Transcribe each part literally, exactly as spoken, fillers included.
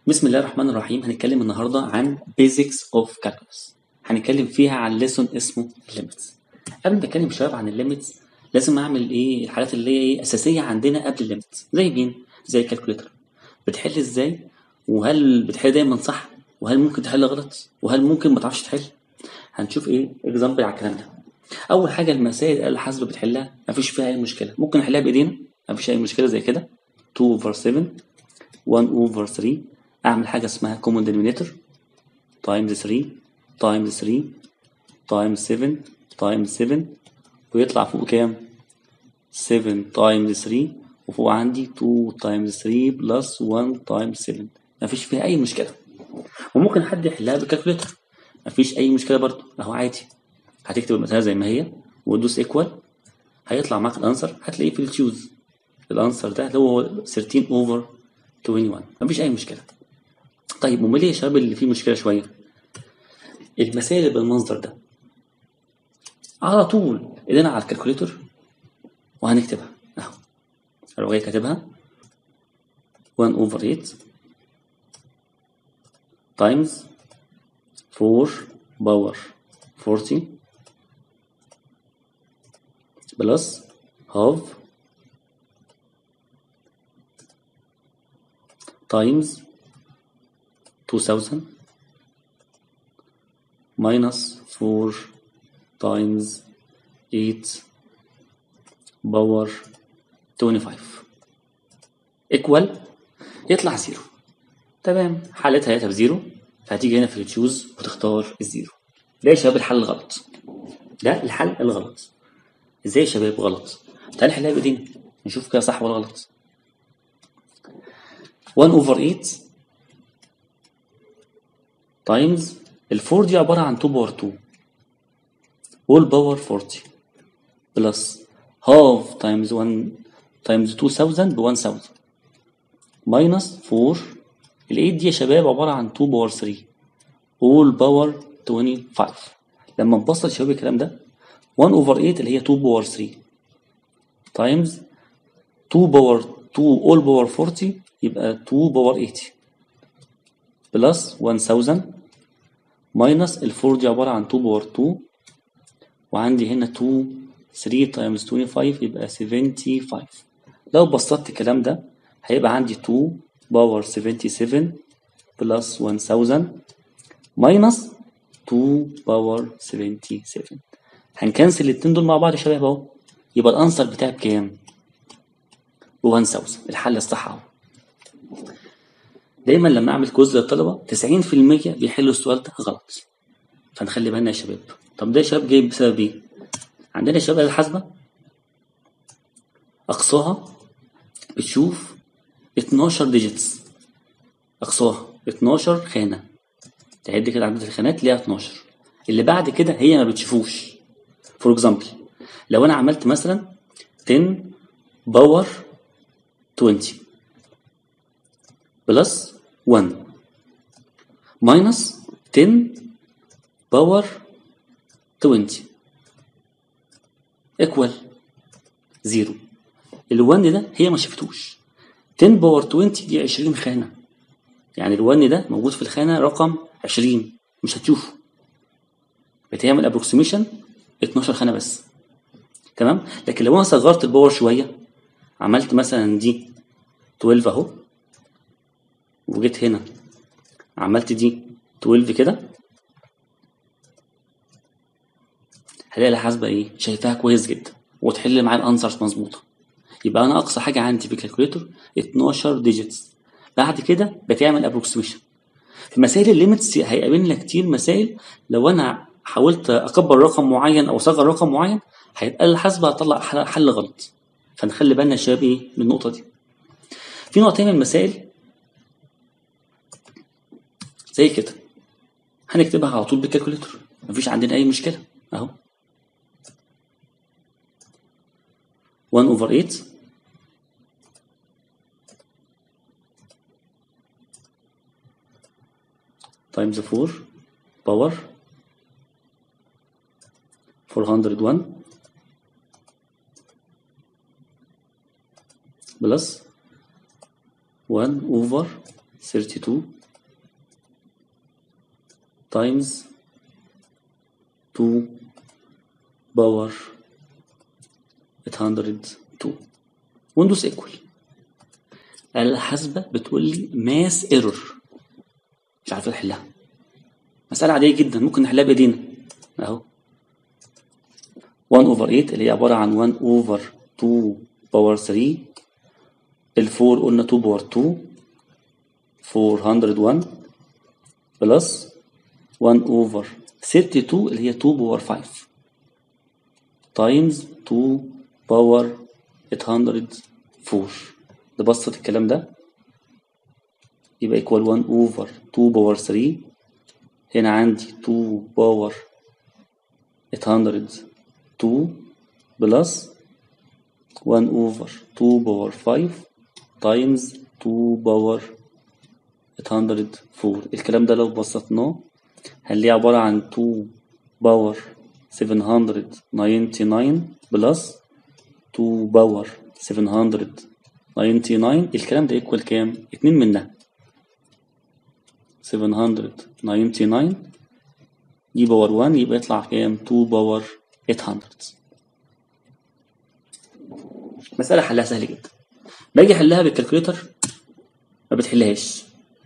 بسم الله الرحمن الرحيم. هنتكلم النهارده عن Basics of Calculus. هنتكلم فيها عن ليسون اسمه Limits. قبل ما اتكلم شويه عن الليميتس لازم اعمل ايه الحاجات اللي هي ايه اساسيه عندنا قبل الليميتس، زي مين؟ زي الكالكوليتر. بتحل ازاي؟ وهل بتحل دايما صح؟ وهل ممكن تحل غلط؟ وهل ممكن ما تعرفش تحل؟ هنشوف ايه اكزامبل على الكلام ده. اول حاجه المسائل الآلة الحاسبه بتحلها مفيش فيها اي مشكله، ممكن نحلها بايدينا مفيش اي مشكله، زي كده two over seven one over three. اعمل حاجه اسمها common denominator times three times three times seven times seven، ويطلع فوق كام؟ seven times three، وفوق عندي two times three plus one times seven. مفيش فيها اي مشكله. وممكن حد يحلها بالكالكوليتر مفيش اي مشكله برضو، اهو عادي. هتكتب المساله زي ما هي وتدوس ايكوال، هيطلع معاك الانسر، هتلاقيه في التشوز. الانسر ده اللي هو thirteen over twenty-one، مفيش اي مشكله. طيب امال ايه يا شباب اللي فيه مشكله شويه؟ المسائل اللي بالمنظر ده على طول ايدينا على الكالكوليتر وهنكتبها اهو. لو جاي كاتبها one over eight times four power forty plus half times two thousand minus four times eight power twenty-five equal يطلع زيرو. تمام، حالتها هيبقى بزيرو، فهتيجي هنا في التشوز وتختار الزيرو. ده يا شباب الحل الغلط، ده الحل الغلط. ازاي يا شباب غلط؟ تعالى نحلها بايدينا نشوف كده صح ولا غلط. one over eight times الفور دي عبارة عن two power two whole power forty plus half times one times two thousand ب one thousand minus four. ال eight دي يا شباب عبارة عن two power three whole power twenty-five. لما نبسط يا شباب الكلام ده one over eight اللي هي two power three times two power two all power forty يبقى two power eighty plus one thousand minus ال four دي عبارة عن two power two، وعندي هنا two three times twenty-five يبقى seventy-five. لو بسطت الكلام ده هيبقى عندي two power seventy-seven plus one thousand minus two power seventy-seven. هنكنسل الاتنين دول مع بعض يا شباب اهو، يبقى الانسر بتاعي بكام؟ ب one thousand. الحل الصح اهو. دايما لما اعمل كويز للطلبه تسعين في المية بيحلوا السؤال ده غلط، فنخلي بالنا يا شباب. طب ده يا شباب جاي بسبب ايه؟ عندنا يا شباب الحاسبه اقصاها بتشوف اتناشر ديجيتس، اقصاها اتناشر خانه، تعد كده عدد الخانات ليها اتناشر. اللي بعد كده هي ما بتشوفوش. فور اكزامبل لو انا عملت مثلا ten باور twenty بلس one minus ten باور twenty equal zero. الون ده هي ما شفتوش. ten باور twenty دي عشرين خانة، يعني الون ده موجود في الخانة رقم عشرين، مش هتشوفه. بتعمل ابروكسيميشن اتناشر خانة بس. تمام، لكن لو انا صغرت الباور شوية عملت مثلا دي اتناشر اهو، وجيت هنا عملت دي اتناشر كده، هلاقي الحاسبة ايه؟ شايفاها كويس جدا وتحل معايا الانسرز مظبوطة. يبقى انا اقصى حاجة عندي في الكالكوليتر اتناشر ديجيتس، بعد كده بتعمل ابروكسيميشن. في مسائل الليميتس هيقابلنا كتير مسائل لو انا حاولت اكبر رقم معين او اصغر رقم معين هيبقى الحاسبة هتطلع حل غلط، فنخلي بالنا يا شباب ايه من النقطة دي. في نوع تاني من المسائل زي كده هنكتبها على طول بالكالكوليتر، مفيش عندنا اي مشكلة اهو. one over eight times four power four hundred one plus one over thirty-two تايمز تو باور ثمانمية واتنين وندوس ايكوال. الآلة الحاسبة بتقول لي ماس ايرور، مش عارفين نحلها. مسألة عادية جدا ممكن نحلها بإيدينا اهو. واحد over ثمانية اللي هي عبارة عن واحد over اتنين باور تلاتة، الفور قلنا اتنين باور اتنين أربعمية وواحد بلس واحد over اتنين وتلاتين اللي هي اتنين باور خمسة تايمز اتنين باور تمنمية واربعة. نبسط الكلام ده يبقى equal واحد over اتنين باور تلاتة، هنا عندي اتنين باور تمنمية واتنين بلس واحد over اتنين باور خمسة تايمز اتنين باور تمنمية واربعة. الكلام ده لو بسطناه هنلاقيه عبارة عن اتنين باور سبعمية وتسعة وتسعين بلس اتنين باور سبعمية وتسعة وتسعين. الكلام ده يكوال كام؟ اتنين منها سبعمية وتسعة وتسعين دي باور واحد يبقى يطلع كام؟ اتنين باور تمنمية. مسألة حلها سهل جدا. باجي احلها بالكالكوليتر ما بتحلهاش،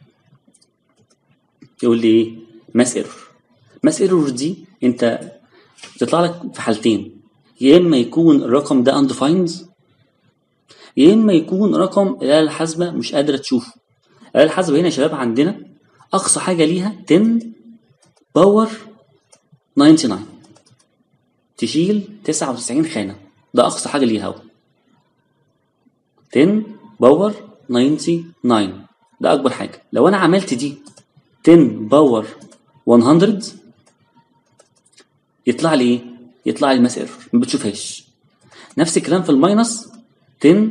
يقول لي ايه؟ ماس ايرور. ماس ايرور دي انت بتطلع لك في حالتين، يا اما يكون الرقم ده undefined يا اما يكون رقم الآلة الحاسبة مش قادرة تشوفه. الآلة الحاسبة هنا يا شباب عندنا اقصى حاجة ليها عشرة باور تسعة وتسعين، تشيل تسعة وتسعين خانة، ده اقصى حاجة ليها اهو. عشرة باور تسعة وتسعين ده اكبر حاجة. لو انا عملت دي عشرة باور مية يطلع لي ايه؟ يطلع لي الماس ايرور، ما بتشوفهاش. نفس الكلام في الماينس عشرة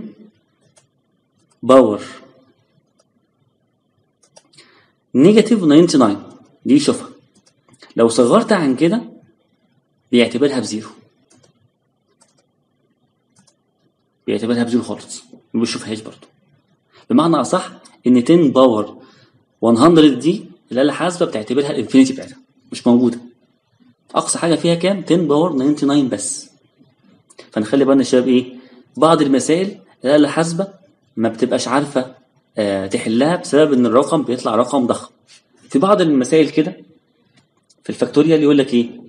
باور نيجاتيف تسعة وتسعين دي يشوفها. لو صغرت عن كده بيعتبرها بزيرو، بيعتبرها بزيرو خالص، ما بيشوفهاش برضو. بمعنى اصح ان عشرة باور مية دي الآلة الحاسبة بتعتبرها الانفينيتي بتاعتها مش موجودة. اقصى حاجة فيها كام؟ عشرة باور تسعة وتسعين بس. فنخلي بالنا يا شباب ايه؟ بعض المسائل الآلة الحاسبة ما بتبقاش عارفة آه تحلها بسبب ان الرقم بيطلع رقم ضخم. في بعض المسائل كده في الفاكتوريال يقول لك ايه؟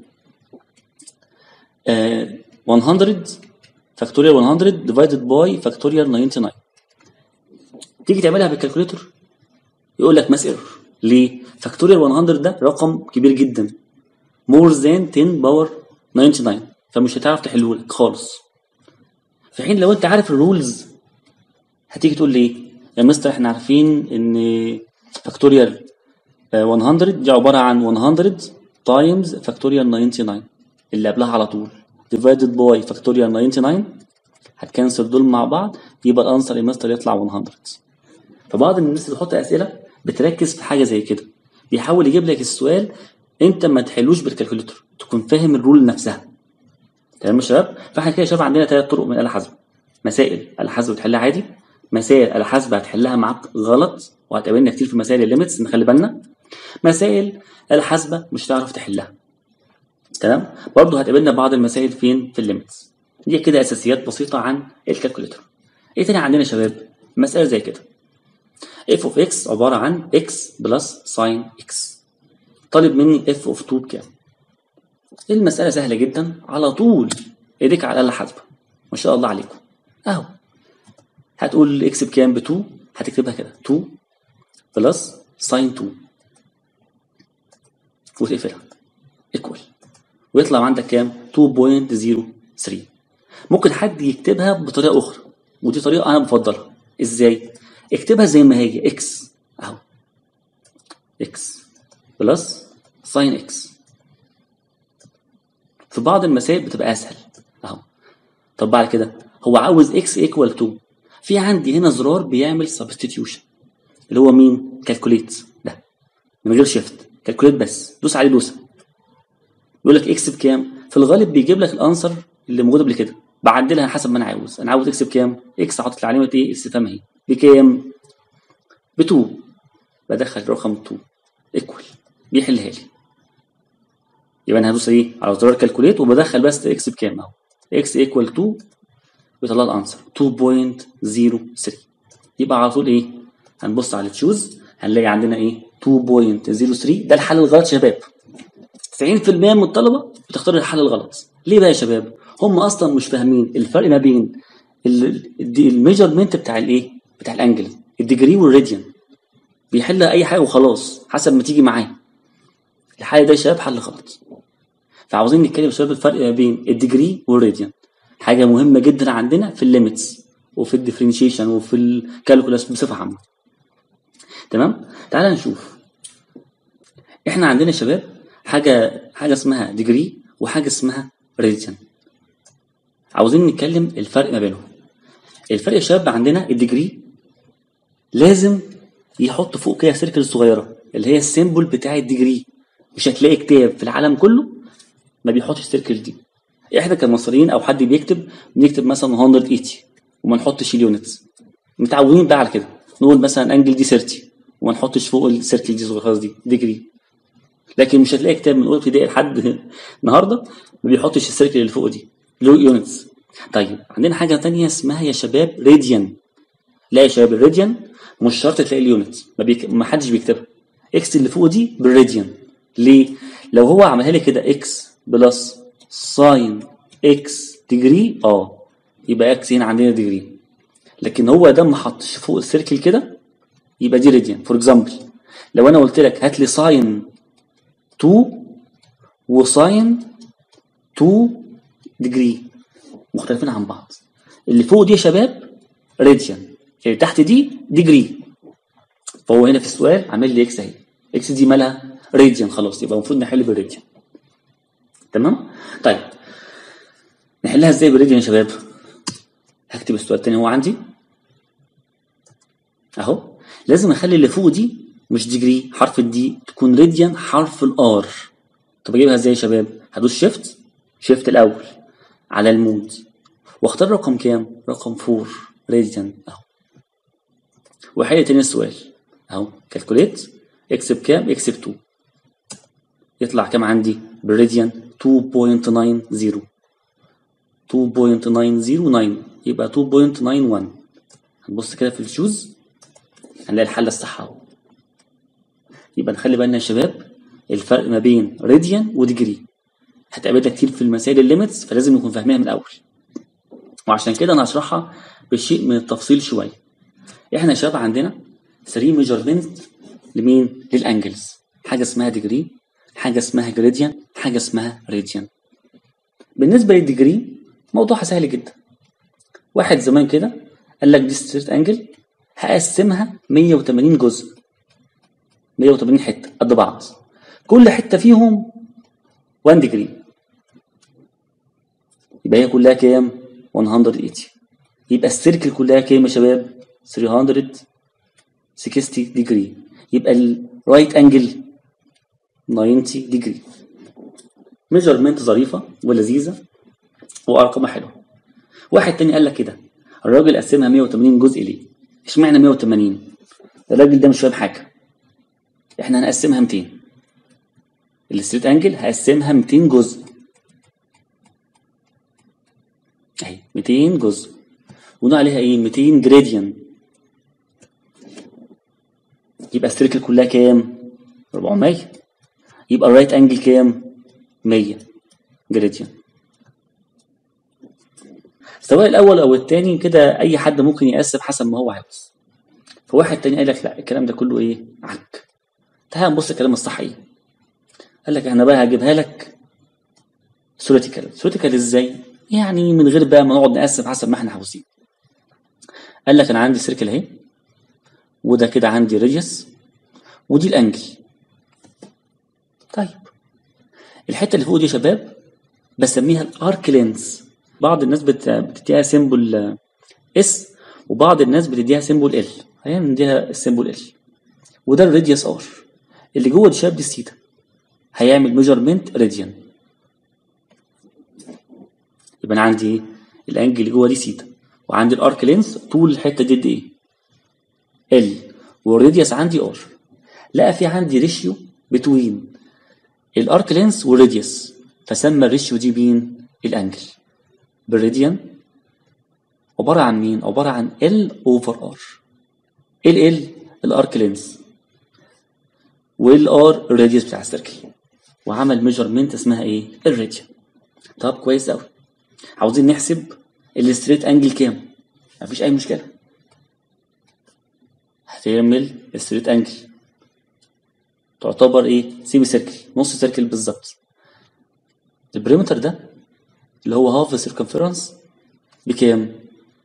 آه مية فاكتوريال مية ديفايدد باي فاكتوريال تسعة وتسعين. تيجي تعملها بالكالكوليتر يقول لك ماس ايرور. ليه؟ فاكتوريال مية ده رقم كبير جدا، مور ذان عشرة باور تسعة وتسعين، فمش هتعرف تحله لك خالص. في حين لو انت عارف الرولز هتيجي تقول لي ايه؟ يا مستر احنا عارفين ان فاكتوريال مية دي عباره عن مية تايمز فاكتوريال تسعة وتسعين اللي قبلها على طول ديفايدد باي فاكتوريال تسعة وتسعين، هتكنسل دول مع بعض يبقى الانسر يا مستر يطلع مية. فبعض الناس اللي بتحط اسئله بتركز في حاجه زي كده، بيحاول يجيب لك السؤال انت ما تحلوش بالكالكوليتر، تكون فاهم الرول نفسها. تمام يا شباب؟ فاحنا كده يا شباب عندنا ثلاث طرق من الآلة الحاسبة. مسائل الآلة الحاسبة بتحلها عادي، مسائل الآلة الحاسبة هتحلها معاك غلط وهتقابلنا كتير في مسائل الليميتس نخلي بالنا، مسائل الآلة الحاسبة مش هتعرف تحلها. تمام؟ برضه هتقابلنا بعض المسائل فين؟ في الليميتس. دي كده اساسيات بسيطة عن الكالكوليتر. ايه تاني عندنا يا شباب؟ مسألة زي كده. f of x عبارة عن x بلس ساين x. طالب مني f of اتنين بكام؟ المسألة سهلة جدا، على طول ايديك على الآلة الحاسبة ما شاء الله عليكم. اهو هتقول x بكام؟ ب اتنين، هتكتبها كده اتنين بلس ساين اتنين وتقفلها ايكوال ويطلع عندك كام؟ اتنين فاصلة صفر تلاتة. ممكن حد يكتبها بطريقة أخرى ودي طريقة أنا بفضلها. إزاي؟ اكتبها زي ما هي x أهو x بلس ساين x. في بعض المسائل بتبقى أسهل أهو. طب بعد كده هو عاوز x equal اتنين، في عندي هنا زرار بيعمل substitution اللي هو مين؟ calculate ده من غير شيفت، calculate بس دوس عليه دوسة. يقول لك x بكام؟ في الغالب بيجيب لك الانسر اللي موجود قبل كده، بعدلها حسب ما انا عاوز. انا عاوز x بكام؟ x حاطط لي علامه ايه؟ استفهام اهي. بكام؟ ب اتنين، بدخل رقم اتنين ايكوال بيحلها لي. يبقى انا هدوس ايه على زرار كالكوليت وبدخل بس اكس بكام اهو، اكس ايكوال اتنين بيطلع الانسر اتنين فاصلة صفر تلاتة. يبقى على طول ايه هنبص على تشوز هنلاقي عندنا ايه اتنين فاصلة صفر تلاتة. ده الحل الغلط يا شباب. تسعين في المية من الطلبه بتختار الحل الغلط. ليه بقى يا شباب؟ هم اصلا مش فاهمين الفرق ما بين الميجرمنت بتاع الايه بتاع الانجل، الديجري والراديان. بيحل اي حاجه وخلاص حسب ما تيجي معاه. الحل ده يا شباب حل غلط. فعاوزين نتكلم يا شباب الفرق ما بين الديجري والراديان، حاجه مهمه جدا عندنا في الليميتس وفي الديفرنشيشن وفي الكالكولاس بصفه عامه. تمام. تعال نشوف. احنا عندنا يا شباب حاجه حاجه اسمها ديجري وحاجه اسمها راديان. عاوزين نتكلم الفرق ما بينهم. الفرق يا شباب عندنا الديجري لازم يحط فوق كده سيركل صغيره اللي هي السيمبل بتاع الديجري. مش هتلاقي كتاب في العالم كله ما بيحطش السيركل دي. احنا كمصريين او حد بيكتب بنكتب مثلا مية وتمانين وما نحطش اليونتس. متعودين بقى على كده نقول مثلا انجل دي تلاتين وما نحطش فوق السيركل دي خلاص دي ديجري. لكن مش هتلاقي كتاب من اول ابتدائي لحد النهارده ما بيحطش السيركل اللي فوق دي له يونتس. طيب عندنا حاجه ثانيه اسمها يا شباب راديان. لا يا شباب الراديان مش شرط تلاقي اليونتس، ما, بيك... ما حدش بيكتبها. اكس اللي فوق دي بالراديان. ليه؟ لو هو عملها لي كده اكس بلس ساين اكس ديجري اه يبقى اكس هنا عندنا ديجري. لكن هو ده ما حطش فوق السيركل كده يبقى دي راديان. فور اكزامبل لو انا قلت لك هات لي ساين اتنين وساين اتنين ديجري مختلفين عن بعض. اللي فوق دي يا شباب راديان، اللي تحت دي ديجري. فهو هنا في السؤال عامل لي اكس اهي، اكس دي مالها راديان خلاص، يبقى المفروض نحل بالراديان. تمام. طيب نحلها ازاي بالراديان يا شباب؟ هكتب السؤال الثاني هو عندي اهو. لازم اخلي اللي فوق دي مش ديجري حرف الدي تكون راديان حرف الار. طب اجيبها ازاي يا شباب؟ هدوس شيفت شيفت الاول على المود واختار رقم كام؟ رقم اربعة راديان اهو. وحل تاني السؤال اهو كالكوليت اكس بكام؟ اكس ب اتنين يطلع كام عندي بالراديان؟ اتنين فاصلة تسعين اتنين فاصلة تسعين تسعة يبقى اتنين فاصلة تسعين واحد. هنبص كده في الشوز هنلاقي الحل الصح اهو. يبقى نخلي بالنا يا شباب الفرق ما بين راديان وديجري هتقابلنا كتير في المسائل الليميتس، فلازم نكون فاهمينها من الاول. وعشان كده انا هشرحها بشيء من التفصيل شويه. احنا يا شباب عندنا تلاتة ميجرمنت لمين؟ للانجلز. حاجه اسمها ديجري، حاجه اسمها جراديان، حاجه اسمها راديان. بالنسبه للديجري موضوعها سهل جدا. واحد زمان كده قال لك دي ستريت انجل هقسمها مية وتمانين جزء، مية وتمانين حته قد بعض، كل حته فيهم واحد ديجري، يبقى هي كلها كام؟ مية وتمانين. يبقى السيركل كلها كام يا شباب؟ تلتمية وستين ديجري. يبقى الرايت انجل تسعين ديجري. ميجرمنت ظريفه ولذيذه وارقامها حلوه. واحد تاني قال لك كده الراجل قسمها مية وتمانين جزء ليه؟ اشمعنى مية وتمانين؟ الراجل ده مش فاهم حاجه. احنا هنقسمها ميتين. الستريت انجل هقسمها ميتين جزء اهي، ميتين جزء ونقول عليها ايه؟ ميتين جراديان. يبقى السيركل كلها كام؟ اربعمية. يبقى الرايت انجل كام؟ مية جراديان. سواء الاول او الثاني كده اي حد ممكن يقسم حسب ما هو عاوز. فواحد تاني قال لك لا الكلام ده كله ايه؟ عك. تعال نبص الكلام الصح ايه. قال لك انا بقى هجيبها لك ثيوريتيكال. ثيوريتيكال ازاي؟ يعني من غير بقى ما نقعد نقسم حسب ما احنا عاوزين. قال لك انا عندي سيركل اهي، وده كده عندي راديوس، ودي الانجل. طيب الحته اللي فوق دي يا شباب بسميها الارك لينس. بعض الناس بتديها سيمبل اس وبعض الناس بتديها سيمبل ال. خلينا نديها السيمبل ال. وده الراديوس ار. اللي جوه دي شاب دي الثيتا، هيعمل ميجرمنت راديان. يبقى انا عندي الانجل اللي جوه دي ثيتا، وعندي الارك لينس طول الحته دي قد ايه؟ ال، والراديوس عندي ار. لقى في عندي ريشيو بتوين الارك لينس والراديوس، فسمى الريشيو دي مين؟ الانجل بالراديان. عباره عن مين؟ عباره عن ال اوفر ار. ال ال الارك لينس، والار الراديوس بتاع السيركل، وعمل ميجرمنت اسمها ايه؟ الراديان. طب كويس قوي. عاوزين نحسب الستريت انجل كام؟ مفيش اي مشكله، هتعمل الستريت انجل تعتبر ايه؟ سيمي سيركل، نص سيركل بالظبط. البريمتر ده اللي هو هاف سيركمفيرنس بكام؟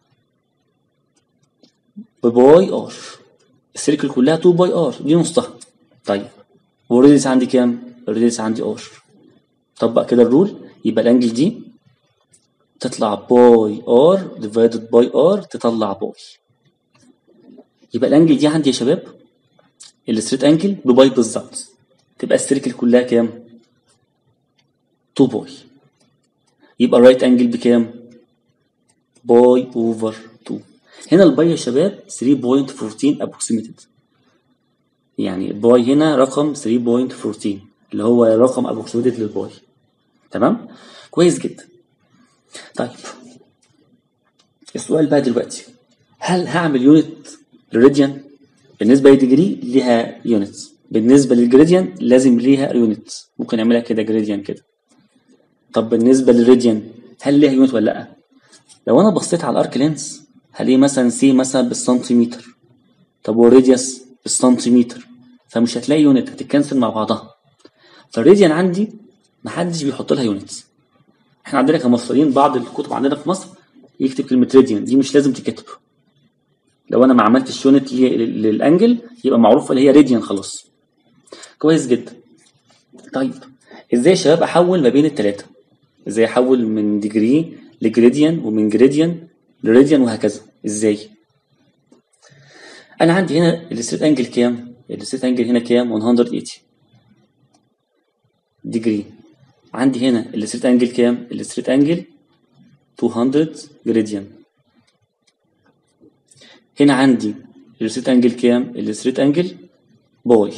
بباي ار. السيركل كلها اتنين باي ار، دي نصها. طيب والراديوس عندي كام؟ الراديوس عندي ار. طبق كده الرول، يبقى الانجل دي تطلع باي ار ديفايدد باي ار، تطلع باي. يبقى الانجل دي عندي يا شباب الستريت انجل بباي بالظبط، تبقى السيركل كلها كام؟ اتنين باي. يبقى الرايت انجل بكام؟ باي اوفر اتنين. هنا الباي يا شباب ثلاثة فاصلة أربعتاشر ابروكسيميتد، يعني الباي هنا رقم ثلاثة فاصلة أربعتاشر اللي هو رقم ابروكسيميتد للباي. تمام؟ كويس جدا. طيب السؤال بقى دلوقتي، هل هعمل يونت للراديان؟ بالنسبه للديجري ليها يونتس، بالنسبه للجريديان لازم ليها يونت، ممكن نعملها كده جريديان كده. طب بالنسبه للراديان هل ليها يونت ولا لا؟ لو انا بصيت على الارك لينس هلاقيه مثلا سي مثلا بالسنتيمتر، طب والراديوس بالسنتيمتر، فمش هتلاقي يونت، هتتكنسل مع بعضها. فالراديان عندي محدش بيحط لها يونتس. احنا عندنا كمصريين بعض الكتب عندنا في مصر يكتب كلمه راديان، دي مش لازم تكتب. لو انا ما عملتش يونت للانجل يبقى معروف اللي هي راديان خلاص. كويس جدا. طيب ازاي يا شباب احول ما بين الثلاثه؟ ازاي احول من ديجري لجريديان ومن جريديان لراديان وهكذا؟ ازاي؟ انا عندي هنا الستريت انجل كام؟ الستريت انجل هنا كام؟ مية وتمانين ديجري. عندي هنا الستريت انجل كام؟ الستريت انجل ميتين جريديان. هنا عندي الستريت انجل كام؟ الستريت انجل باي.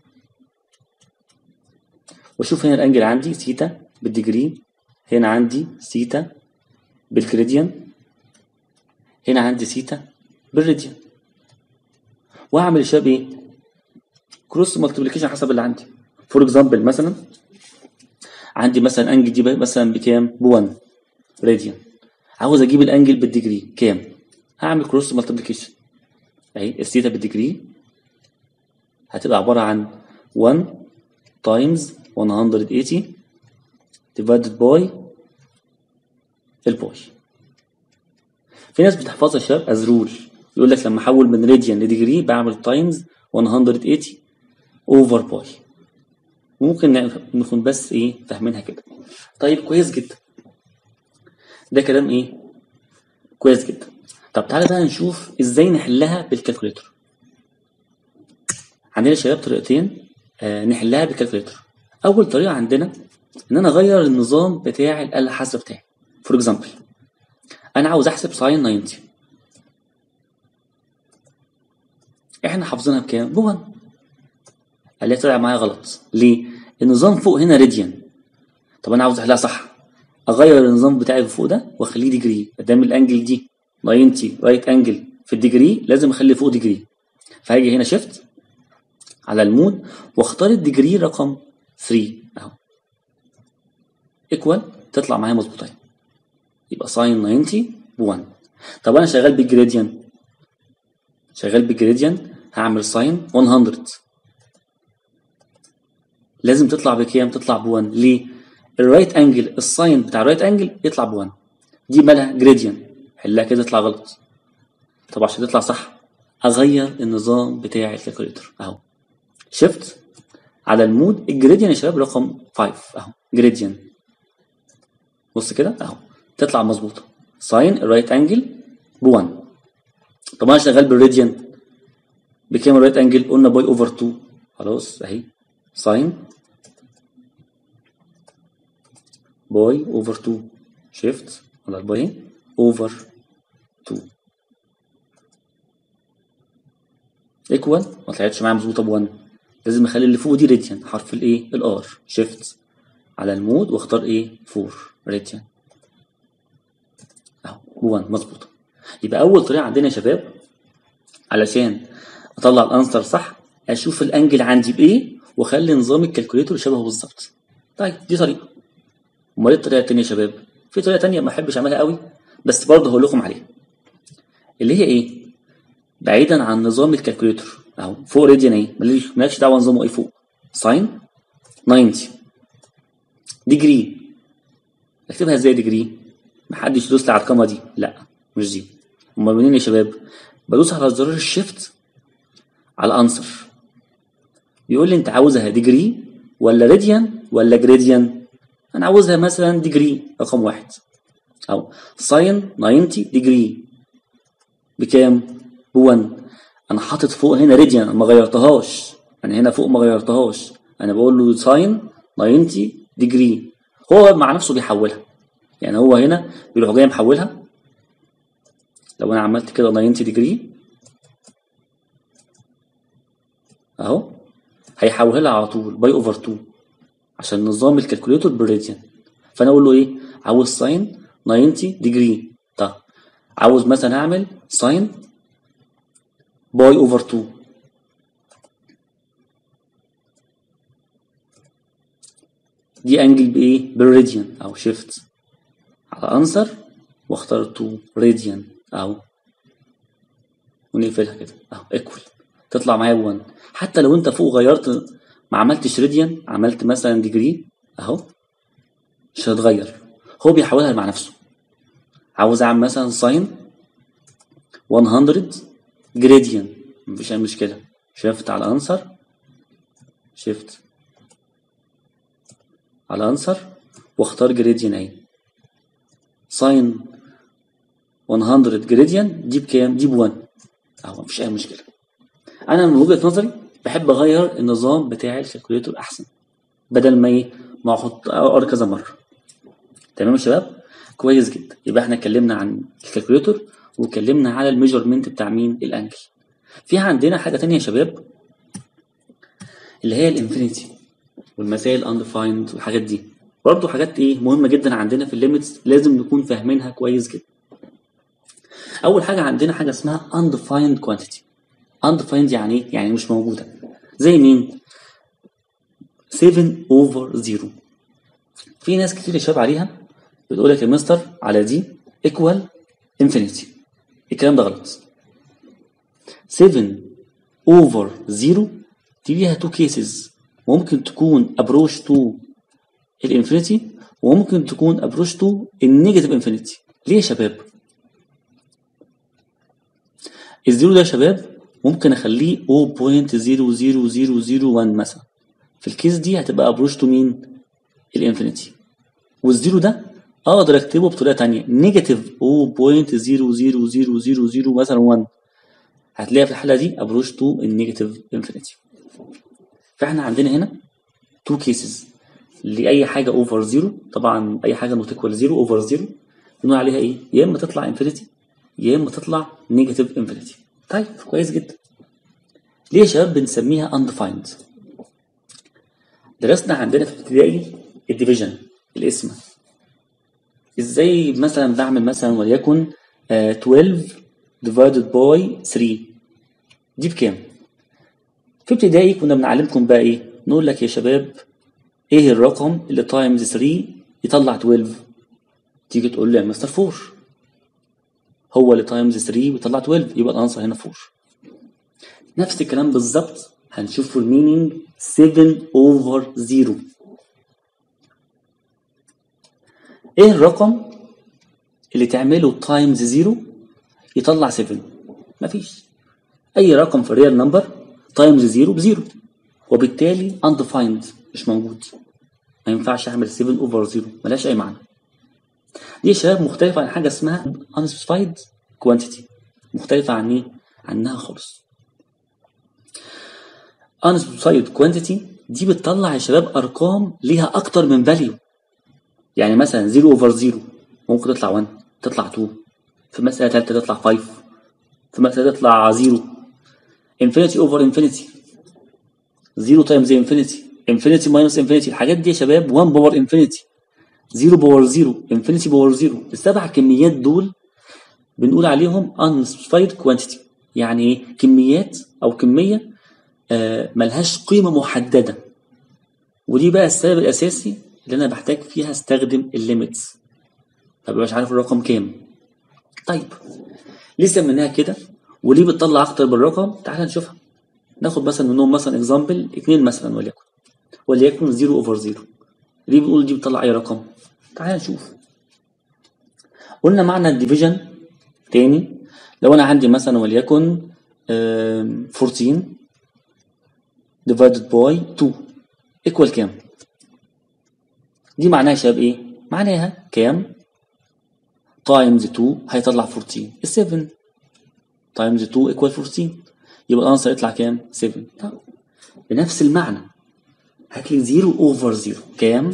واشوف هنا الانجل عندي ثيتا بالديجري، هنا عندي ثيتا بالجريديان، هنا عندي ثيتا بالراديان. واعمل الشباب ايه؟ كروس مالتيبليكيشن حسب اللي عندي. فور اكزامبل مثلا عندي مثلا انجل دي مثلا بكام؟ ب واحد راديان، عاوز اجيب الانجل بالديجري كام؟ هعمل كروس مالتيبليكيشن اهي. الثيتا بالديجري هتبقى عباره عن واحد تايمز مية وتمانين ديفايدد باي الباي. في ناس بتحفظها يا شباب از رول، يقول لك لما احول من راديان لديجري بعمل تايمز مية وتمانين اوفر باي. ممكن نكون بس ايه فاهمينها كده. طيب كويس جدا، ده كلام ايه كويس جدا. طب تعالى بقى نشوف ازاي نحلها بالكالكوليتر. عندنا يا شباب طريقتين آه نحلها بالكالكوليتر. اول طريقه عندنا ان انا اغير النظام بتاع الاله الحاسبه بتاعي. فور اكزامبل انا عاوز احسب ساين تسعين، احنا حافظينها بكام؟ ب واحد. قال لي طلع معايا غلط. ليه؟ النظام فوق هنا راديان. طب انا عاوز احلها صح، اغير النظام بتاعي فوق ده واخليه ديجري. قدام الانجل دي تسعين رايت انجل في الديجري لازم اخلي فوق ديجري، فهاجي هنا شيفت على المود واختار الديجري رقم ثلاثة اهو، ايكوال تطلع معايا مظبوطه. يبقى ساين تسعين ب واحد. طب انا شغال بالجريديان، شغال بالجريديان هعمل ساين مية، لازم تطلع بكام؟ تطلع ب واحد. ليه؟ الرايت انجل الساين بتاع الرايت انجل يطلع ب واحد، دي مالها؟ جريديان. حلها كده تطلع غلط. طب عشان تطلع صح اغير النظام بتاع الكالكوليتر اهو، شيفت على المود الجريديان يا شباب رقم خمسة اهو جريديان. بص كده اهو تطلع مظبوطه، ساين الرايت انجل ب واحد. طب انا شغال بالراديان بكام الرايت انجل؟ قلنا باي اوفر اتنين. خلاص اهي ساين باي اوفر اتنين، شيفت على الباي اوفر اتنين ايكوال ما طلعتش معايا مظبوطه ب واحد. لازم اخلي اللي فوق دي راديان، حرف الايه الار، شيفت على المود واختار ايه أربعة راديان اهو واحد مظبوطه. يبقى اول طريقه عندنا يا شباب علشان اطلع الانسر صح، اشوف الانجل عندي بايه واخلي نظام الكالكوليتور شبهه بالظبط. طيب دي طريقه. امال ايه الطريقه الثانيه يا شباب؟ في طريقه ثانيه ما احبش اعملها قوي بس برضه هقول لكم عليها، اللي هي ايه؟ بعيدا عن نظام الكالكوليتور اهو فوق راديان اهي، مالكش دعوه نظامه ايه فوق، ساين تسعين ديجري. اكتبها ازاي ديجري؟ محدش يدوس لي على الارقام دي، لا مش دي. امال منين يا شباب؟ بدوس على زرار الشيفت على انسر، بيقول لي انت عاوزها ديجري ولا راديان ولا جراديان؟ انا عاوزها مثلا ديجري رقم واحد، او ساين تسعين ديجري بكام؟ بواحد. انا حاطط فوق هنا راديان ما غيرتهاش، انا هنا فوق ما غيرتهاش، انا بقول له ساين تسعين ديجري، هو مع نفسه بيحولها. يعني هو هنا بيروح جاي محولها، لو انا عملت كده تسعين ديجري اهو هيحولها لها على طول باي اوفر اتنين عشان نظام الكالكوليتور بالراديان. فانا اقول له ايه؟ عاوز ساين تسعين ديجري. طب عاوز مثلا اعمل ساين باي اوفر اتنين، دي انجل بايه؟ بالراديان او شيفت على انسر واختار اتنين راديان اهو ونقفلها كده اهو ايكوال، تطلع معايا بواحد. حتى لو انت فوق غيرت ما عملتش راديان، عملت مثلا ديجري اهو مش هتتغير، هو بيحولها مع نفسه. عاوز اعمل مثلا ساين مية جراديان مفيش اي مشكله، شيفت على انسر، شيفت على انسر واختار جراديان اهي، ساين مية جراديان دي بكام؟ دي بواحد اهو مفيش اي مشكله. انا من وجهه نظري بحب اغير النظام بتاع الكالكوليتور احسن، بدل ما ايه ما احط اقرا كذا مره. تمام يا شباب؟ كويس جدا. يبقى احنا اتكلمنا عن الكالكوليتور واتكلمنا على الميجرمنت بتاع مين؟ الانجل. في عندنا حاجه ثانيه يا شباب اللي هي الانفينيتي والمسائل الاندفايند والحاجات دي، برضو حاجات ايه مهمه جدا عندنا في الليميتس، لازم نكون فاهمينها كويس جدا. اول حاجه عندنا حاجه اسمها undefined quantity. undefined يعني ايه؟ يعني مش موجوده. زي مين؟ سبعة over صفر. في ناس كتير يشاب عليها بتقول لك يا مستر على دي equal infinity، الكلام ده غلط. سبعة over صفر دي ليها تو كيسز، ممكن تكون approach to الانفينيتي وممكن تكون approach to النيجاتيف انفينيتي. ليه يا شباب؟ الزيرو ده يا شباب ممكن اخليه صفر فاصلة صفر صفر صفر صفر واحد مثلا، في الكيس دي هتبقى approach to مين؟ الانفينيتي. والزيرو ده اقدر اكتبه بطريقه ثانيه نيجاتيف صفر فاصلة صفر صفر صفر صفر صفر مثلا واحد، هتلاقيها في الحاله دي approach to النيجاتيف انفينيتي. فاحنا عندنا هنا تو كيسز لاي حاجه اوفر زيرو، طبعا اي حاجه نوت ايكوال زيرو اوفر زيرو بنقول عليها ايه؟ يا اما تطلع انفينيتي يا اما تطلع نيجاتيف انفينيتي. طيب كويس جدا. ليه يا شباب بنسميها undefined؟ درسنا عندنا في ابتدائي الديفيجن، القسمه. ازاي مثلا بعمل مثلا وليكن uh, اتناشر divided by تلاتة دي بكام؟ في ابتدائي كنا بنعلمكم بقى ايه؟ نقول لك يا شباب ايه الرقم اللي تايمز تلاتة يطلع اتناشر؟ تيجي تقول لي يا مستر اربعة، هو اللي تايمز تلاتة بيطلع اتناشر، يبقى الانسر هنا اربعة. نفس الكلام بالظبط هنشوف في المينينج سبعة اوفر صفر. ايه الرقم اللي تعمله تايمز صفر يطلع سبعة؟ مفيش. اي رقم في الريال نمبر تايمز صفر بزيرو، وبالتالي undefined مش موجود، ما ينفعش اعمل سبعة اوفر صفر، ملهاش اي معنى. دي يا شباب مختلفه عن حاجه اسمها unspecified quantity، مختلفه عن ايه؟ عنها خالص. unspecified quantity دي بتطلع يا شباب ارقام ليها اكتر من فاليو، يعني مثلا صفر اوفر صفر ممكن تطلع واحد، تطلع اتنين، في مساله ثالثه تطلع خمسة، في مساله تطلع صفر. infinity over infinity زيرو تايمز انفينيتي، انفينيتي ماينس انفينيتي، الحاجات دي يا شباب واحد باور انفينيتي، زيرو باور زيرو، انفينيتي باور زيرو. السبع كميات دول بنقول عليهم unspecified quantity، يعني ايه؟ كميات او كميه آه ملهاش قيمه محدده. ودي بقى السبب الاساسي اللي انا بحتاج فيها استخدم الليميتس، فمبقاش عارف الرقم كام. طيب ليه سميناها كده وليه بتطلع اكتر بالرقم؟ تعال نشوفها. ناخد مثلا منهم مثلا اكزامبل اتنين مثلا وليكن وليكن زيرو اوفر زيرو. ليه بنقول دي بتطلع اي رقم؟ تعال نشوف. قلنا معنى الديفيجن تاني، لو انا عندي مثلا وليكن أربعتاشر divided by اتنين equal كام؟ دي معناها يا شباب ايه؟ معناها كام تايمز اتنين هيطلع أربعتاشر، سبعة تايمز اتنين equal أربعتاشر، يبقى الانسر يطلع كام؟ سبعة. طب بنفس المعنى هات لي زيرو اوفر زيرو، كام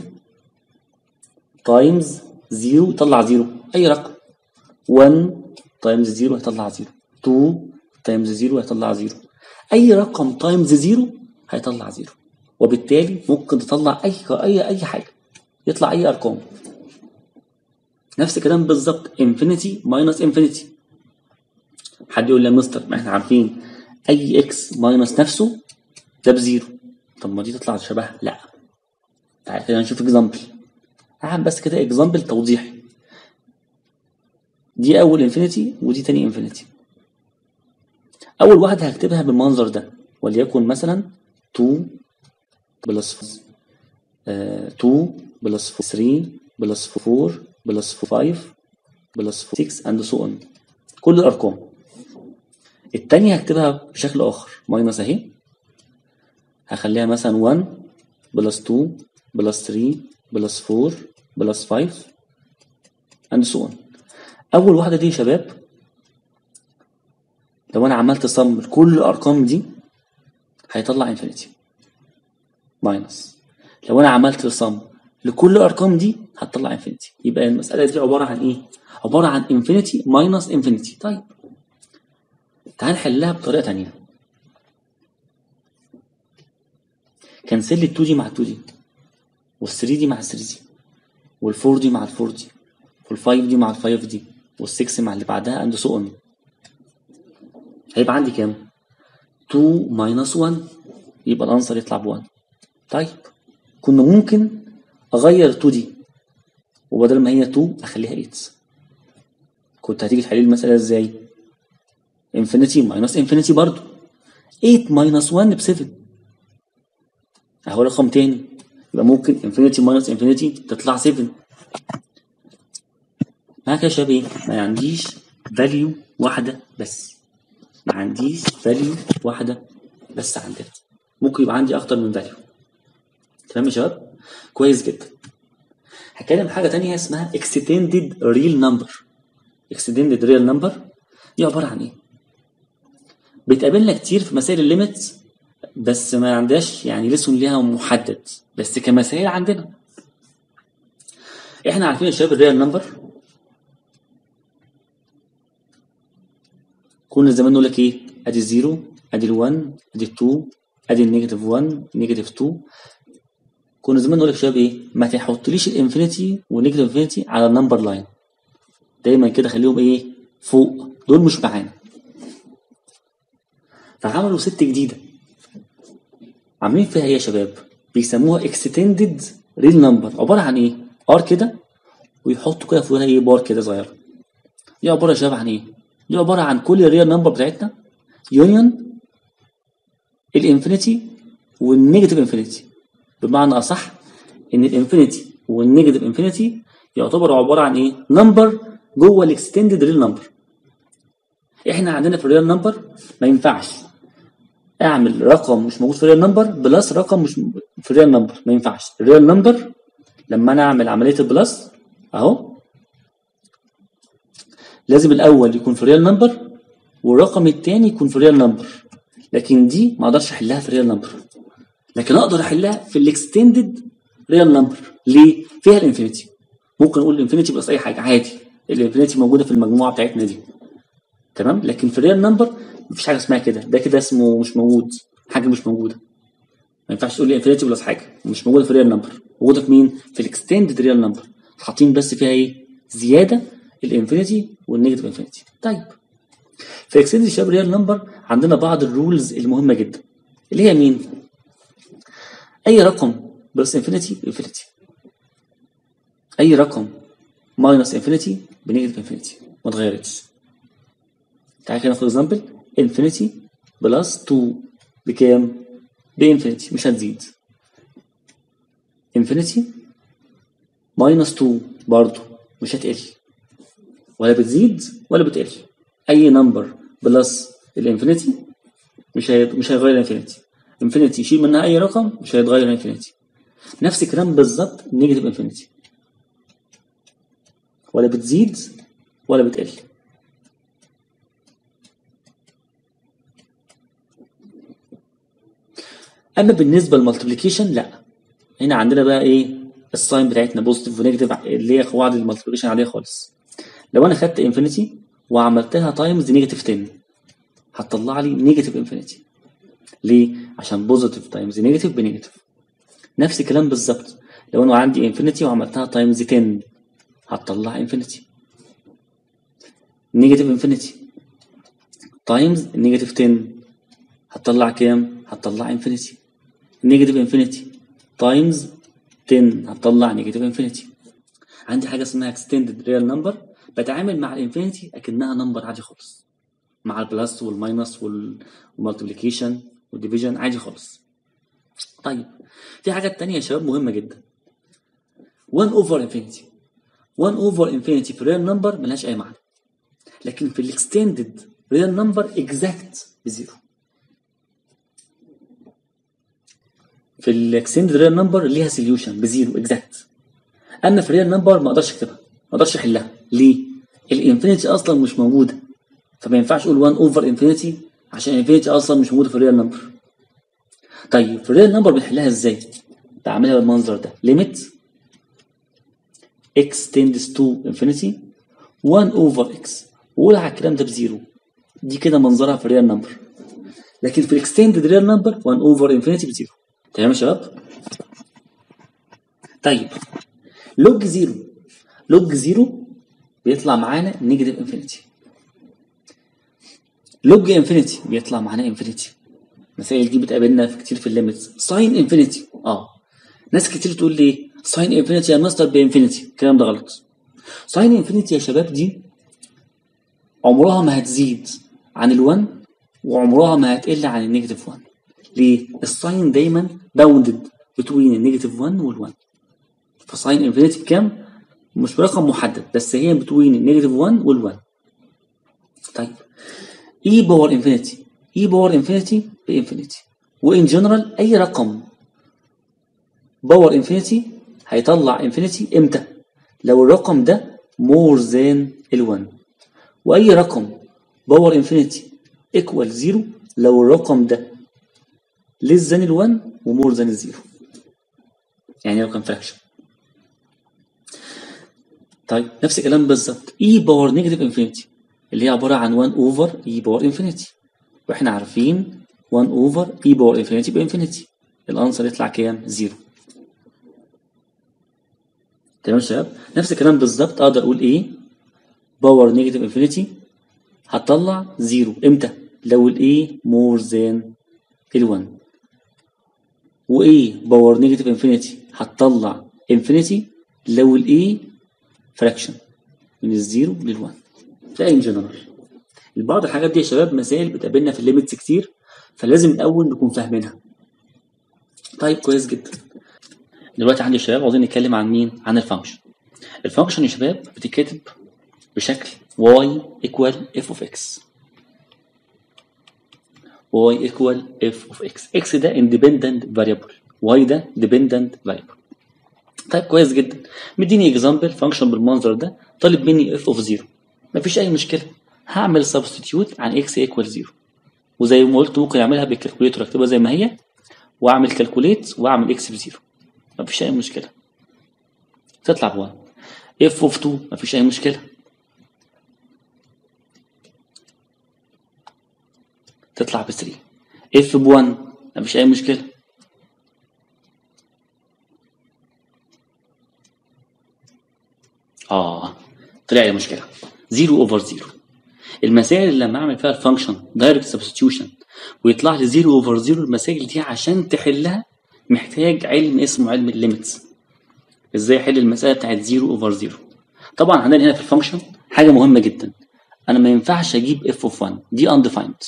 تايمز زيرو يطلع زيرو، اي رقم. واحد تايمز زيرو هيطلع زيرو، اتنين تايمز زيرو هيطلع زيرو، اي رقم تايمز زيرو هيطلع زيرو. وبالتالي ممكن تطلع اي اي اي حاجه، يطلع اي ارقام. نفس الكلام بالظبط، انفينيتي ماينس انفينيتي. حد يقول لي يا مستر ما احنا عارفين اي اكس ماينس نفسه ده بزيرو، طب ما دي تطلع شبهها. لا، تعالى كده نشوف اكزامبل. هعمل بس كده اكزامبل توضيحي. دي اول انفينيتي ودي تاني انفينيتي. اول واحده هكتبها بالمنظر ده، وليكن مثلا اتنين بلس اتنين بلس تلاتة بلس اربعة بلس خمسة بلس ستة and so on، كل الارقام. التانية هكتبها بشكل اخر، ماينس اهي، هخليها مثلا واحد بلس اتنين بلس تلاتة بلس اربعة بلس خمسة and so on. اول واحده دي يا شباب لو انا عملت صم لكل الارقام دي هيطلع انفينيتي، ماينس لو انا عملت صم لكل الارقام دي هتطلع انفينيتي. يبقى المساله دي عباره عن ايه؟ عباره عن انفينيتي ماينس انفينيتي. طيب تعال نحلها بطريقه ثانيه. كنسل لي ال اتنين دي مع ال اتنين دي، وال تلاتة دي مع ال تلاتة دي، وال اربعة دي مع ال اربعة دي، وال خمسة دي مع ال خمسة دي، وال ستة مع اللي بعدها and so on. هيبقى عندي كام؟ اتنين ماينس واحد، يبقى الانسر يطلع ب واحد. طيب كنا ممكن اغير اتنين دي وبدل ما هي اتنين اخليها تمانية. كنت هتيجي تحليل المساله ازاي؟ انفينيتي ماينس انفينيتي برضو، تمانية ماينس واحد ب سبعة، اهو رقم تاني. يبقى ممكن انفينيتي ماينس انفينيتي تطلع سبعة. معاك يا شباب ايه؟ ما عنديش فاليو واحده بس، ما عنديش فاليو واحده بس عندنا، ممكن يبقى عندي اكتر من فاليو. تمام يا شباب؟ كويس جدا. هتكلم حاجه تانية اسمها extended real number. extended real number دي عباره عن ايه؟ بتقابلنا كتير في مسائل الليميتس، بس ما عندهاش يعني ليسون ليها محدد، بس كمسائل عندنا. احنا عارفين يا شباب الريال نمبر كنا زمان نقول لك ايه؟ ادي الزيرو، ادي الوان، ادي التو، ادي النيجاتيف واحد، نيجاتيف اتنين. كنا زمان نقول لك يا شباب ايه؟ ما تحطليش الانفينيتي والنيجاتيف انفينيتي على النمبر لاين، دايما كده خليهم ايه؟ فوق، دول مش معانا. فعملوا ست جديده عاملين فيها ايه يا شباب؟ بيسموها اكستندد ريل نمبر. عباره عن ايه؟ ار كده ويحطوا كده فوقها ايه؟ بار كده صغيره. دي عباره يا شباب عن ايه؟ دي عباره عن كل الريال نمبر بتاعتنا يونيون الانفينيتي والنيجاتيف انفينيتي. بمعنى اصح ان الانفينيتي والنيجاتيف انفينيتي يعتبروا عباره عن ايه؟ نمبر جوه الاكستندد ريل نمبر. احنا عندنا في الريال نمبر ما ينفعش اعمل رقم مش موجود في الريال نمبر بلس رقم مش في الريال نمبر، ما ينفعش. الريال نمبر لما انا اعمل عمليه البلس اهو لازم الاول يكون في الريال نمبر والرقم الثاني يكون في الريال نمبر، لكن دي ما اقدرش احلها في الريال نمبر، لكن اقدر احلها في الاكستندد ريال نمبر. ليه؟ فيها الانفينيتي، ممكن اقول الانفينيتي بس اي حاجه عادي، الانفينيتي موجوده في المجموعه بتاعتنا دي. تمام؟ لكن في الريال نمبر مفيش حاجه اسمها كده، ده كده اسمه مش موجود، حاجه مش موجوده. ما ينفعش تقول لي انفينيتي بلس حاجه، مش موجوده في الريال نمبر، موجوده في مين؟ في الاكستندد ريال نمبر، حاطين بس فيها ايه؟ زياده الانفينيتي والنيجاتيف انفينيتي. طيب في الاكستندد شباب ريال نمبر عندنا بعض الرولز المهمه جدا اللي هي مين؟ اي رقم بلس انفينيتي بانفينيتي، اي رقم ماينس انفينيتي بنيجاتيف انفينيتي ما اتغيرتش. تعالى كده ناخد اكزامبل، انفينيتي بلس اتنين بكام؟ بانفينيتي مش هتزيد. انفينيتي ماينس اتنين برضه مش هتقل، ولا بتزيد ولا بتقل. اي نمبر بلس الانفينيتي مش هي... مش هيغير الانفينيتي. انفينيتي يشيل منها اي رقم مش هيتغير الانفينيتي. نفس الكلام بالظبط نيجاتيف انفينيتي، ولا بتزيد ولا بتقل. اما بالنسبه للمالتيبليكيشن لا، هنا عندنا بقى ايه؟ الساين بتاعتنا بوزيتيف ونيجاتيف اللي هي قواعد المالتيبليكيشن عاديه خالص. لو انا خدت انفينيتي وعملتها تايمز نيجاتيف عشرة هتطلع لي نيجاتيف انفينيتي. ليه؟ عشان بوزيتيف تايمز نيجاتيف بنيجاتيف. نفس الكلام بالظبط لو انا عندي انفينيتي وعملتها تايمز عشرة هتطلع انفينيتي. نيجاتيف انفينيتي تايمز نيجاتيف عشرة هتطلع كام؟ هتطلع انفينيتي. نيجاتيف انفينيتي تايمز عشرة هتطلع نيجاتيف انفينيتي. عندي حاجه اسمها اكستندد ريال نمبر، بتعامل مع الانفينيتي اكنها نمبر عادي خالص، مع البلس والماينس والمالتيبليكيشن والديفيجن عادي خالص. طيب في حاجات تانية يا شباب مهمه جدا. واحد اوفر انفينيتي، واحد اوفر انفينيتي في الريال نمبر ملهاش اي معنى، لكن في الاكستندد ريال نمبر اكزاكت بزيرو. في الاكستندد ريال نمبر ليها سوليوشن بزيرو اكزاكت، اما في الريال نمبر ما اقدرش اكتبها، ما اقدرش احلها. ليه؟ الانفينيتي اصلا مش موجوده، فما ينفعش اقول واحد اوفر انفينيتي عشان الانفينيتي اصلا مش موجوده في الريال نمبر. طيب في الريال نمبر بنحلها ازاي؟ بعملها بالمنظر ده، ليميت x tends to infinity واحد اوفر x، وقول على الكلام ده بزيرو. دي كده منظرها في الريال نمبر، لكن في الاكستندد ريال نمبر واحد اوفر انفينيتي بزيرو. تمام يا شباب؟ طيب لوج زيرو، لوج زيرو بيطلع معانا نيجاتيف انفينيتي، لوج انفينيتي بيطلع معانا انفينيتي. المسائل دي بتقابلنا في كتير في الليميتس. ساين انفينيتي اه ناس كتير تقول لي ساين انفينيتي يا مستر بانفينيتي، الكلام ده غلط. ساين انفينيتي يا شباب دي عمرها ما هتزيد عن الوان، وعمرها ما هتقل عن النيجاتيف واحد. ليه؟ الساين دايما باوندد بتوين النيجاتيف واحد والوان. فساين انفينيتي بكام؟ مش برقم محدد، بس هي بتوين النيجاتيف واحد والوان. طيب اي باور انفينيتي، اي باور انفينيتي بانفينيتي، وان جنرال اي رقم باور انفينيتي هيطلع انفينيتي امتى؟ لو الرقم ده مور ذان ال1، واي رقم باور انفينيتي ايكوال زيرو لو الرقم ده ليس ذان ال1 ومور ذان الزيرو، يعني لو كان فراكشن. طيب نفس الكلام بالظبط اي باور نيجاتيف انفينيتي اللي هي عباره عن واحد اوفر اي باور انفينيتي، واحنا عارفين واحد اوفر اي باور انفينيتي بانفينيتي، الانسر يطلع كام؟ زيرو. تمام يا شباب؟ نفس الكلام بالظبط اقدر اقول ايه باور نيجاتيف انفينيتي هتطلع زيرو امتى؟ لو الايه مور ذان ال1، وايه باور نيجاتيف انفينيتي هتطلع انفينيتي لو الايه فراكشن من الزيرو للوان. ده ان جنرال. بعض الحاجات دي يا شباب مسائل بتقابلنا في الليميتس كتير، فلازم الاول نكون فاهمينها. طيب كويس جدا. دلوقتي عندي يا شباب عاوزين نتكلم عن مين؟ عن الفانكشن. الفانكشن يا شباب بتتكتب بشكل y equal f of x، y equal f of x. x ده independent variable، y ده dependent variable. طيب كويس جدا. مديني اكزامبل فانكشن بالمنظر ده، طالب مني f of زيرو. مفيش اي مشكله، هعمل سبستيتيوت عن x equal زيرو، وزي ما قلت ممكن اعملها بالكالكوليتر اكتبها زي ما هي واعمل كالكوليت واعمل x بزيرو، مفيش اي مشكله، تطلع ب واحد. f of اتنين مفيش اي مشكله، تطلع ب تلاتة. f ب واحد مفيش اي مشكله، اه طلع لي مشكله، زيرو اوفر زيرو. المسائل اللي لما اعمل فيها الفانكشن دايركت سبستيوشن ويطلع لي زيرو اوفر زيرو، المسائل دي عشان تحلها محتاج علم اسمه علم الليميتس. ازاي احل المساله بتاعت زيرو اوفر زيرو؟ طبعا عندنا هنا في الفانكشن حاجه مهمه جدا، انا ما ينفعش اجيب اف اوف واحد دي undefined،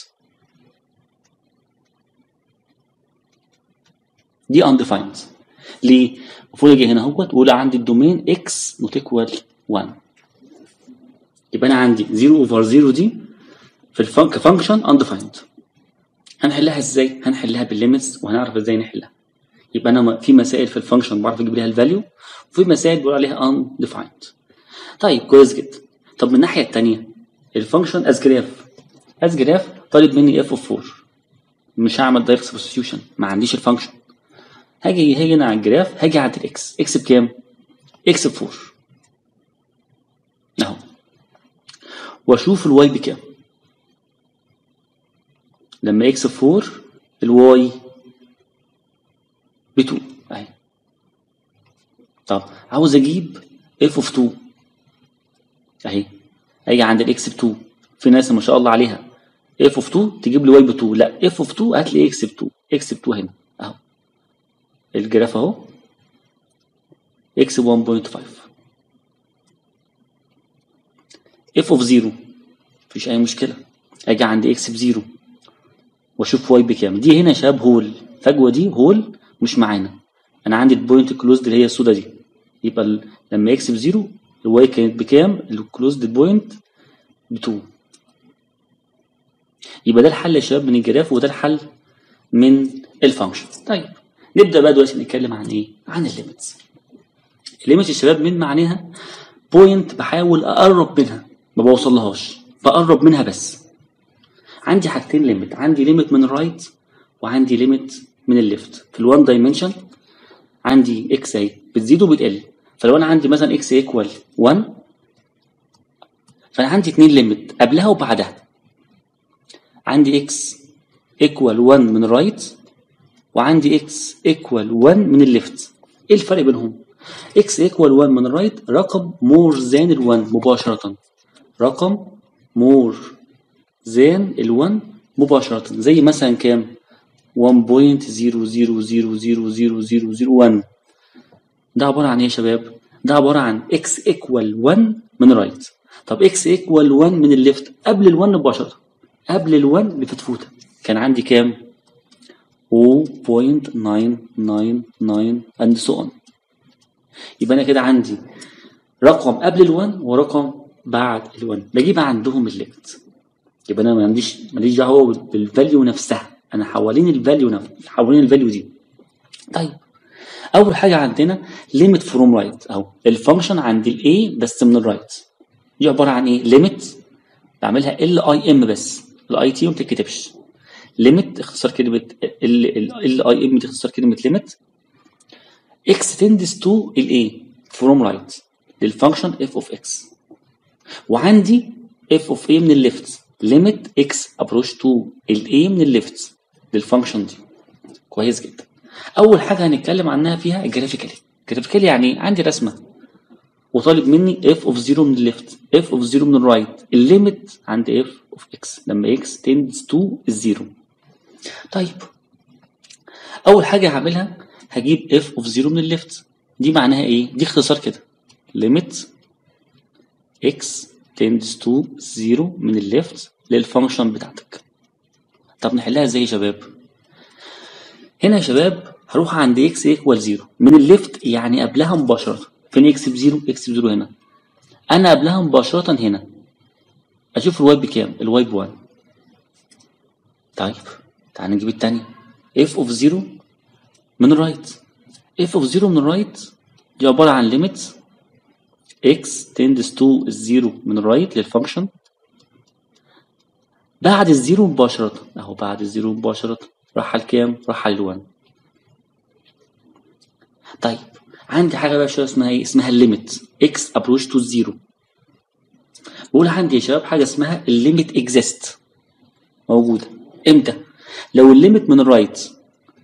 دي undefined ليه؟ المفروض اجي هنا اهوت واقول عندي الدومين اكس نوت ايكوال واحد، يبقى انا عندي زيرو اوفر زيرو دي في الفانك فانكشن undefined. هنحلها ازاي؟ هنحلها بالليميتس وهنعرف ازاي نحلها. يبقى انا في مسائل في الفانكشن بعرف اجيب لها الفاليو، وفي مسائل بقول عليها undefined. طيب كويس جدا. طب من الناحيه الثانيه الفانكشن از جراف، از جراف طالب مني اف اوف اربعة، مش هعمل دايركت سبستيوشن، ما عنديش الفانكشن. هاجي هاجي هنا على الجراف، هاجي عند الاكس، اكس بكام؟ اكس ب اربعة اهو، واشوف الواي بكام. لما اكس ب اربعة الواي ب اتنين اهي. طب عاوز اجيب اف اوف اتنين اهي، هاجي عند الاكس ب اتنين. في ناس ما شاء الله عليها اف اوف اتنين تجيب لي واي ب اتنين، لا اف اوف اتنين هات لي اكس ب اتنين، اكس ب اتنين هنا اهو الجراف اهو اكس ب واحد فاصلة خمسة. اف اوف صفر مفيش اي مشكله، اجي عند اكس ب صفر واشوف واي بكام. دي هنا شاب هول، فجوه دي هول مش معانا، انا عندي البوينت كلوزد اللي هي السودا دي، يبقى لما اكس ب صفر الواي كانت بكام؟ الكلوزد بوينت ب اتنين. يبقى ده الحل يا شباب من الجراف، وده الحل من الفانكشن. طيب نبدا بقى دلوقتي نتكلم عن ايه؟ عن الليميتس. الليميتس يا شباب من معناها بوينت بحاول اقرب منها ما بوصلهاش، بقرب منها بس. عندي حاجتين ليميت، عندي ليميت من الرايت وعندي ليميت من الليفت. في الوان دايمنشن عندي اكس اهي بتزيد وبتقل، فلو انا عندي مثلا اكس ايكوال واحد فانا عندي اتنين ليميت قبلها وبعدها. عندي اكس ايكوال واحد من الرايت وعندي اكس ايكوال واحد من الليفت. ايه الفرق بينهم؟ اكس ايكوال واحد من الرايت رقم مور ذان ال1 مباشره، رقم مور ذان ال1 مباشره، زي مثلا كام؟ واحد فاصلة صفر صفر صفر صفر صفر صفر صفر واحد. ده عباره عن ايه يا شباب؟ ده عباره عن اكس ايكوال واحد من رايت. طب اكس ايكوال واحد من الليفت قبل ال1 مباشره، قبل ال1 بفتفوته كان عندي كام؟ صفر فاصلة تسعمية وتسعين وتسعين and so on. يبقى انا كده عندي رقم قبل ال1 ورقم بعد ال1، بجيب عندهم الليمت. يبقى انا ما عنديش ماليش دعوه بالفاليو نفسها، انا حوالين الفاليو نفسها، حوالين الفاليو دي. طيب اول حاجه عندنا ليميت فروم رايت، او الفانكشن عند الاي بس من الرايت. دي عباره عن ايه؟ ليميت بعملها ال اي ام بس، الاي تي ما بتتكتبش. ليميت اختصار كلمه ال اي ام، دي اختصار كلمه ليميت اكس تندس تو الاي فروم رايت للفانكشن اف اوف اكس. وعندي اف اوف اي من الليفت ليميت اكس ابروش تو الاي من الليفت للفانكشن دي. كويس جدا. اول حاجه هنتكلم عنها فيها الجرافيكالي. جرافيكالي يعني عندي رسمه وطالب مني اف اوف صفر من الليفت، اف اوف صفر من الرايت، الليميت عند اف اوف اكس لما اكس تندس تو الزيرو. طيب اول حاجه هعملها هجيب اف اوف صفر من الليفت، دي معناها ايه؟ دي اختصار كده ليميت اكس تندس تو صفر من الليفت للفانكشن بتاعتك. طب نحلها ازاي يا شباب؟ هنا يا شباب هروح عند اكس ايكوال صفر من الليفت، يعني قبلها مباشره. فين اكس بزيرو؟ اكس بزيرو هنا، انا قبلها مباشره هنا. اشوف الواي بكام؟ الواي بواحد. طيب تعال نجيب الثانيه، اف اوف صفر من الرايت. اف اوف صفر من الرايت دي عباره عن ليميت اكس تندس تو الزيرو من الرايت للفانكشن بعد الزيرو مباشره اهو، بعد الزيرو مباشره راح لكام؟ راح للوان. طيب عندي حاجه بقى شويه اسمها ايه؟ اسمها الليميت اكس ابروش تو الزيرو. بقول عندي يا شباب حاجه اسمها الليميت اكزيست، موجوده امتى؟ لو الليميت من الرايت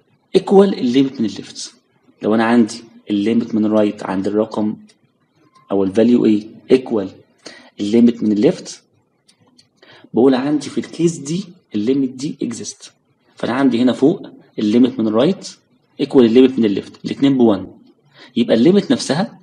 ايكوال الليميت من الليفت. لو انا عندي الليميت من الرايت عند الرقم او الفاليو ايه ايكوال الليميت من الليفت، بقول عندي في الكيس دي الليميت دي اكزيست. فانا عندي هنا فوق الليميت من الرايت ايكوال الليميت من الليفت، الاثنين ب واحد، يبقى الليميت نفسها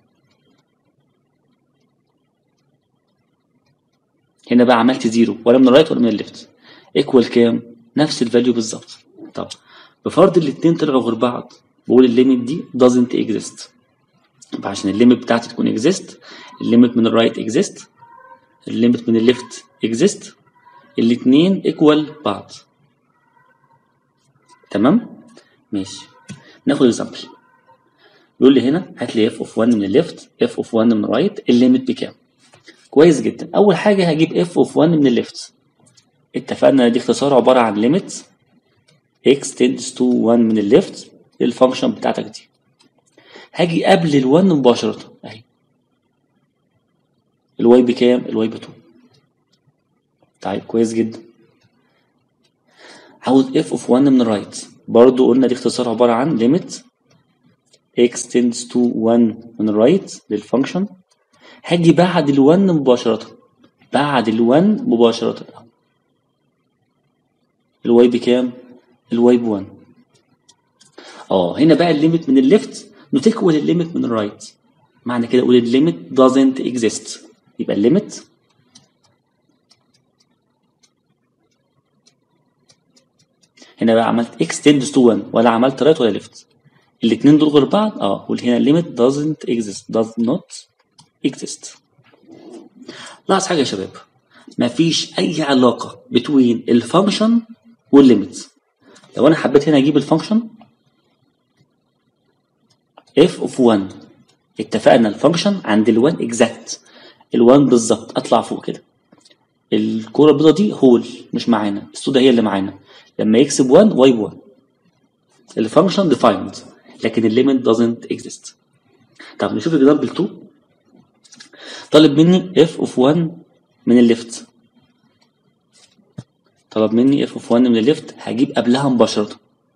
هنا بقى عملت زيرو ولا من الرايت ولا من الليفت، ايكوال كام؟ نفس الفاليو بالظبط. طب بفرض الاثنين طلعوا غير بعض، بقول الليميت دي doesn't exist. يبقى عشان الليميت بتاعتي تكون اكزيست، الليميت من الرايت اكزيست، الليميت من الليفت اكزيست، الاثنين ايكوال بعض. تمام؟ ماشي. ناخد اكزامبل. بيقول لي هنا هات لي اف اوف واحد من الليفت، اف اوف واحد من الرايت، الليميت بكام؟ كويس جدا. اول حاجه هجيب اف اوف واحد من الليفت. اتفقنا دي اختصار عباره عن ليميت x tends to واحد من الليفت للفانكشن بتاعتك دي. هاجي قبل ال1 مباشره اهي، الواي بكام؟ الواي ب اتنين. طيب كويس جدا. عاوز اف اوف واحد من الرايت، برضو قلنا دي اختصار عباره عن ليميت x tends to واحد من الرايت للفانكشن. هاجي بعد ال1 مباشره، بعد ال1 مباشره الواي بكام؟ الواي ب واحد. اه هنا بقى الليميت من الليفت نتيكوال الليميت من الرايت، معنى كده اقول الليميت doesn't exist. يبقى الليميت هنا بقى عملت x tends to واحد ولا عملت رايت ولا ليفت، الاثنين دول غير بعض. اه قول هنا الليميت doesn't exist does not exist. لاحظ حاجه يا شباب، مفيش اي علاقه بين الفانكشن والليميت. لو انا حبيت هنا اجيب الفانكشن f of واحد، اتفقنا الفانكشن عند ال1 اكزاكت، ال1 بالظبط، اطلع فوق كده. الكوره البيضاء دي هول مش معانا، السوداء هي اللي معانا. لما يكسب واحد واي ب واحد، الفانكشن defined لكن الليميت doesn't exist. طب نشوف اكزامبل اتنين. طالب مني f of واحد من الليفت، طلب مني f of واحد من الليفت، هجيب قبلها مباشره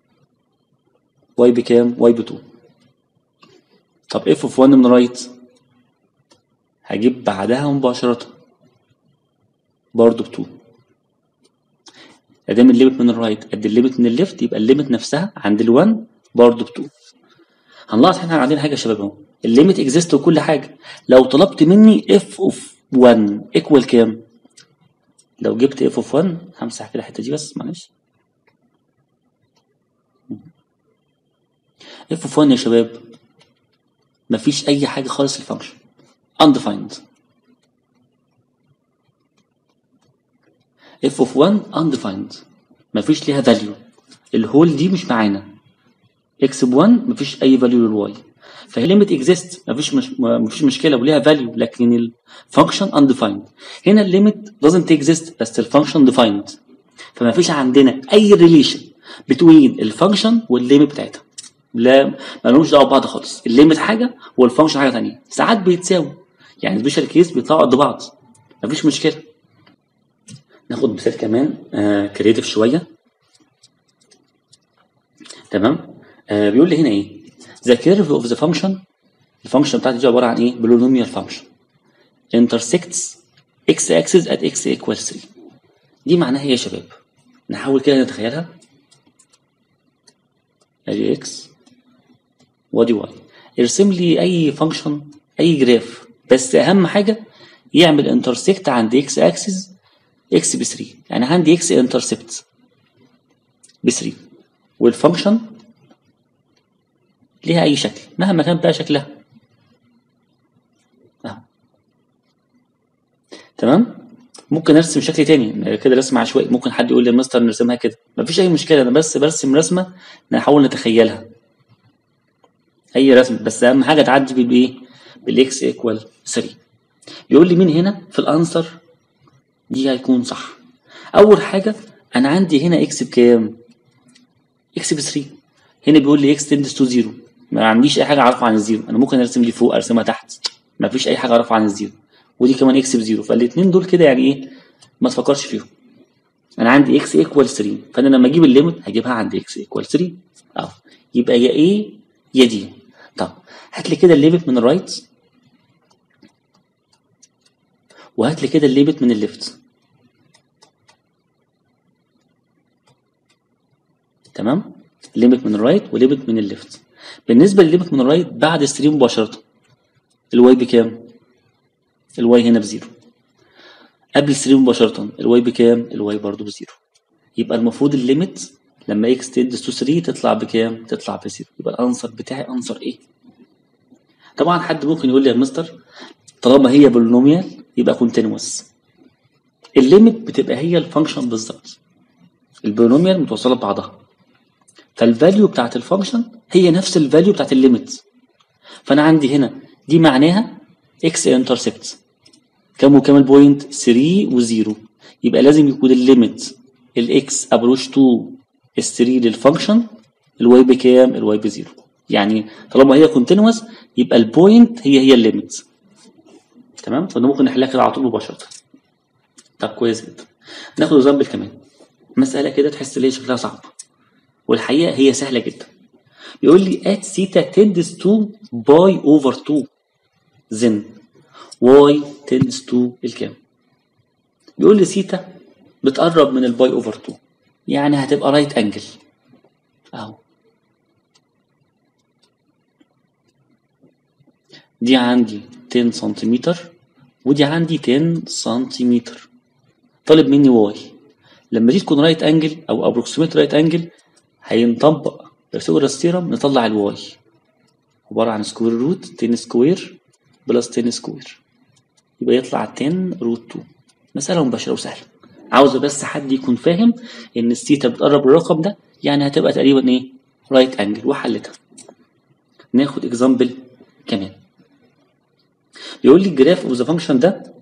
y بكام؟ y ب اتنين. طب f of واحد من الرايت هجيب بعدها مباشره برضه ب اتنين. ادام الليميت من الرايت قد الليميت من الليفت، يبقى الليميت نفسها عند ال1 برضه ب اتنين. هنلاحظ احنا عندنا حاجه يا شباب اهو، الليميت اكزيست وكل حاجه. لو طلبت مني f of واحد ايكوال كام؟ لو جبت f of واحد، همسح كده الحته دي بس معلش. f of واحد يا شباب مفيش اي حاجه خالص في الفانكشن، undefined. f of واحد undefined مفيش ليها value، الهول دي مش معانا، x ب واحد مفيش اي value للواي، فهي ليميت اكزيست مفيش مش مفيش مشكله وليها value، لكن الفانكشن undefined. هنا الليميت doesn't exist بس الفانكشن defined، فمفيش عندنا اي ريليشن بين الفانكشن والليميت بتاعتها، لا ما لهمش دعوه ببعض خالص. الليميت حاجه والفانكشن حاجه ثانيه، ساعات بيتساووا يعني سبيشال كيس بيطلعوا قد بعض مفيش مشكله. ناخد مثال كمان آه كريتيف شويه. تمام. آه بيقول لي هنا ايه؟ the curve of the function، الفانكشن بتاعتي دي عباره عن ايه؟ بولينوميال فانكشن intersects x axis at x equals ثلاثة. دي معناها ايه يا شباب؟ نحاول كده نتخيلها. ادي x وادي y، ارسم لي اي فانكشن اي جراف، بس اهم حاجه يعمل انترسكت عند x axis x ب ثلاثة، يعني عندي x انترسبت ب ثلاثة والفانكشن ليها اي شكل مهما كان بقى شكلها. اهو تمام. ممكن ارسم شكل تاني كده، رسم عشوائي، ممكن حد يقول لي يا مستر نرسمها كده، مفيش اي مشكله، انا بس برسم رسمه نحاول نتخيلها اي رسم، بس اهم حاجه تعدي بالايه؟ بالاكس ايكوال ثلاثة. بيقول لي مين هنا في الانسر دي هيكون صح. اول حاجه انا عندي هنا اكس بكام؟ اكس ب ثلاثة. هنا بيقول لي اكس تندس تو صفر، ما عنديش اي حاجه اعرفها عن الزيرو، انا ممكن ارسم لي فوق ارسمها تحت، ما فيش اي حاجه اعرفها عن الزيرو، ودي كمان اكس بزيرو، فالاثنين دول كده يعني ايه؟ ما تفكرش فيهم. انا عندي اكس ايكوال ثلاثة، فانا لما اجيب الليميت هجيبها عند اكس ايكوال ثلاثة اهو، يبقى يا ايه يا دي. طب هات لي كده الليميت من الرايت وهات لي كده الليميت من الليفت. تمام؟ ليميت من الرايت وليميت من الليفت. بالنسبه للليميت من الرايت بعد الثري مباشره، الواي بكام؟ الواي هنا بزيرو. قبل الثري مباشره الواي بكام؟ الواي برضو بزيرو. يبقى المفروض الليميت لما اكس تندس تو ثري تطلع بكام؟ تطلع بزيرو. يبقى الانسر بتاعي انسر ايه؟ طبعا حد ممكن يقول لي يا مستر طالما هي بولينوميال يبقى كونتينوس. الليميت بتبقى هي الفانكشن بالظبط. البولينوميال متوصله ببعضها، فالفاليو بتاعت الفانكشن هي نفس الفاليو بتاعت الليميت. فانا عندي هنا دي معناها اكس انترسبت كام وكام البوينت؟ ثري و0. يبقى لازم يكون الليميت الاكس ابروش تو ال ثري للفانكشن، الواي بكام؟ الواي بزيرو. يعني طالما هي كونتينوس يبقى البوينت هي هي الليميت. تمام؟ فده ممكن نحلها كده على طول مباشره. طب كويس جدا. ناخد اكزامبل كمان، مساله كده تحس ان هي شكلها صعب والحقيقه هي سهله جدا. بيقول لي at theta tends to باي over two then y tends to الكام؟ بيقول لي ثيتا بتقرب من الباي اوفر تو، يعني هتبقى رايت انجل اهو. دي عندي عشرة سنتيمتر ودي عندي عشرة سنتيمتر. طالب مني واي. لما دي تكون رايت انجل او ابروكسيميت رايت انجل هينطبق بيثاغورس ثيرم نطلع الواي عباره عن سكوير روت عشرة سكوير بلس عشرة سكوير، يبقى يطلع عشرة روت اتنين. مساله مباشره وسهله، عاوزه بس حد يكون فاهم ان الثيتا بتقرب للرقم ده، يعني هتبقى تقريبا ايه؟ رايت انجل وحلتها. ناخد اكزامبل كمان. بيقول لي الجراف اوف ذا فانكشن ده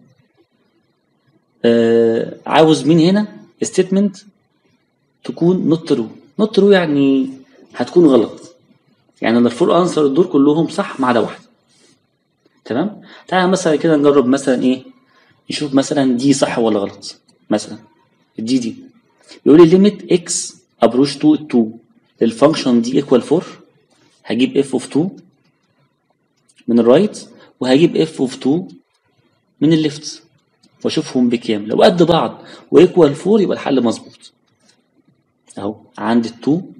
آه عاوز مين هنا؟ ستيتمنت تكون نوت ترو. نوت ترو يعني هتكون غلط، يعني الفور انسر دول كلهم صح ما عدا واحده. تمام؟ تعالى مثلا كده نجرب مثلا ايه؟ نشوف مثلا دي صح ولا غلط. مثلا دي دي بيقول لي ليميت اكس ابروش تو اتنين للفانكشن دي ايكوال اربعة، هجيب اف اوف اتنين من الرايت وهجيب اف اوف اتنين من الليفت واشوفهم بكام. لو قد بعض وايكوال اربعة يبقى الحل مظبوط. اهو عندي اتنين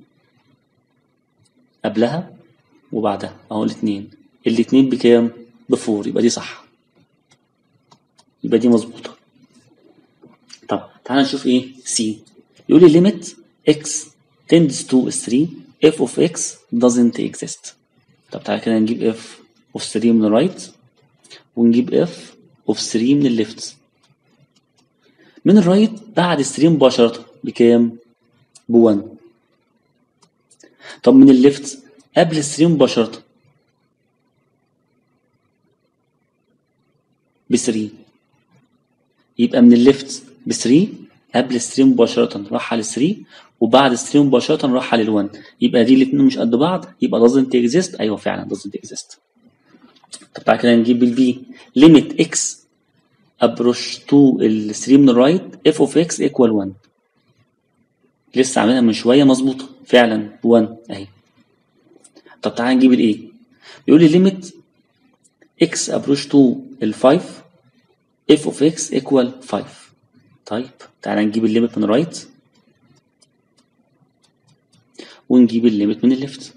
قبلها وبعدها اهو الاثنين، الاثنين بكام؟ ب اربعة، يبقى دي صح، يبقى دي مظبوطه. طب تعالى نشوف ايه سي. يقول لي ليميت اكس tends to ثري f of x doesn't exist. طب تعالى كده نجيب f of ثري من الرايت ونجيب f of ثري من الليفت. من الرايت بعد ثري مباشره بكام؟ ب واحد. طب من الليفت قبل ثري مباشره ب ثري، يبقى من الليفت ب ثري قبل ثري مباشره راح على ثري وبعد ثري مباشره راح على واحد، يبقى دي الاثنين مش قد بعض، يبقى doesn't exist. ايوه فعلا doesn't exist. طب تعالى كده نجيب البي. ليميت اكس ابروش تو ال ثري من الرايت اف اوف اكس ايكوال واحد. لسه عاملينها من شويه مظبوطه فعلا واحد اهي. طب تعالى نجيب الايه. بيقول لي ليميت اكس ابروش تو ال خمسة اف اوف اكس ايكوال خمسة. طيب تعالى نجيب الليميت من الرايت ونجيب الليميت من الليفت.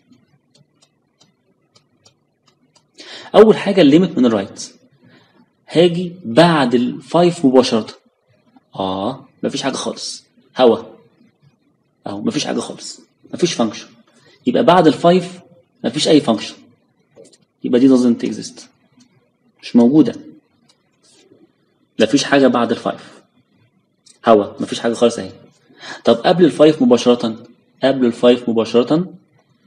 اول حاجه الليميت من الرايت هاجي بعد ال خمسة مباشره. اه مفيش حاجه خالص، هوا اهو، مفيش حاجه خالص، مفيش فانكشن. يبقى بعد ال خمسة مفيش اي فانكشن، يبقى دي doesn't exist، مش موجوده. مفيش حاجه بعد ال خمسة، هوا مفيش حاجه خالص اهي. طب قبل ال خمسة مباشره، قبل ال خمسة مباشره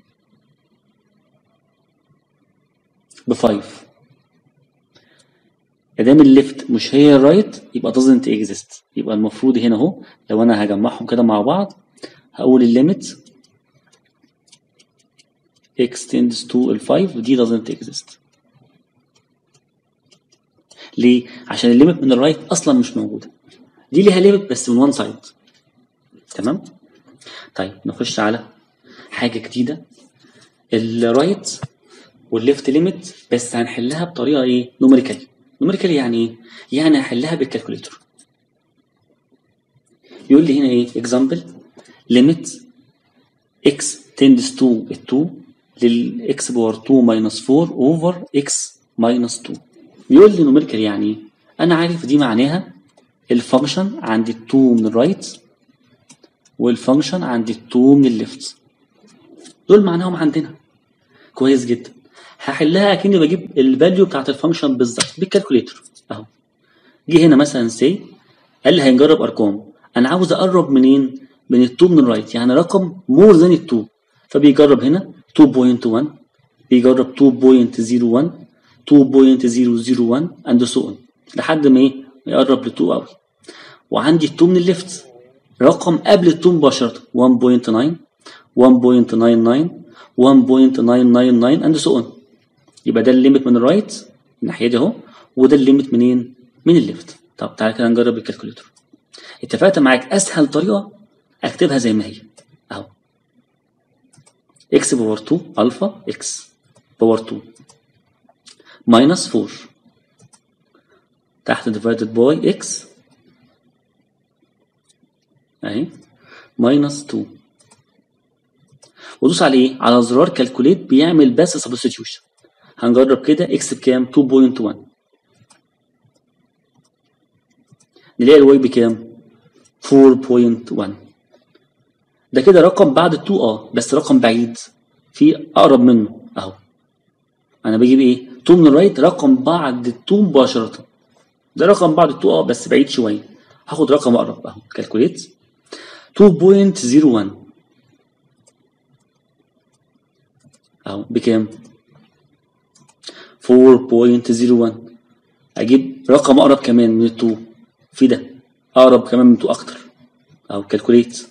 ب خمسة. ادام الليفت مش هي الرايت يبقى doesn't exist. يبقى المفروض هنا اهو لو انا هجمعهم كده مع بعض هقول الليميت x tends to ال خمسة دي doesn't exist. ليه؟ عشان الليميت من الرايت اصلا مش موجوده، دي ليها ليميت بس من وان سايد. تمام؟ طيب نخش على حاجه جديده، الرايت والليفت ليميت، بس هنحلها بطريقه ايه؟ نوميريكال. نوميريكال يعني ايه؟ يعني هحلها بالكالكوليتر. يقول لي هنا ايه؟ اكزامبل ليميت x tends to اتنين للاكس باور اتنين ماينس اربعة اوفر x ماينس اتنين. بيقول لي نوميريكال يعني ايه؟ انا عارف دي معناها الفانكشن عند اتنين من الرايت والفانكشن عند اتنين من الليفت، دول معناهم عندنا كويس جدا. هحلها اكني بجيب الفاليو بتاعت الفانكشن بالظبط بالكالكوليتر اهو. جه هنا مثلا سي قال لي هنجرب ارقام، انا عاوز اقرب منين؟ من الاتنين من الرايت، يعني رقم مور ذان اتنين، فبيجرب هنا اتنين فاصلة واحد، بيجرب اتنين فاصلة صفر واحد، اتنين فاصلة صفر صفر واحد اند سو اون لحد ما ايه؟ يقرب ل اتنين قوي. وعندي اتنين من الليفت رقم قبل اتنين مباشره واحد فاصلة تسعة، واحد فاصلة تسعة تسعة، واحد فاصلة تسعة تسعة تسعة اند سو اون. يبقى ده الليميت من الرايت الناحيه دي اهو، وده الليميت منين؟ من الليفت. طب تعالى كده نجرب الكالكوليتر. اتفقت معاك اسهل طريقه اكتبها زي ما هي اهو، اكس باور اتنين الفا اكس باور اتنين ماينس اربعة تحت ديفايدد باي اكس اهي ماينس اتنين، ودوس على ايه؟ على زرار كالكوليت بيعمل بس سبستيوشن. هنجرب كده اكس بكام؟ اتنين فاصلة واحد، نلاقي الواي بكام؟ اربعة فاصلة واحد. ده كده رقم بعد اتنين اه بس رقم بعيد، في اقرب منه اهو. انا بجيب ايه؟ اتنين من الرايت رقم بعد اتنين مباشره، ده رقم بعد اتنين اه بس بعيد شويه، هاخد رقم اقرب اهو كالكوليت اتنين فاصلة صفر واحد اهو بكام؟ اربعة فاصلة صفر واحد. اجيب رقم اقرب كمان من اتنين، في ده اقرب كمان من اتنين اكتر اهو كالكوليت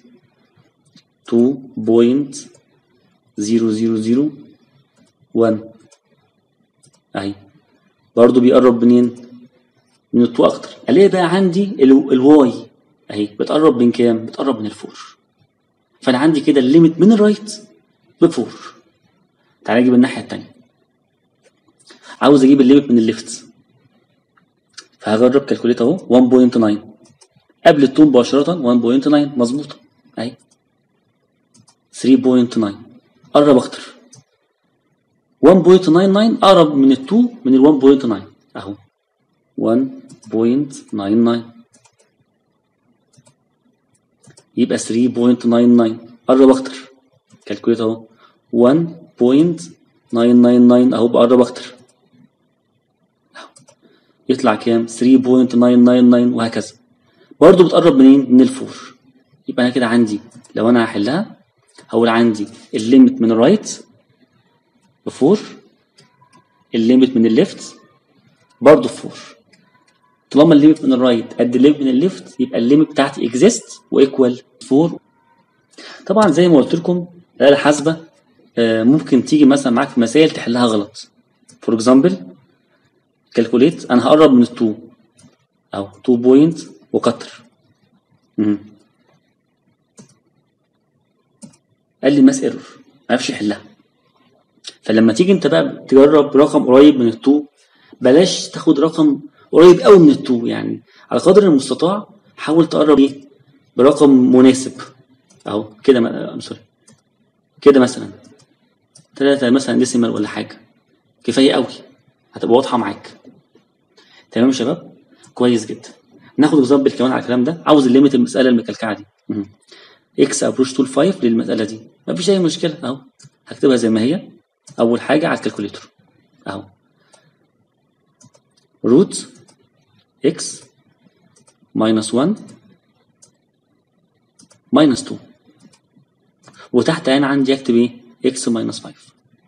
اتنين فاصلة صفر صفر صفر واحد اهي برضو بيقرب منين؟ من اتنين اكتر. الاقي بقى عندي الواي اهي بتقرب من كام؟ بتقرب من الفور. فانا عندي كده الليميت من الرايت بفور. تعالى اجيب الناحيه الثانيه، عاوز اجيب الليميت من الليفت، فهجرب كالكوليت اهو واحد فاصلة تسعة قبل اتنين مباشره واحد فاصلة تسعة مظبوطه اهي تلاتة فاصلة تسعة قرب اكتر، واحد فاصلة تسعة تسعة اقرب من ال اتنين من ال واحد فاصلة تسعة اهو واحد فاصلة تسعة تسعة يبقى تلاتة فاصلة تسعة تسعة قرب اكتر كالكوليت اهو واحد فاصلة تسعة تسعة اهو بقرب اكتر اهو يطلع كام؟ تلاتة فاصلة تسعة تسعة وهكذا. برضه بتقرب منين؟ من الفور. يبقى انا كده عندي لو انا هحلها هقول عندي الليميت من الرايت بفور، الليميت من الليفت برضه بفور. طالما الليميت من الرايت قد الليميت من الليفت يبقى الليميت بتاعتي اكزيست وايكوال اربعة. طبعا زي ما قلت لكم الآلة الحاسبة ممكن تيجي مثلا معاك في مسائل تحلها غلط. فور اكزامبل كالكوليت انا هقرب من اتنين او اتنين بوينت وكتر، قال لي ماس ايرور ما عرفش يحلها. فلما تيجي انت بقى تجرب رقم قريب من الاتنين بلاش تاخد رقم قريب قوي من الاتنين، يعني على قدر المستطاع حاول تقرب ايه برقم مناسب اهو كده م... سوري كده مثلا تلاتة مثلا ديسيمال ولا حاجه كفايه قوي هتبقى واضحه معاك. تمام يا شباب كويس جدا. ناخد اكزامبل كمان على الكلام ده. عاوز الليميت المساله المكلكعه دي اكس ابروش طول خمسة للمساله دي، مفيش اي مشكله اهو هكتبها زي ما هي. اول حاجه على الكالكوليتر اهو روت اكس ماينس واحد ماينس اتنين، وتحت هنا عندي اكتب ايه؟ اكس ماينس خمسة.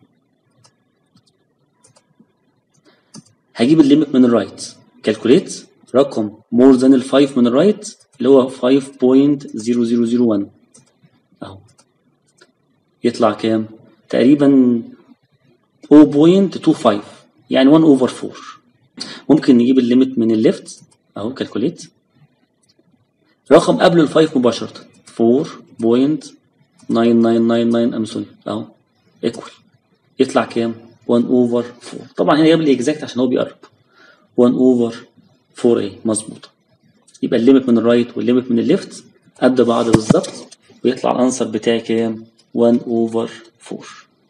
هجيب الليميت من الرايت كالكوليت رقم مور ذان ال خمسة من الرايت اللي هو خمسة فاصلة صفر صفر صفر واحد اهو يطلع كام؟ تقريبا صفر فاصلة اتنين خمسة يعني واحد اوفر اربعة. ممكن نجيب الليميت من الليفت اهو كالكوليت رقم قبل ال خمسة مباشره اربعة فاصلة تسعة تسعة تسعة تسعة ام سوري اهو ايكوال يطلع كام؟ واحد اوفر اربعة. طبعا هنا جاب لي اكزاكت عشان هو بيقرب واحد اوفر اربعة ايه مظبوطه. يبقى الليميت من الرايت والليميت من الليفت قد بعض بالظبط، ويطلع الانسر بتاعي كام؟ واحد اوفر اربعة.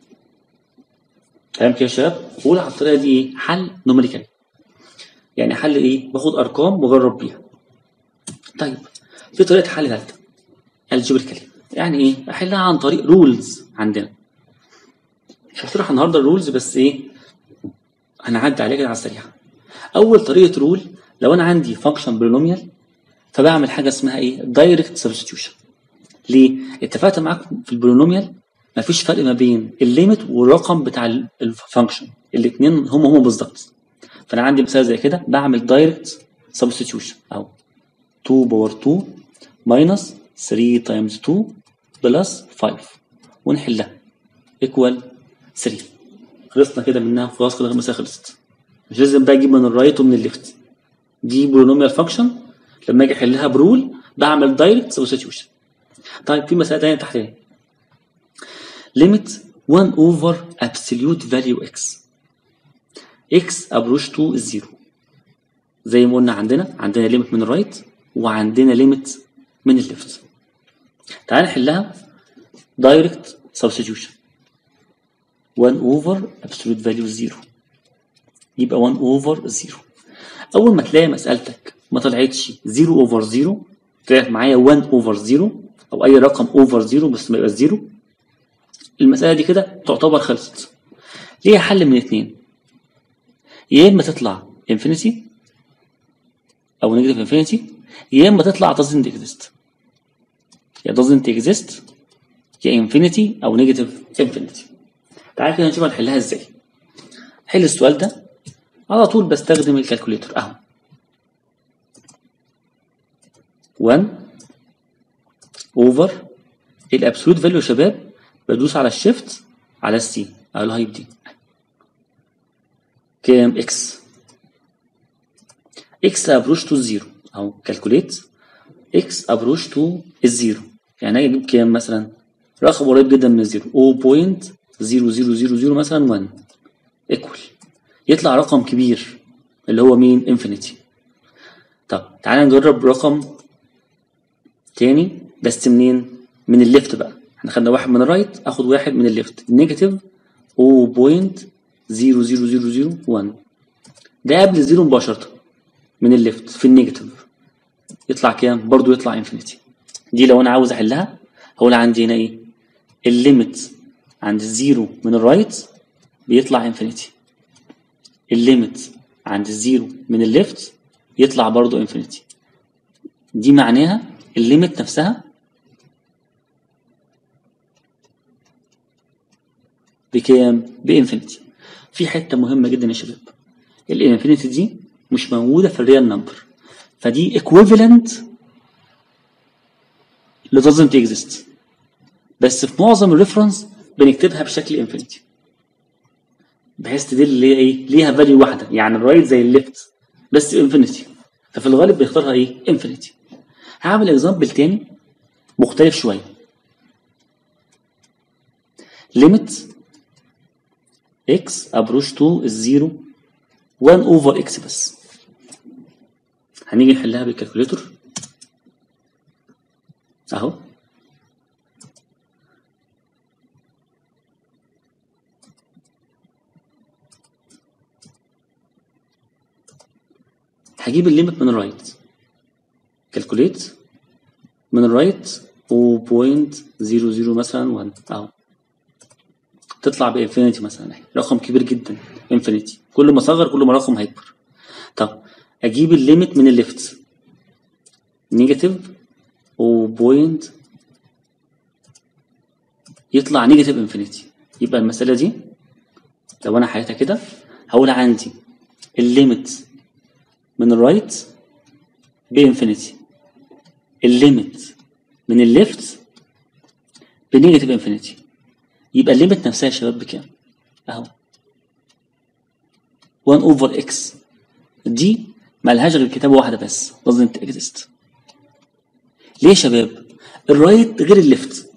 تمام كده يا شباب؟ قول على الطريقه دي ايه؟ حل نوميريكال، يعني حل ايه؟ باخد ارقام واجرب بيها. طيب في طريقه حل ثالثه الجبريكالي، يعني ايه؟ احلها عن طريق رولز عندنا. مش هشرح النهارده الرولز، بس ايه هنعدي عليها كده على السريع. اول طريقه رول، لو انا عندي فانكشن بولينوميال فبعمل حاجه اسمها ايه؟ دايركت سبستيوشن. ليه؟ اتفقت معاكم في البولينوميال مفيش فرق ما بين الليميت والرقم بتاع الفانكشن، الاثنين هم هم بالظبط. فانا عندي مثال زي كده بعمل دايركت سبستيوشن اهو، اتنين باور اتنين ماينس تلاتة تايمز اتنين بلس خمسة ونحلها ايكوال تلاتة. خلصنا كده منها، خلاص كده المسألة خلصت. مش لازم بقى اجيب من الرايت ومن الليفت، دي بولينوميال فانكشن لما اجي احلها برول بعمل دايركت سبستيوشن. طيب في مسألة تانية تحتها، ليميت واحد اوفر ابسوليوت فاليو اكس، اكس ابروش تو الزيرو. زي ما قلنا عندنا عندنا ليميت من الرايت وعندنا ليميت من الليفت. تعال نحلها دايركت سبستيوشن. واحد اوفر ابسوليوت فاليو زيرو يبقى واحد اوفر زيرو. اول ما تلاقي مسألتك ما طلعتش صفر اوفر صفر، طلعت معايا واحد اوفر صفر او اي رقم اوفر صفر بس ما يبقى صفر، المسألة دي كده تعتبر خلصت. ليها حل من اتنين، يا اما تطلع انفينيتي او نيجاتيف انفينيتي، يا اما تطلع doesn't exist. يا doesn't exist يا انفينيتي او نيجاتيف انفينيتي. تعالى كده نشوف هنحلها ازاي. حل السؤال ده على طول بستخدم الكالكوليتر اهو. واحد اوفر الابسولوت فاليو يا شباب، بدوس على الشيفت على السي على الهايب دي كام؟ اكس. اكس ابروش تو الزيرو اهو، كالكوليت اكس ابروش تو الزيرو، يعني اجي اجيب كام مثلا؟ رقم قريب جدا من الزيرو صفر بوينت صفر صفر صفر صفر مثلا واحد ايكوال، يطلع رقم كبير اللي هو مين؟ انفينيتي. طب تعالى نجرب رقم تاني بس منين؟ من الليفت بقى. احنا خدنا واحد من الرايت، اخد واحد من الليفت نيجاتيف صفر بوينت صفر صفر صفر صفر واحد، ده قبل الزيرو مباشرة من الليفت في النيجاتيف، يطلع كام؟ برضو يطلع انفينيتي. دي لو انا عاوز احلها هقول عندي هنا ايه؟ الليميت عند الزيرو من الرايت بيطلع انفينيتي، الليميت عند الزيرو من الليفت يطلع برضو انفينيتي. دي معناها الليميت نفسها بكام؟ بانفينيتي. في حته مهمه جدا يا شباب، الانفينيتي دي مش موجوده في الريال نمبر، فدي ايكويفالنت ل doesn't exist، بس في معظم الريفرنس بنكتبها بشكل انفينيتي بحيث تدل اللي هي ايه؟ ليها فاليو واحده، يعني الرايت زي الليفت بس انفينيتي، ففي الغالب بيختارها ايه؟ انفينيتي. هعمل اكزامبل تاني مختلف شويه. ليميت اكس ابروش تو الزيرو واحد اوفر اكس بس. هنيجي نحلها بالكالكوليتر اهو. هجيب الليميت من الرايت، كالكوليت من الرايت صفر بوينت صفر صفر مثلا واحد اهو، تطلع بانفينيتي مثلا اهي، رقم كبير جدا انفينيتي، كل ما اصغر كل ما رقم هيكبر. طب اجيب الليميت من الليفت نيجاتيف صفر بوينت يطلع نيجاتيف انفينيتي. يبقى المساله دي لو انا حليتها كده هقول عندي الليميت من الرايت بانفينيتي، الليميت من الليفت بنيجاتيف انفينيتي. يبقى الليميت نفسها يا شباب بكام؟ اهو واحد اوفر اكس، دي مالهاش غير كتابه واحده بس doesn't exist. ليه يا شباب؟ الرايت غير الليفت،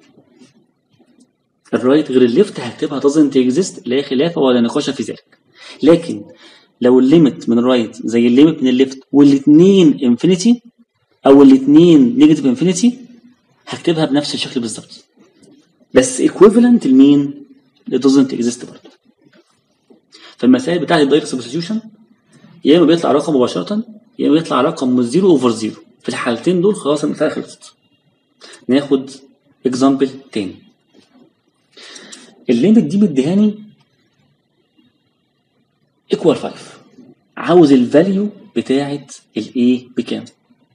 الرايت غير الليفت هكتبها doesn't exist لا خلاف ولا نقاش في ذلك، لكن لو الليميت من الرايت زي الليميت من الليفت والاثنين انفينيتي او الاثنين نيجاتيف انفينيتي هكتبها بنفس الشكل بالظبط، بس ايكويفالنت لمين؟ اللي doesn't exist برضه. فالمسائل بتاعت الدايركت سبستيوشن يا اما بيطلع رقم مباشره يا اما بيطلع رقم زيرو اوفر زيرو، في الحالتين دول خلاص المساله خلصت. ناخد اكزامبل تاني. الليميت دي مديهاني ايكوال خمسة، عاوز الفاليو بتاعت الايه بكام؟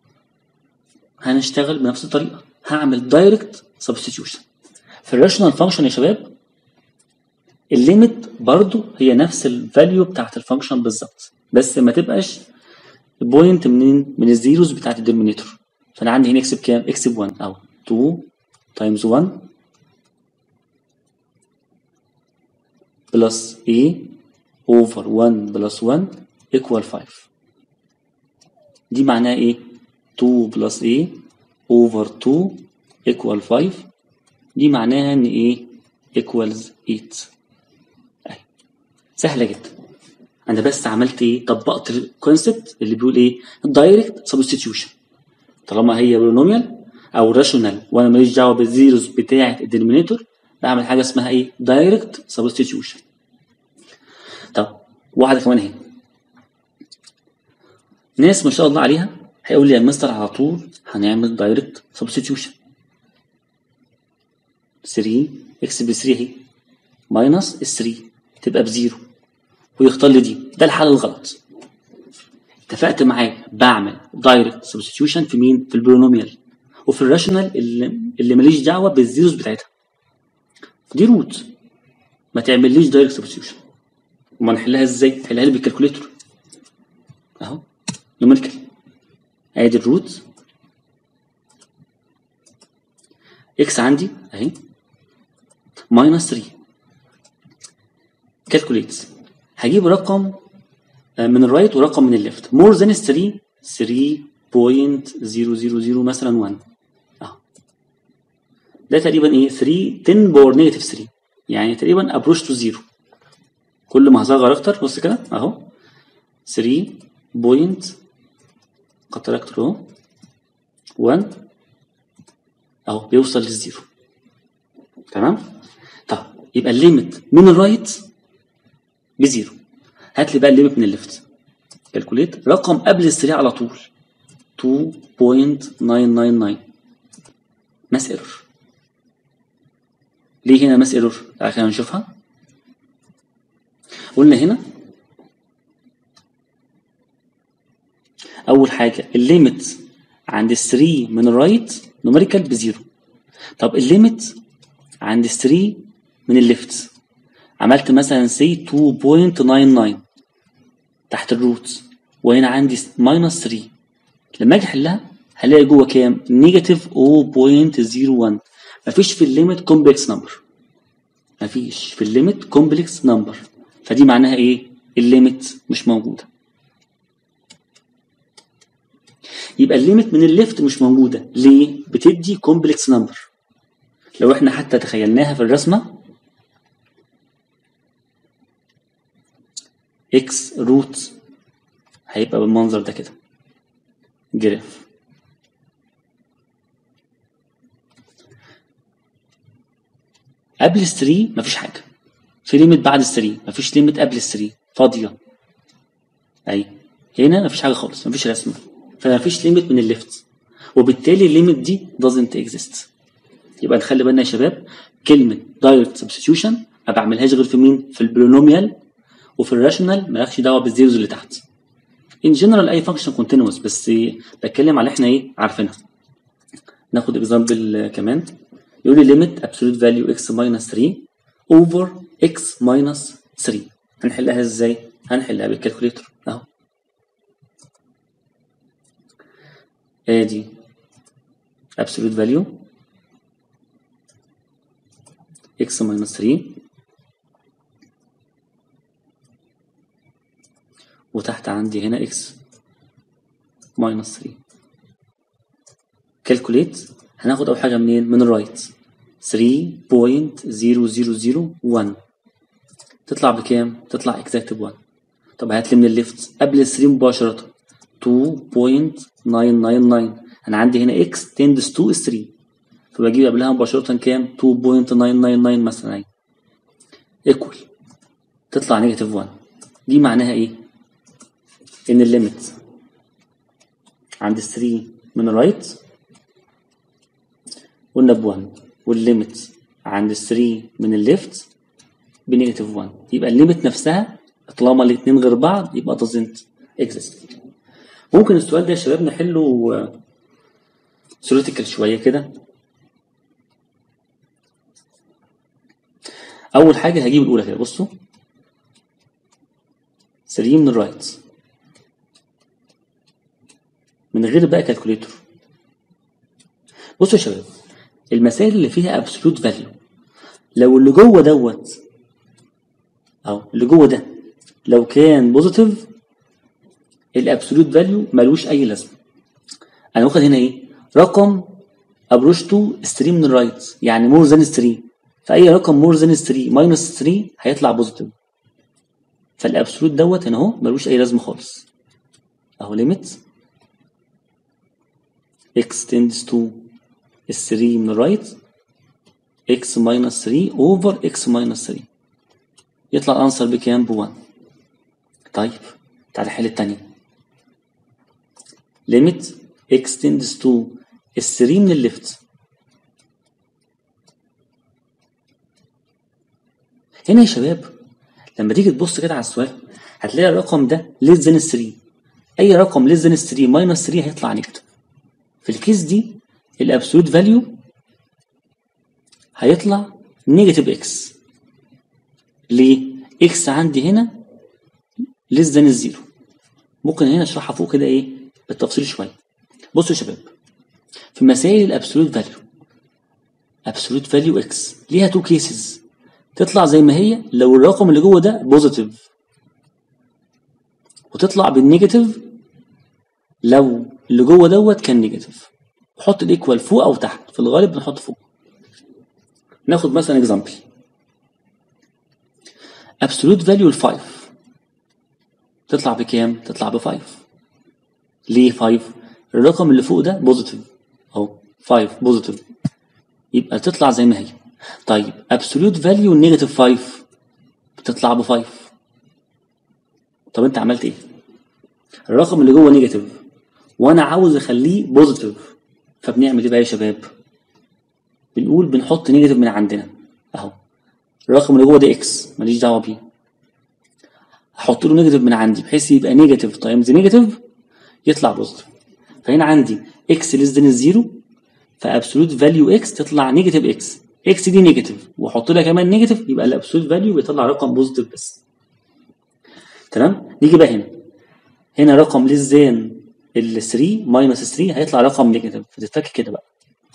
هنشتغل بنفس الطريقه، هعمل دايركت سبستيوشن. في الراشونال فانكشن يا شباب الليميت برضو هي نفس الفاليو بتاعت الفانكشن بالظبط، بس ما تبقاش بوينت منين؟ من الزيروز بتاعت الدينومينيتور. فانا عندي هنا اكس بكام؟ اكس ب واحد او اتنين تايمز واحد بلس a اوفر واحد بلس واحد ايكوال خمسة. دي معناها ايه؟ اتنين بلس a اوفر اتنين ايكوال خمسة. دي معناها ان ايه؟ ايكوالز تمانية. اهي سهله جدا. انا بس عملت ايه؟ طبقت الكونسبت اللي بيقول ايه؟ دايركت سبستيوشن. طالما هي بولينوميال او راشونال وانا ماليش دعوه بالزيروز بتاعه الدينومينيتور، بعمل حاجه اسمها ايه؟ دايركت سبستيوشن. طب واحده كمان اهي. ناس ما شاء الله عليها هيقول لي يا مستر على طول هنعمل دايركت سبستيوشن. تلاتة اكس ب تلاتة اهي ماينس ال تلاتة تبقى بزيرو ويختار لي دي. ده الحل الغلط. اتفقت معاك بعمل دايركت سبستيوشن في مين؟ في البولينوميال وفي الراشونال اللي, اللي ماليش دعوه بالزيروز بتاعتها. دي روت، ما تعمليش دايركت سبستيوشن. وما نحلها ازاي؟ نحلها لي بالكالكوليتر اهو نوميريكال. ادي الروت اكس عندي اهي ماينس تلاتة. كالكوليت، هجيب رقم من الرايت ورقم من الليفت مور ذان تلاتة تلاتة بوينت صفر صفر صفر مثلا واحد اهو. ده تقريبا ايه؟ تلاتة عشرة باور نيجاتيف تلاتة، يعني تقريبا ابروش تو زيرو. كل ما هصغر اكتر بص كده اهو تلاتة بوينت كتر اكتر اهو واحد اهو بيوصل للزيرو. تمام؟ طب يبقى الليميت من الرايت بزيرو. هات لي بقى الليميت من الليفت. كالكوليت رقم قبل السريع على طول اتنين بوينت تسعة تسعة تسعة. ماس ايرور. ليه هنا ماس ايرور؟ عشان نشوفها. قلنا هنا اول حاجه الليميت عند تلاتة من الرايت نوميريكال بزيرو. طب الليميت عند تلاتة من الليفت عملت مثلا سي اتنين بوينت تسعة تسعة تحت الروت، وهنا عندي ماينس تلاتة. لما اجي احلها هلاقي جوه كام؟ نيجاتيف صفر بوينت صفر واحد. مفيش في الليميت كومبلكس نمبر. مفيش في الليميت كومبلكس نمبر. فدي معناها ايه؟ الليميت مش موجوده. يبقى الليميت من الليفت مش موجوده. ليه؟ بتدي كومبلكس نمبر. لو احنا حتى تخيلناها في الرسمه اكس روت هيبقى بالمنظر ده كده جراف. قبل ال تلاتة مفيش حاجه. في ليميت بعد ال تلاتة، مفيش ليميت قبل ال تلاتة، فاضيه. اهي هنا مفيش حاجه خالص، مفيش رسمه، فمفيش ليميت من الليفت، وبالتالي الليميت دي doesn't exist. يبقى نخلي بالنا يا شباب كلمه دايركت سبستيوشن ما بعملهاش غير في مين؟ في البولينوميال وفي الراشونال مالكش دعوه بالزيروز اللي تحت. ان جنرال اي فانكشن كونتينوس، بس بتكلم على احنا ايه عارفينها. ناخد اكزامبل كمان. يقول لي ليميت ابسولوت فاليو اكس ماينس تلاتة اوفر اكس ماينس تلاتة. هنحلها ازاي؟ هنحلها بالكالكوليتر اهو. ادي ابسولوت فاليو اكس ماينس تلاتة وتحت عندي هنا اكس ماينس تلاتة. كالكوليت هناخد اول حاجه منين؟ من الرايت تلاتة بوينت صفر صفر صفر واحد. تطلع بكام؟ تطلع اكزاكت ب واحد. طب هات لي من الليفت قبل ال ثري مباشرة تو بوينت ناين ناين ناين. انا عندي هنا x tends to ثري، فبجيب قبلها مباشرة كام؟ تو بوينت ناين ناين ناين مثلا اهي ايكوال تطلع نيجاتيف واحد. دي معناها ايه؟ ان الليميت عند ثري من الرايت قلنا ب واحد، والليميت عند ثري من الليفت بنيجاتيف واحد. يبقى الليميت نفسها طالما الاثنين غير بعض يبقى doesn't exist. ممكن السؤال ده يا شباب نحله ثيوريتيكال شويه كده. اول حاجه هجيب الاولى كده، بصوا ثري من الرايت من غير بقى كالكوليتور. بصوا يا شباب المسائل اللي فيها absolute value لو اللي جوه دوت او اللي جوه ده لو كان بوزيتيف الابسولوت فاليو ملوش اي لازمه. انا واخد هنا ايه؟ رقم ابروش تو ثري من الرايت يعني مور ذان ثري، فاي رقم مور ذان ثري ماينس ثري هيطلع بوزيتيف، فالابسولوت دوت هنا اهو ملوش اي لازمه خالص. اهو ليميت x tends to ثري من الرايت x minus ثري over x minus ثري يطلع الانسر بكام؟ ب واحد. طيب تعالى الحل الثانيه. ليميت x tends to ثري من الليفت. هنا يا شباب لما تيجي تبص كده على السؤال هتلاقي الرقم ده less than ثري، اي رقم less than ثري minus ثري هيطلع نيجاتيف. في الكيس دي الابسولوت فاليو هيطلع نيجاتيف اكس. ليه؟ اكس عندي هنا less than الزيرو. ممكن هنا اشرحها فوق كده ايه بالتفصيل شويه. بصوا يا شباب في مسائل الابسولوت فاليو ابسولوت فاليو اكس ليها تو كيسز، تطلع زي ما هي لو الرقم اللي جوه ده بوزيتيف، وتطلع بالنيجاتيف لو اللي جوه دوت كان نيجاتيف. نحط الايكوال فوق او تحت، في الغالب بنحط فوق. ناخد مثلا اكزامبل absolute value خمسة تطلع بكام؟ تطلع ب خمسة. ليه خمسة؟ الرقم اللي فوق ده بوزيتيف اهو خمسة بوزيتيف يبقى تطلع زي ما هي. طيب absolute value نيجاتيف خمسة بتطلع ب خمسة. طب انت عملت ايه؟ الرقم اللي جوه نيجاتيف وانا عاوز اخليه بوزيتيف، فبنعمل ايه بقى يا شباب؟ بنقول بنحط نيجاتيف من عندنا اهو. الرقم اللي جوه ده اكس ماليش دعوه بيه، هحط له نيجاتيف من عندي بحيث يبقى نيجاتيف تايمز نيجاتيف يطلع بوزيتيف. فهنا عندي اكس ليس ذان الزيرو، فابسولوت فاليو اكس تطلع نيجاتيف اكس. اكس دي نيجاتيف واحط لها كمان نيجاتيف يبقى الابسولوت فاليو بيطلع رقم بوزيتيف بس. تمام؟ نيجي بقى هنا هنا رقم ليس ذان ال ثري ماينس ثري هيطلع رقم نيجاتيف، فتتفك كده بقى.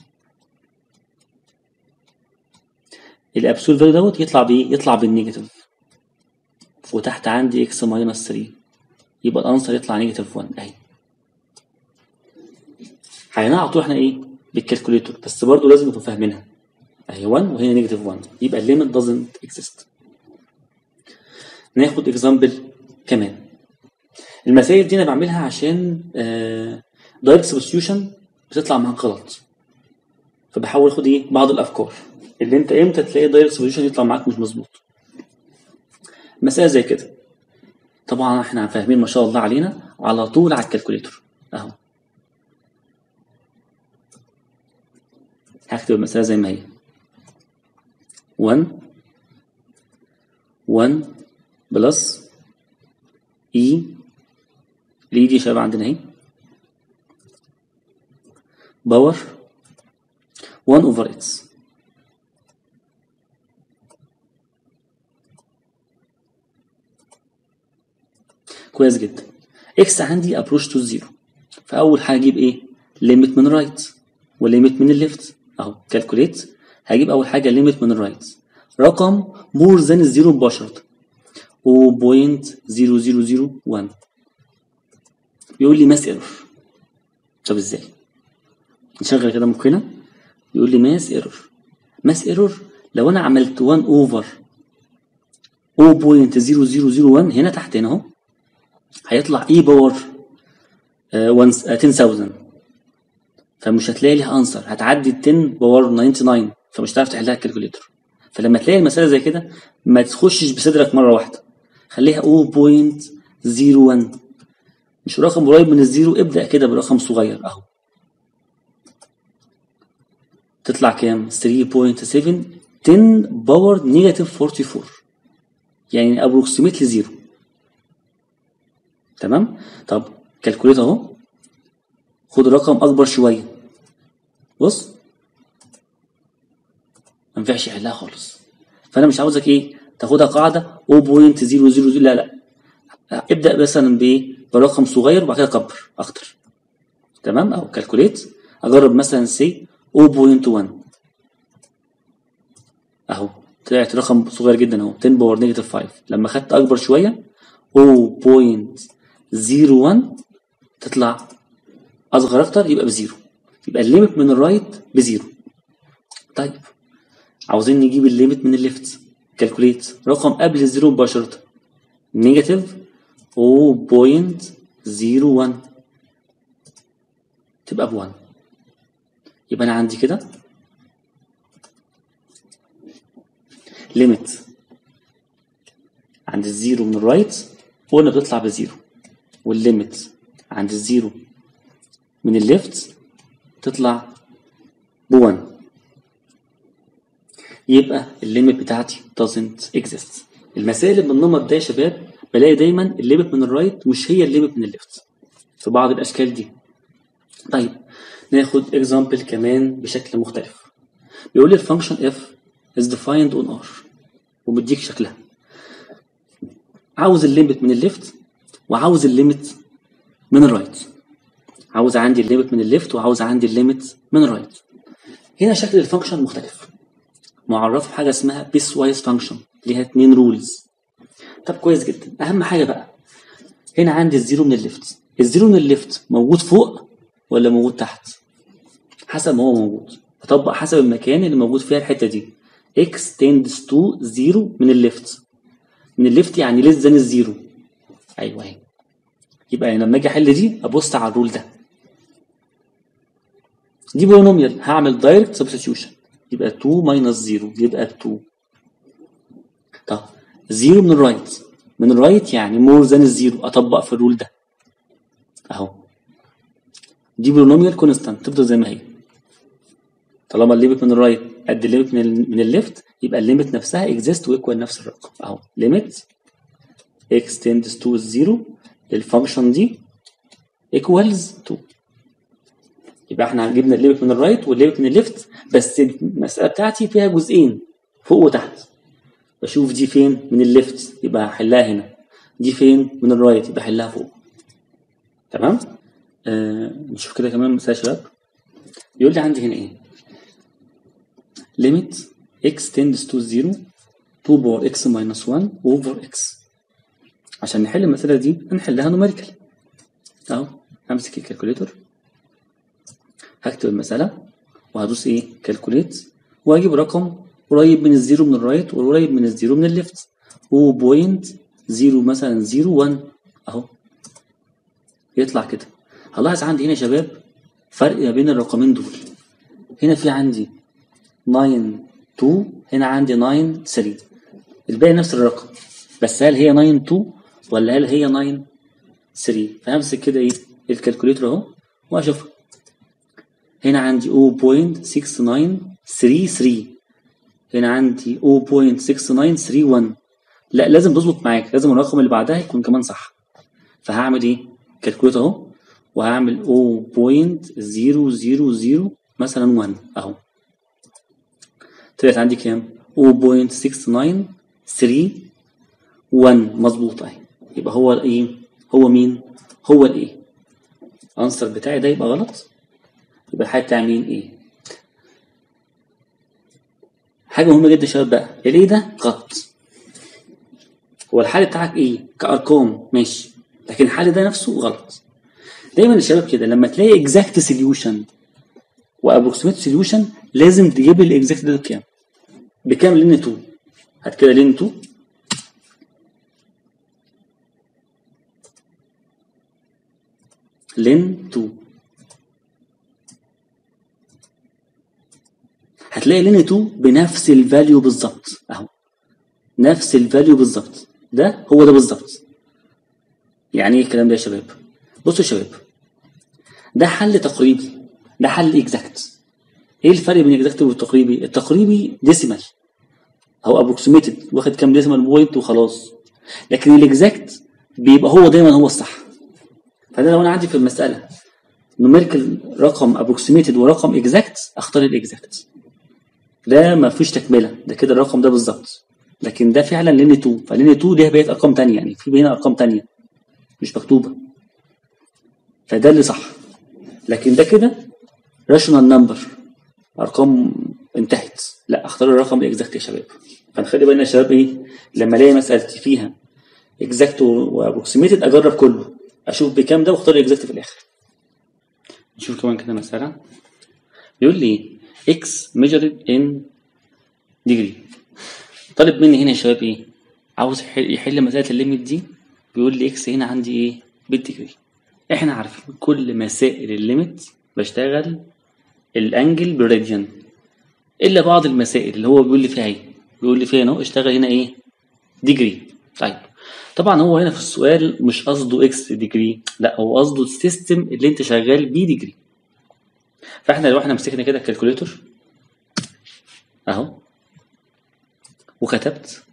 الابسولوت فاليو دوت يطلع بايه؟ يطلع بالنيجاتيف، وتحت عندي اكس ماينس ثري يبقى الانسر يطلع نيجاتيف واحد اهي. هنعطوا احنا ايه؟ بالكالكوليتور، بس برضه لازم نكون فاهمينها اهي واحد وهنا نيجاتيف واحد يبقى الليميت doesn't exist. ناخد اكزامبل كمان. المسائل دي انا بعملها عشان دايركت سبستيوشن بتطلع معاك غلط، فبحاول اخد ايه بعض الافكار اللي انت امتى تلاقي دايركت سبستيوشن يطلع معاك مش مظبوط. مسألة زي كده طبعا احنا فاهمين ما شاء الله علينا على طول على الكالكوليتور اهو. هكتب المسألة زي ما هي واحد واحد بلس اي الاي دي شباب عندنا اهي باور واحد اوفر اكس. كويس جدا. اكس عندي ابروش تو زيرو، فاول حاجه اجيب ايه؟ ليميت من رايت وليميت من الليفت اهو. كالكوليت هجيب اول حاجه ليميت من الرايت رقم مور ذان الزيرو مباشره صفر بوينت زيرو زيرو زيرو واحد. يقول لي ماس ايرور. طب ازاي؟ نشغل كده مخنا. يقول لي ماس ايرور. ماس ايرور لو انا عملت واحد اوفر صفر بوينت زيرو زيرو زيرو واحد هنا تحت هنا اهو هيطلع اي باور عشرة آلاف، فمش هتلاقي ليها انسر، هتعدي ال عشرة باور تسعة وتسعين، فمش هتعرف تحلها الكالكوليتر. فلما تلاقي المساله زي كده ما تخشش بصدرك مره واحده، خليها صفر فاصلة صفر واحد، مش رقم قريب من الزيرو، ابدا كده برقم صغير اهو. تطلع كام؟ ثلاثة فاصلة سبعة عشرة باور نيجاتيف أربعة وأربعين، يعني ابروكسيميتلي زيرو. تمام. طب كالكوليت اهو، خد رقم اكبر شويه، بص ما ينفعش يحلها خالص. فانا مش عاوزك ايه تاخدها قاعده صفر فاصلة صفر صفر صفر، لا لا، ابدا مثلا بايه برقم صغير وبعد كده كبر اكتر. تمام. او كالكوليت، اجرب مثلا سي صفر فاصلة واحد اهو، طلعت رقم صغير جدا اهو، عشرة باور نيجاتيف خمسة. لما خدت اكبر شويه صفر فاصلة صفر واحد تطلع اصغر اكتر، يبقى بزيرو، يبقى الليمت من الرايت بزيرو. طيب عاوزين نجيب الليمت من الليفت، كالكوليت رقم قبل الزيرو مباشره، نيجاتيف صفر فاصلة صفر واحد تبقى ب واحد. يبقى انا عندي كده ليميت عند الزيرو من الرايت قلنا بتطلع بزيرو، والليميت عند الزيرو من الليفت تطلع بواحد. يبقى الليميت بتاعتي doesn't exist. المسائل اللي بالنمط ده يا شباب بلاقي دايما الليميت من الرايت مش هي الليميت من الليفت في بعض الاشكال دي. طيب ناخد اكزامبل كمان بشكل مختلف. بيقول لي الفانكشن f is defined on R ومديك شكلها، عاوز الليميت من الليفت وعاوز الليميت من الرايت. عاوز عندي الليميت من الليفت وعاوز عندي الليميت من الرايت. هنا شكل الفانكشن مختلف، معرفه بحاجه اسمها بيس وايز فانكشن ليها اتنين رولز. طب كويس جدا. اهم حاجه بقى هنا عندي الزيرو من الليفت، الزيرو من الليفت موجود فوق ولا موجود تحت؟ حسب ما هو موجود بطبق حسب المكان اللي موجود فيها الحته دي. x tends to زيرو من الليفت، من الليفت يعني less than الزيرو. ايوه اهي. يبقى لما اجي احل دي ابص على الرول ده، دي بولينوميال هعمل دايركت سبستيوشن، يبقى اتنين ماينس صفر يبقى اتنين. طب زيرو من الرايت، من الرايت يعني مور ذان الزيرو، اطبق في الرول ده اهو. دي بولينوميال كونستانت تفضل زي ما هي، طالما الليميت من الرايت قد الليميت من من الليفت يبقى الليميت نفسها اكزيست وايكوال نفس الرقم اهو. ليميت x tends to زيرو للفانكشن دي ايكوالز اتنين. يبقى احنا جبنا الليميت من الرايت والليميت من الليفت، بس المساله بتاعتي فيها جزئين فوق وتحت، بشوف دي فين من الليفت يبقى هحلها هنا، دي فين من الرايت يبقى هحلها فوق. تمام. آه نشوف كده كمان مثال يا شباب. يقول لي عندي هنا ايه؟ limit x tends to زيرو اتنين باور x minus واحد over x. عشان نحل المسألة دي هنحلها نوميريكال اهو. همسك الكالكوليتر، هكتب المسألة وهدوس ايه كالكوليت، وهجيب رقم قريب من الزيرو من الرايت وقريب من الزيرو من الليفت، صفر فاصلة صفر مثلا صفر واحد اهو. يطلع كده. هلاحظ عندي هنا يا شباب فرق ما بين الرقمين دول، هنا في عندي تسعة اتنين، هنا عندي تسعة تلاتة، الباقي نفس الرقم، بس هل هي تسعة اتنين ولا هل هي تسعة تلاتة؟ فهمسك كده ايه الكالكوليتر اهو واشوفها. هنا عندي صفر فاصلة ستة تسعة تلاتة تلاتة، هنا عندي صفر فاصلة ستة تسعة تلاتة واحد. لا لازم تظبط معاك، لازم الرقم اللي بعدها يكون كمان صح. فهعمل ايه كالكوليتر اهو وهعمل صفر فاصلة صفر صفر صفر مثلا واحد اهو. طلعت عندي كام؟ صفر فاصلة ستة تسعة تلاتة واحد مظبوط اهي. يبقى هو الايه؟ هو مين؟ هو الايه؟ الانسر بتاعي ده يبقى غلط، يبقى الحاجه بتاع مين؟ ايه؟ حاجه مهمه جدا يا شباب بقى، الايه ده غلط. هو الحل بتاعك ايه؟ كارقام ماشي، لكن الحل ده نفسه غلط. دايما يا شباب كده لما تلاقي اكزاكت سوليوشن وابروكسيميت سوليوشن لازم تجيب لي الاكزاكت ده بكام؟ بكام؟ لين اتنين. هات كده لين اتنين لين اتنين، هتلاقي لين اتنين بنفس الفاليو بالظبط اهو، نفس الفاليو بالظبط، ده هو ده بالظبط. يعني ايه الكلام ده يا شباب؟ بصوا يا شباب، ده حل تقريبي، ده حل اكزاكت. ايه الفرق بين الاكزاكت والتقريبي؟ التقريبي ديسيمال او ابروكسيميتد، واخد كام ديسيمال بوينت وخلاص، لكن الاكزاكت بيبقى هو دايما هو الصح. فانا لو انا عندي في المساله نوميريكال رقم ابروكسيميتد ورقم اكزاكت، اختار الاكزاكت، ده ما فيش تكمله، ده كده الرقم ده بالظبط. لكن ده فعلا لين اتنين، فلين اتنين ليها بقيه ارقام ثانيه، يعني في هنا ارقام ثانيه مش مكتوبه، فده اللي صح. لكن ده كده راشونال نمبر، ارقام انتهت، لا اختار الرقم الاكزاكت يا شباب. فنخلي بالنا يا شباب ايه، لما الاقي مسالتي فيها اكزاكت وابروكسيميتد اجرب كله، اشوف بكام ده واختار الاكزاكت في الاخر. نشوف كمان كده مساله بيقول لي x measured in degree. طالب مني هنا يا شباب ايه؟ عاوز يحل مساله الليميت دي، بيقول لي x هنا عندي ايه؟ بالديجري. احنا عارفين كل مسائل الليميت بشتغل الانجل بالراديان، الا بعض المسائل اللي هو بيقول لي فيها ايه، بيقول لي فيها اهو اشتغل هنا ايه؟ ديجري. طيب طبعا هو هنا في السؤال مش قصده اكس ديجري، لا هو قصده السيستم اللي انت شغال بيه ديجري. فاحنا لو احنا مسكنا كده الكالكوليتور اهو، وكتبت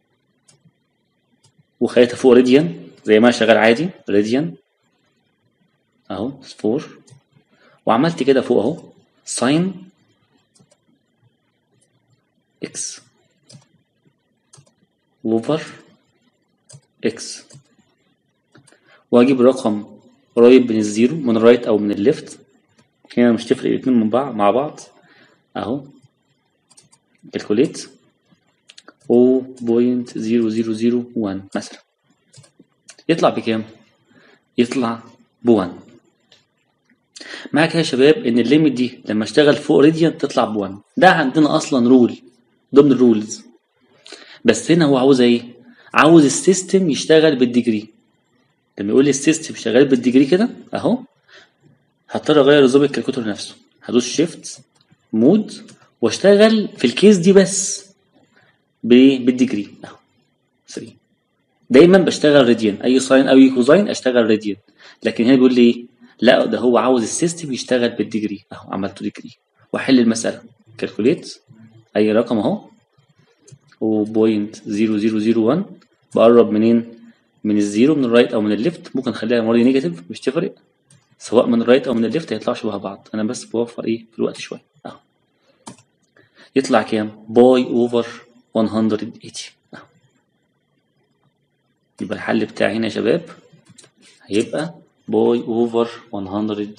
وخليتها فوق راديان زي ما انا شغال عادي راديان اهو فور، وعملت كده فوق اهو ساين اكس اوفر اكس، واجيب رقم قريب من الزيرو من الرايت او من الليفت، هنا مش تفرق الاتنين من بعض مع بعض اهو، كالكوليت صفر فاصلة صفر صفر صفر واحد مثلا، يطلع بكام؟ يطلع بواحد. معاك يا شباب ان الليميت دي لما اشتغل فوق راديان تطلع بواحد، ده عندنا اصلا رول ضمن الرولز. بس هنا هو عاوز ايه؟ عاوز السيستم يشتغل بالديجري. لما يقول لي السيستم شغال بالديجري كده اهو، هضطر اغير نظام الكالكوليتور نفسه، هدوس شيفت مود واشتغل في الكيس دي بس بالديجري اهو تلاتة. دايما بشتغل راديان، اي ساين او اي كوزاين اشتغل راديان، لكن هنا بيقول لي ايه؟ لا ده هو عاوز السيستم يشتغل بالديجري اهو، عملته ديجري واحل المساله كالكوليت اي رقم اهو صفر فاصلة صفر صفر صفر واحد، بقرب منين؟ من الزيرو من الرايت او من الليفت، ممكن اخليها المره دي نيجاتيف مش تفرق، سواء من الرايت او من الليفت هيطلعوا شبه بعض، انا بس بوفر ايه في الوقت شويه اهو. يطلع كام؟ باي اوفر مية وتمانين اهو. يبقى الحل بتاعي هنا يا شباب هيبقى باي اوفر مية وتمانين.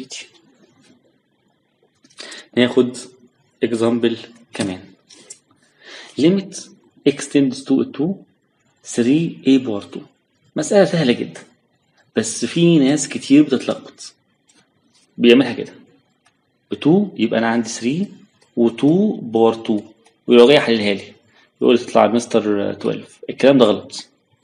ناخد اكزامبل كمان. limit x tends to اتنين تلاتة a بار اتنين، مسألة سهلة جدا بس في ناس كتير بتتلخبط بيعملها كده اتنين، يبقى انا عندي تلاتة و2 بار اتنين، ويروح جاي يحللها لي يقول لي تطلع مستر اتناشر. الكلام ده غلط.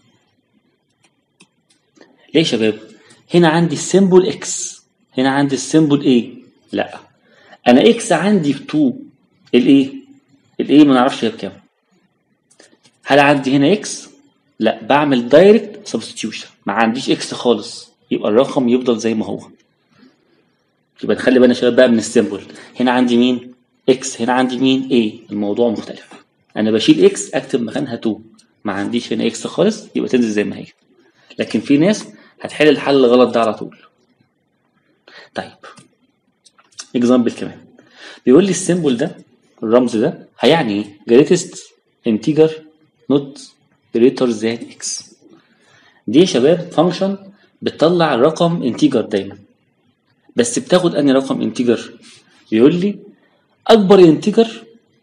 ليه يا شباب؟ هنا عندي السيمبل x، هنا عندي السيمبل a، لا انا x عندي في اتنين، الايه الايه ما نعرفش هي بكام. هل عندي هنا x؟ لا، بعمل دايركت سبستيوشن، ما عنديش x خالص، يبقى الرقم يفضل زي ما هو. يبقى نخلي بالنا يا شباب بقى من السيمبل، هنا عندي مين؟ x، هنا عندي مين؟ a، الموضوع مختلف. انا بشيل x اكتب مكانها اتنين، ما عنديش هنا x خالص يبقى تنزل زي ما هي. لكن في ناس هتحل الحل الغلط ده على طول. طيب اكزامبل كمان بيقول لي السيمبل ده الرمز ده هيعني greatest integer not greater than x. دي يا شباب فانكشن بتطلع الرقم انتيجر دايما، بس بتاخد انهي رقم انتيجر؟ بيقول لي اكبر انتيجر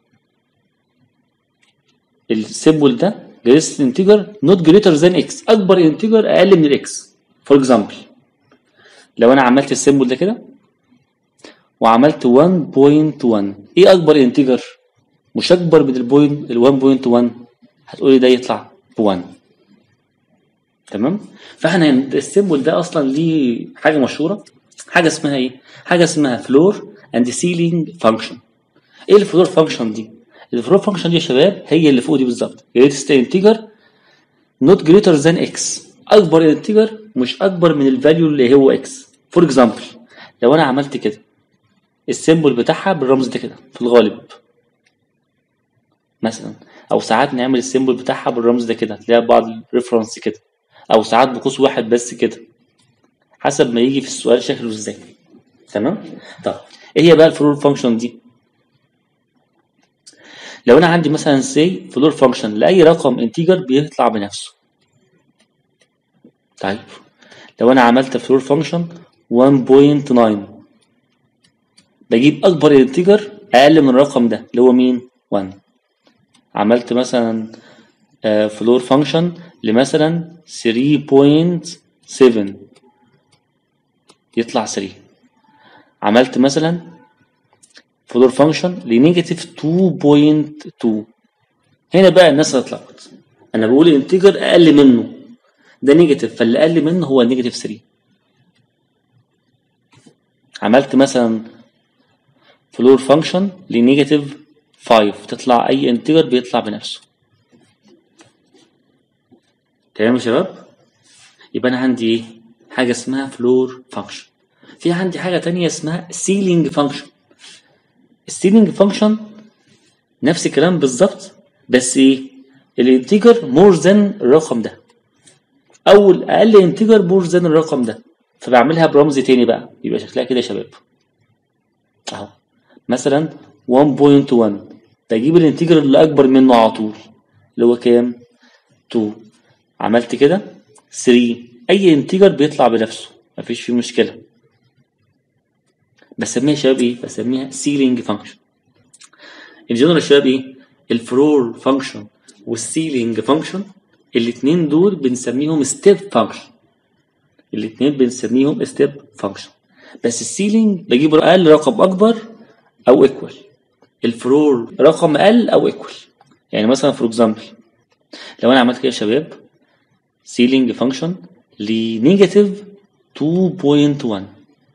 السيمبل ده greatest integer not greater than x، اكبر انتيجر اقل من الاكس. فور اكزامبل لو انا عملت السيمبل ده كده وعملت واحد نقطة واحد، ايه اكبر انتيجر؟ مش اكبر من البوينت ال واحد نقطة واحد، هتقولي ده يطلع ب واحد. تمام. فاحنا السيمبل ده اصلا ليه حاجه مشهوره، حاجه اسمها ايه؟ حاجه اسمها فلور اند سيلينج فانكشن. ايه الفلور فانكشن دي؟ الفلور فانكشن دي يا شباب هي اللي فوق دي بالظبط، greatest integer not greater than x، اكبر انتجر مش اكبر من الفاليو اللي هو x. فور اكزامبل لو انا عملت كده السيمبل بتاعها بالرمز ده كده في الغالب مثلا، او ساعات نعمل السيمبل بتاعها بالرمز ده كده، تلاقيها بعض الريفرنس كده، او ساعات بقوس واحد بس كده، حسب ما يجي في السؤال شكله ازاي. تمام. طب ايه هي بقى الفلور فانكشن دي؟ لو انا عندي مثلا سي فلور فانكشن لاي رقم انتجر بيطلع بنفسه. طيب لو انا عملت فلور فانكشن واحد فاصلة تسعة بجيب اكبر انتجر اقل من الرقم ده اللي هو مين؟ واحد. عملت مثلا فلور فانكشن لمثلا ثلاثة فاصلة سبعة يطلع ثلاثة. عملت مثلا فلور فانكشن لنيجاتيف اتنين فاصلة اتنين، هنا بقى الناس هتتلخبط، انا بقول انتجر اقل منه ده نيجاتيف، فاللي اقل منه هو نيجاتيف ثلاثة. عملت مثلا فلور فانكشن لنيجاتيف خمسة تطلع اي انتجر بيطلع بنفسه. تمام يا شباب؟ يبقى انا عندي ايه؟ حاجه اسمها فلور فانكشن. في عندي حاجه تانية اسمها سيلينج فانكشن. السيلينج فانكشن نفس الكلام بالظبط، بس ايه؟ الانتجر مور ذان الرقم ده، او الاقل انتجر مور ذان الرقم ده، فبعملها برمز تاني بقى، يبقى شكلها كده يا شباب اهو. مثلا واحد فاصلة واحد بجيب الانتجر اللي اكبر منه على طول اللي هو كام؟ اتنين. عملت كده ثلاثة، اي انتجر بيطلع بنفسه مفيش فيه مشكله. بسميها يا شباب ايه؟ بسميها سيلينج فانكشن. الجنرال يا شباب ايه؟ الفلور فانكشن والسيلينج فانكشن الاثنين دول بنسميهم ستيب فانكشن. الاثنين بنسميهم ستيب فانكشن، بس السيلينج بجيب اقل رقم اكبر او ايكوال، الفلور رقم اقل او ايكوال. يعني مثلا فور اكزامبل لو انا عملت كده يا شباب سيلينج فانكشن لنيجاتيف اتنين فاصلة واحد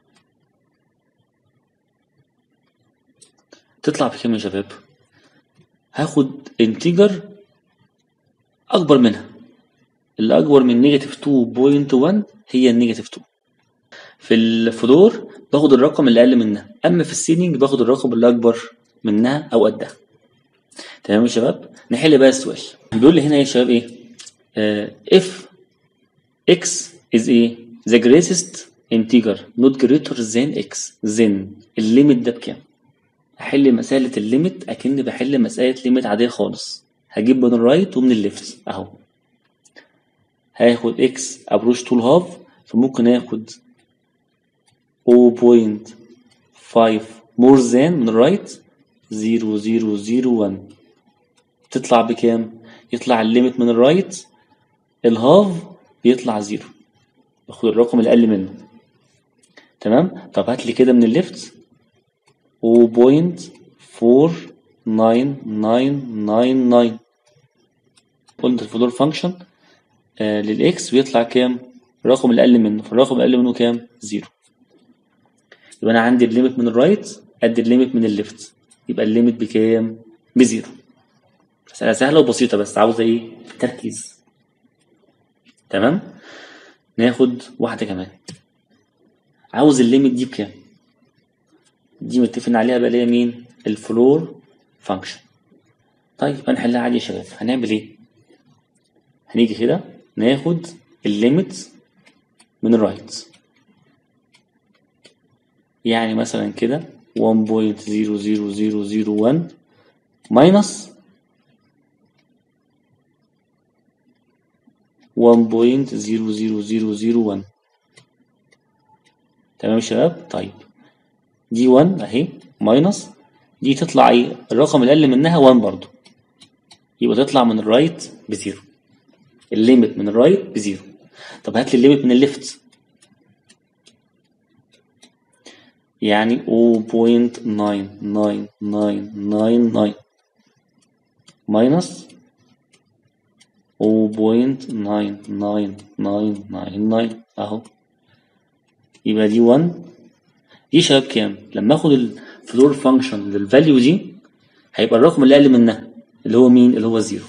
تطلع بكام يا شباب؟ هاخد انتجر اكبر منها، اللي اكبر من نيجاتيف اتنين فاصلة واحد هي النيجاتيف اتنين. في الفلور باخد الرقم اللي اقل منها، اما في السيلينج باخد الرقم اللي اكبر منها او قدها. تمام يا شباب؟ نحل بقى السؤال. بيقول لي هنا يا شباب ايه؟ آه if x is ايه؟ the greatest integer not greater than x then الليميت ده بكام؟ احل مسألة الليميت اكني بحل مسألة ليميت عادية خالص، هجيب من الرايت ومن الليفت اهو. هاخد x approach to half فممكن اخد صفر فاصلة خمسة more than من الرايت صفر صفر صفر واحد تطلع بكام؟ يطلع الليميت من الرايت الهاف بيطلع صفر، باخد الرقم الأقل منه. تمام؟ طب هات لي كده من الليفت صفر فاصلة أربعة تسعة تسعة تسعة. قلنا الفلور فانكشن آه للإكس بيطلع كام؟ الرقم الأقل منه، فالرقم الأقل منه كام؟ صفر. يبقى أنا عندي الليميت من الرايت قد الليميت من الليفت، يبقى الليميت بكام؟ بزيرو. مسألة سهلة وبسيطة بس عاوزة إيه؟ تركيز. تمام؟ ناخد واحدة كمان. عاوز الليميت دي بكام؟ دي متفقين عليها بقى اللي هي مين؟ الفلور فانكشن. طيب هنحلها عادي يا شباب. هنعمل ايه؟ هنيجي كده ناخد الليميت من الرايت، يعني مثلا كده واحد فاصلة صفر صفر صفر صفر واحد ماينس واحد فاصلة صفر صفر صفر صفر واحد. تمام يا شباب؟ طيب دي واحد اهي ماينس دي تطلع ايه؟ الرقم الأقل منها واحد برضو، يبقى تطلع من الرايت بزيرو. الليميت من الرايت بزيرو. طب هات لي الليميت من الليفت، يعني صفر فاصلة تسعة تسعة تسعة تسعة تسعة ماينس وبوينت ناين ناين ناين ناين ناين اهو. يبقى دي واحد. دي شباب كام؟ لما اخد الفلور فانكشن للفاليو دي هيبقى الرقم اللي اقل منها اللي هو مين؟ اللي هو زيرو،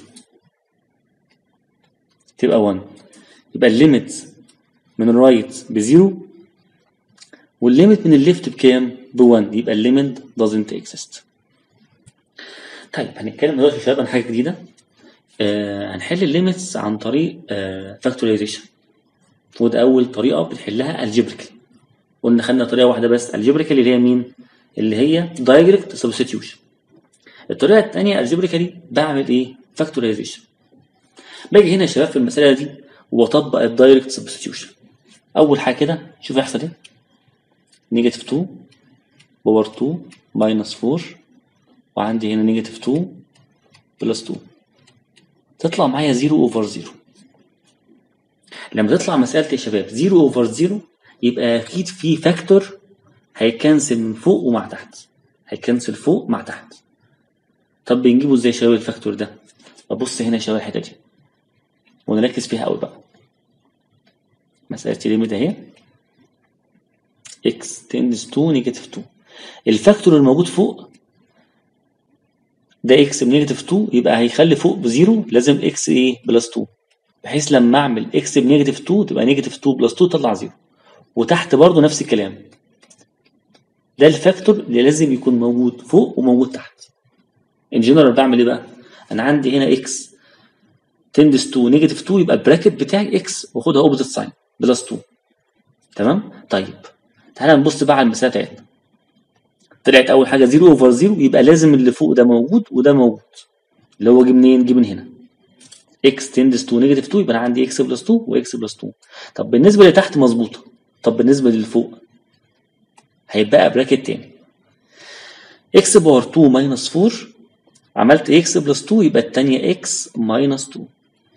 تبقى واحد. يبقى الليميت من الرايت بزيرو والليميت من الليفت بكام؟ بواحد. يبقى الليميت doesn't exist. طيب هنتكلم دلوقتي يا شباب عن حاجه جديده. آه هنحل الليميتس عن طريق آه فاكتورايزيشن، وده اول طريقه بنحلها الجبريكال. قلنا خدنا طريقه واحده بس الجبريكال اللي هي مين؟ اللي هي دايركت سبستيوشن. الطريقه الثانيه الجبريكالي بعمل ايه؟ فاكتورايزيشن. باجي هنا يا شباب في المساله دي واطبق الدايركت سبستيوشن. اول حاجه كده شوف هيحصل ايه. نيجاتيف اتنين باور اتنين ماينس اربعة، وعندي هنا نيجاتيف اتنين بلس اتنين، تطلع معايا صفر اوفر صفر. لما تطلع مساله يا شباب صفر اوفر صفر يبقى اكيد في فاكتور هيكنسل من فوق ومع تحت، هيكنسل فوق مع تحت. طب بنجيبه ازاي يا شباب الفاكتور ده؟ ببص هنا يا شباب الحته دي ونركز فيها قوي بقى. مساله الليميت اهي x tends to نيجاتيف اتنين. الفاكتور الموجود فوق ده x بنيجاتيف اتنين يبقى هيخلي فوق بزيرو، لازم x ايه؟ بلس اتنين، بحيث لما اعمل x بنيجاتيف اتنين تبقى نيجاتيف اتنين بلس اتنين تطلع صفر. وتحت برضو نفس الكلام، ده الفاكتور اللي لازم يكون موجود فوق وموجود تحت. ان جنرال بعمل ايه بقى؟ انا عندي هنا x tends to نيجاتيف اتنين يبقى البراكت بتاعي x واخدها اوبوزيت ساين بلس اتنين. تمام؟ طيب تعالى نبص بقى على المساله بتاعتنا. طلعت اول حاجه صفر اوفر صفر يبقى لازم اللي فوق ده موجود وده موجود، اللي هو جه منين؟ جه من هنا. x tends to نيجاتيف اتنين يبقى انا عندي x بلس اتنين وx بلس اتنين. طب بالنسبه اللي تحت مظبوطه، طب بالنسبه للي فوق هيبقى براكت تاني x باور اتنين ماينس اربعة، عملت x بلس اتنين يبقى الثانيه x ماينس اتنين.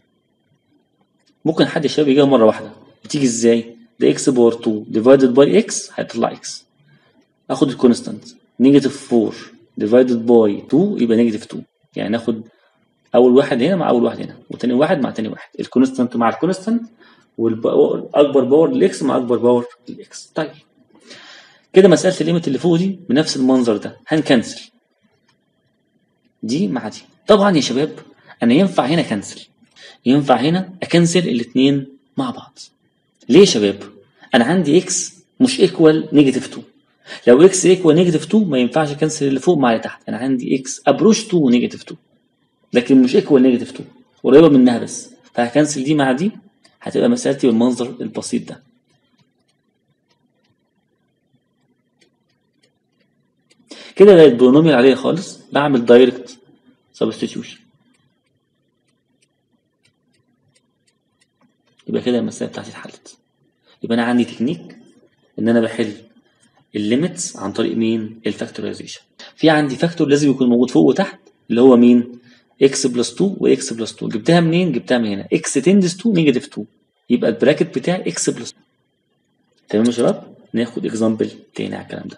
ممكن حد شباب يجيبها مره واحده، بتيجي ازاي؟ ده x باور اتنين ديفايدد باي x هيطلع x. اخد الكونستانت نيجاتيف اربعة ديفايدد باي اتنين يبقى نيجاتيف اتنين، يعني ناخد اول واحد هنا مع اول واحد هنا وتاني واحد مع تاني واحد، الكونستانت مع الكونستانت والاكبر باور للاكس مع اكبر باور للاكس. طيب كده مساله الليميت اللي فوق دي بنفس المنظر ده هنكنسل دي مع دي. طبعا يا شباب انا ينفع هنا كنسل، ينفع هنا اكنسل الاثنين مع بعض. ليه يا شباب؟ انا عندي اكس مش ايكوال نيجاتيف اتنين. لو اكس ايكوال نيجاتيف اتنين ما ينفعش اكنسل اللي فوق مع اللي تحت. انا عندي اكس ابروش اتنين ونيجاتيف اتنين لكن مش ايكوال نيجاتيف اتنين، قريبه منها بس، فهكنسل دي مع دي هتبقى مسالتي بالمنظر البسيط ده. كده بقت بولينوميال عاديه خالص، بعمل دايركت سبستيتيوشن. يبقى كده المساله بتاعتي اتحلت. يبقى انا عندي تكنيك ان انا بحل الليميتس عن طريق مين؟ الفاكتورايزيشن. في عندي فاكتور لازم يكون موجود فوق وتحت اللي هو مين؟ x بلس اتنين و x بلس اتنين. جبتها منين؟ جبتها من هنا x تندس تو نيجاتيف اتنين يبقى البراكت بتاعي x بلس. تمام يا شباب؟ ناخد اكزامبل تاني على الكلام ده.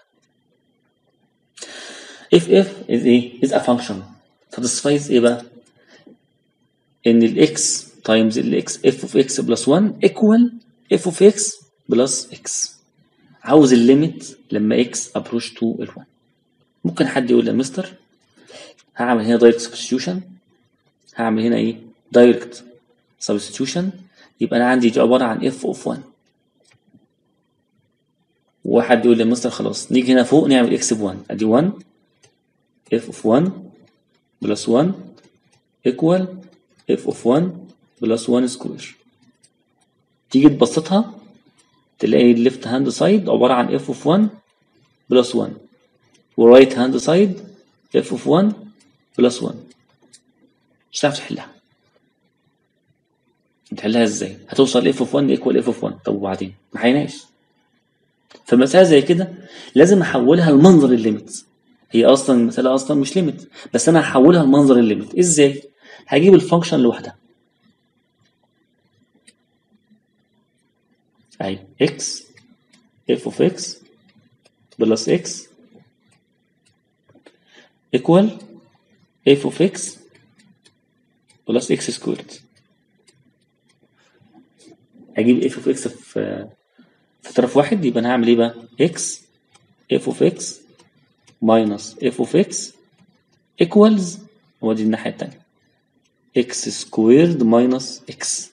if f is ايه؟ is a function satisfies ايه بقى؟ ان ال x times ال x f of x plus one equal f of x plus x. عاوز الليميت لما x approach to ال واحد. ممكن حد يقول لي يا مستر هعمل هنا دايركت سبستيوشن، هعمل هنا ايه؟ دايركت سبستيوشن، يبقى انا عندي دي عباره عن f of واحد. وواحد يقول لي يا مستر خلاص نيجي هنا فوق نعمل x ب واحد، ادي واحد f of واحد بلس واحد equal f of واحد بلس واحد سكوير. تيجي تبسطها تلاقي الليفت هاند سايد عباره عن f of واحد بلس واحد والرايت هاند سايد f of واحد بلس واحد. مش هتعرف تحلها. تحلها ازاي؟ هتوصل f of واحد equal f of واحد. طب وبعدين؟ ما حيناش. فمسألة زي كده لازم احولها لمنظر الليميت. هي اصلا المسألة اصلا مش ليميت، بس انا هحولها لمنظر الليميت. ازاي؟ هجيب الفانكشن لوحدها. اهي x f of x بلس x equal f of x بلس x سكويرد. اجيب اف اوف اكس في في طرف واحد، يبقى انا هعمل ايه بقى؟ اكس اف اوف اكس ماينس اف اوف اكس ايكوالز، ودي الناحيه التانيه اكس سكويرد ماينس اكس.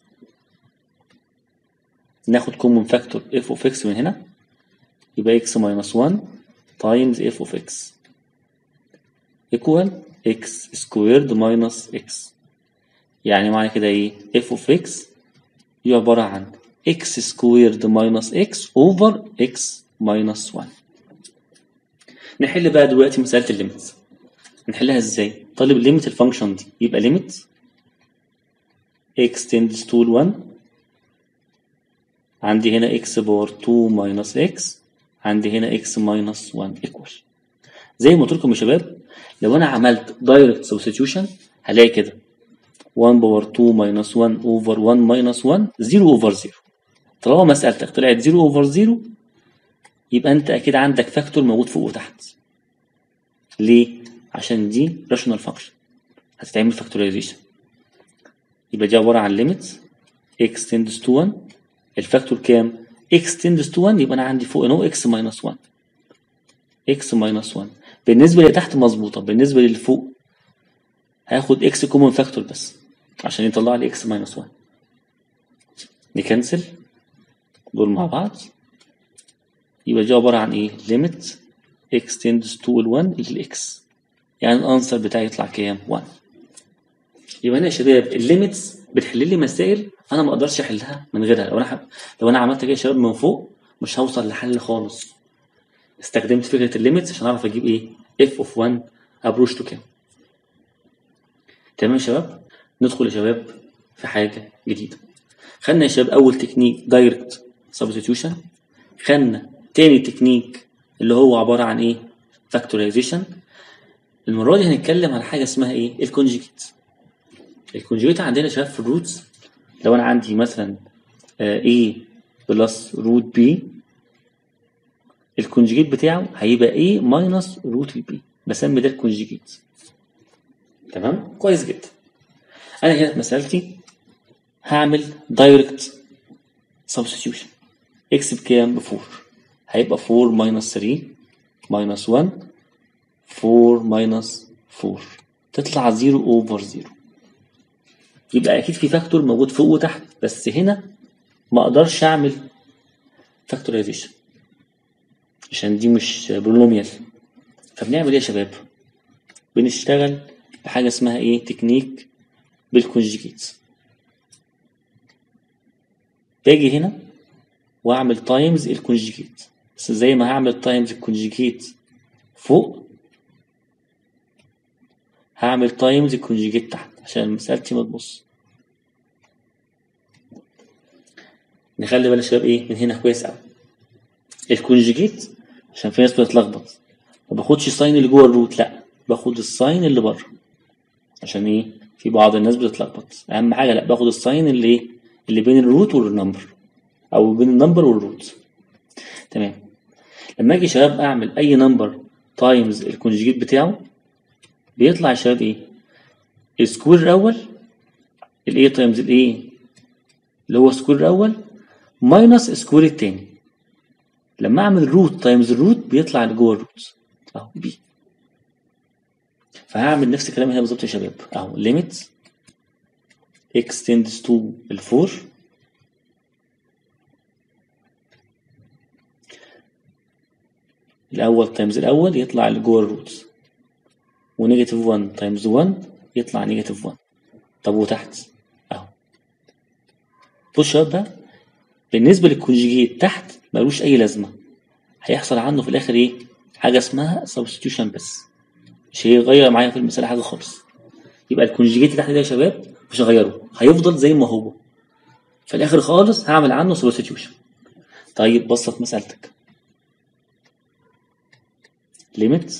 ناخد كومن فاكتور اف اوف اكس من هنا، يبقى اكس ماينس واحد تايمز اف اوف اكس ايكوال اكس سكويرد ماينس اكس. يعني معنى كده ايه؟ اف اوف اكس هي عباره عن اكس سكويرد ماينس اكس اوفر اكس ماينس واحد. نحل بقى دلوقتي مساله الليميتس. نحلها ازاي؟ طالب ليميت الفانكشن دي، يبقى ليميت x tends to واحد، عندي هنا x باور اتنين ماينس x، عندي هنا x ماينس واحد ايكوال. زي ما قلت لكم يا شباب، لو انا عملت دايركت سبستيتيوشن هلاقي كده واحد باور اتنين ماينس واحد اوفر واحد ماينس واحد صفر اوفر صفر. طالما مسألتك طلعت صفر اوفر صفر يبقى انت اكيد عندك فاكتور موجود فوق وتحت. ليه؟ عشان دي راشونال فانكشن هتتعمل فاكتورايزيشن. يبقى دي عباره عن ليميت x tends to واحد، الفاكتور كام؟ x tends to واحد، يبقى انا عندي فوق هنا x minus واحد x minus واحد. بالنسبه اللي تحت مظبوطه، بالنسبه اللي فوق هاخد x كومن فاكتور بس عشان يطلع لي x minus واحد. نكنسل دول مع بعض، يبقى دي عباره عن ايه؟ ليميت x tends to واحد للx، يعني الانسر بتاعي يطلع كام؟ واحد. يبقى هنا يا شباب الليميتس بتحل لي مسائل انا ما اقدرش احلها من غيرها. لو انا حب... لو انا عملت كده يا شباب من فوق مش هوصل لحل خالص. استخدمت فكره الليميتس عشان اعرف اجيب ايه؟ اف اوف واحد ابروش تو كام. تمام يا شباب؟ ندخل يا شباب في حاجه جديده. خدنا يا شباب اول تكنيك دايركت سبستيتيوشن، خدنا تاني تكنيك اللي هو عباره عن ايه؟ فاكتورايزيشن. المره دي هنتكلم على حاجه اسمها ايه؟ الكونجيجيت. الكونجيجيت عندنا يا شباب في الروتس، لو انا عندي مثلا a بلس روت b، الكونجيجيت بتاعه هيبقى a ماينس روت b، بسمي ده الكونجيجيت. تمام؟ كويس جدا. انا هنا في مسألتي هعمل دايركت سبستيوشن. x بكام؟ ب اربعة، هيبقى اربعة ماينس تلاتة ماينس واحد، اربعة ماينس اربعة، تطلع صفر اوفر صفر. يبقى اكيد في فاكتور موجود فوق وتحت، بس هنا ما اقدرش اعمل فاكتورايزيشن عشان دي مش بولينوميال. فبنعمل ايه يا شباب؟ بنشتغل بحاجه اسمها ايه؟ تكنيك بالكونجيجيت. باجي هنا واعمل تايمز الكونجيجيت، بس زي ما هعمل تايمز الكونجيجيت فوق هعمل تايمز الكونجيجيت تحت عشان مسألتي ما تبص. نخلي بالنا يا شباب ايه من هنا كويس قوي. الكونجيجيت عشان في ناس بتتلخبط ما باخدش الساين اللي جوه الروت، لا باخد الساين اللي بره. عشان ايه؟ في بعض الناس بتتلخبط. اهم حاجه لا باخد الساين اللي ايه؟ اللي بين الروت والنمبر، او بين النمبر والروت. تمام. لما اجي يا شباب اعمل اي نمبر تايمز الكونجيجيت بتاعه بيطلع يا شباب ايه؟ السكوير الاول الايه تايمز الايه اللي هو السكوير الاول ماينس السكوير التاني. لما اعمل روت تايمز الروت بيطلع اللي جوه الروت اهو بي. فهعمل نفس الكلام هنا بالظبط يا شباب اهو ليميت x tends to الفور الاول تايمز الاول يطلع اللي جوه الروت، ونيجاتيف واحد تايمز واحد يطلع نيجاتيف واحد. طب وتحت اهو. بص يا شباب بقى بالنسبه للكونجيجيت تحت ملوش اي لازمه، هيحصل عنه في الاخر ايه؟ حاجه اسمها سبستيوشن بس، مش هيغير معايا في المساله حاجه خالص. يبقى الكونجيجيت تحت ده يا شباب مش هغيره، هيفضل زي ما هو. في الاخر خالص هعمل عنه سبستيوشن. طيب بسط مسألتك. limit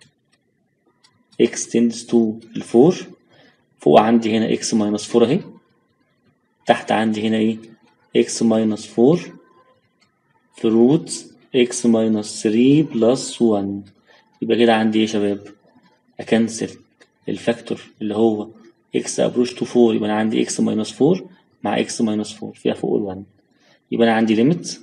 x tends to الفور، فوق عندي هنا x minus اربعة اهي، تحت عندي هنا ايه؟ x minus اربعة في root x minus تلاتة plus واحد. يبقى كده عندي ايه يا شباب؟ اكنسل الفاكتور اللي هو x approach to اربعة، يبقى انا عندي x minus اربعة مع x minus اربعة فيها فوق الواحد، يبقى انا عندي ليميت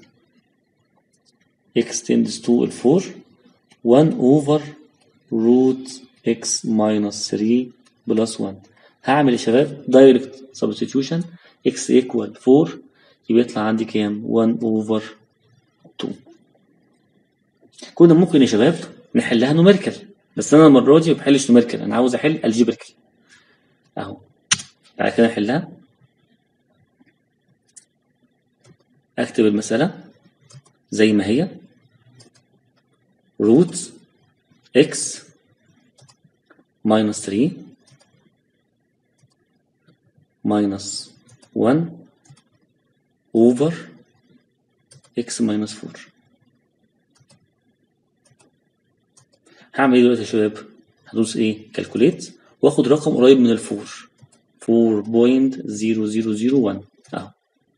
x tends to ال four one over root x minus three plus one. هعمل يا شباب direct substitution x equal four يبقى يطلع عندي كام؟ one over two. كنا ممكن يا شباب نحلها نوميريكال، بس انا المره دي ما بحلش نوميريكال، انا عاوز احل الجبريكال اهو. بعد كده نحلها، اكتب المساله زي ما هي root x minus three minus one over x minus four. هعمل ايه دلوقتي يا شباب؟ هدوس ايه؟ كالكوليت واخد رقم قريب من الفور four point zero zero zero one اهو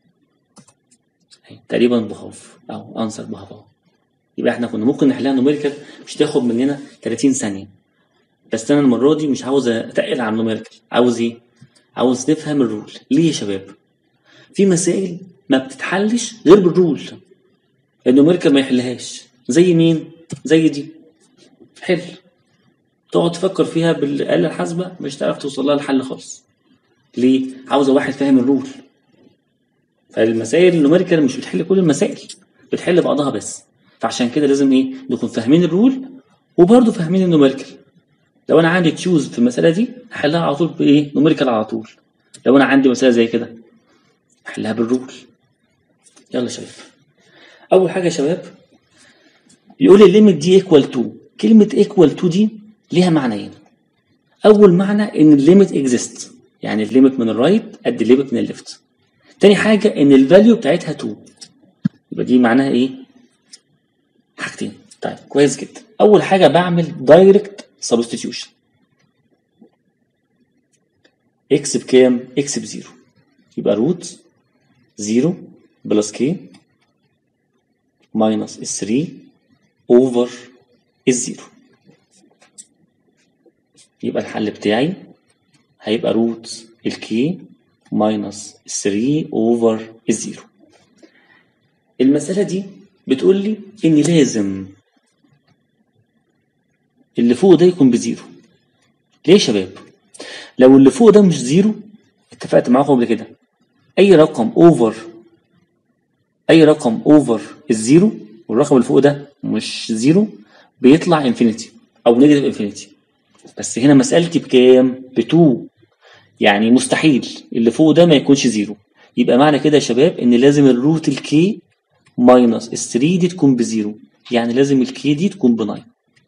تقريبا بهاف اهو انسر بهاف اهو. يبقى احنا كنا ممكن نحلها نوميريكال مش تاخد مننا تلاتين ثانيه، بس انا المره دي مش عاوز اتقل على النوميريكال، عاوز ايه؟ عاوز نفهم الرول. ليه يا شباب؟ في مسائل ما بتتحلش غير بالرول، النوميريكال ما يحلهاش. زي مين؟ زي دي حل تقعد تفكر فيها بالآلة الحاسبة مش هتعرف توصل لها الحل خالص. ليه؟ عاوزة واحد فاهم الرول. فالمسائل النوميريكال مش بتحل كل المسائل، بتحل بعضها بس. فعشان كده لازم ايه؟ نكون فاهمين الرول وبرضه فاهمين النوميريكال. لو انا عندي تشوز في المسألة دي هحلها على طول بايه؟ نوميريكال على طول. لو انا عندي مسألة زي كده هحلها بالرول. يلا يا شباب. اول حاجة يا شباب يقول لي الليميت دي ايكوال تو. كلمة ايكوال تو دي ليها معنيين. اول معنى ان الليميت اكزيست، يعني الليميت من الرايت قد الليميت من الليفت. تاني حاجه ان الفاليو بتاعتها تو، يبقى دي معناها ايه؟ حاجتين. طيب كويس جدا. اول حاجه بعمل دايركت سبستيتيوشن. اكس بكام؟ اكس بزيرو، يبقى روت زيرو بلس كي ماينس الثري اوفر الزيرو. يبقى الحل بتاعي هيبقى روت الكي ماينس ثري اوفر الزيرو. المسألة دي بتقول لي ان لازم اللي فوق ده يكون بزيرو. ليه يا شباب؟ لو اللي فوق ده مش زيرو، اتفقت معاكم قبل كده، اي رقم اوفر اي رقم اوفر الزيرو والرقم اللي فوق ده مش زيرو بيطلع انفينيتي او نيجاتيف انفينيتي. بس هنا مسألتي بكام؟ بتو، يعني مستحيل اللي فوق ده ما يكونش زيرو. يبقى معنى كده يا شباب ان لازم الروت الكي ماينس الثري دي تكون بزيرو، يعني لازم الكي دي تكون بناين.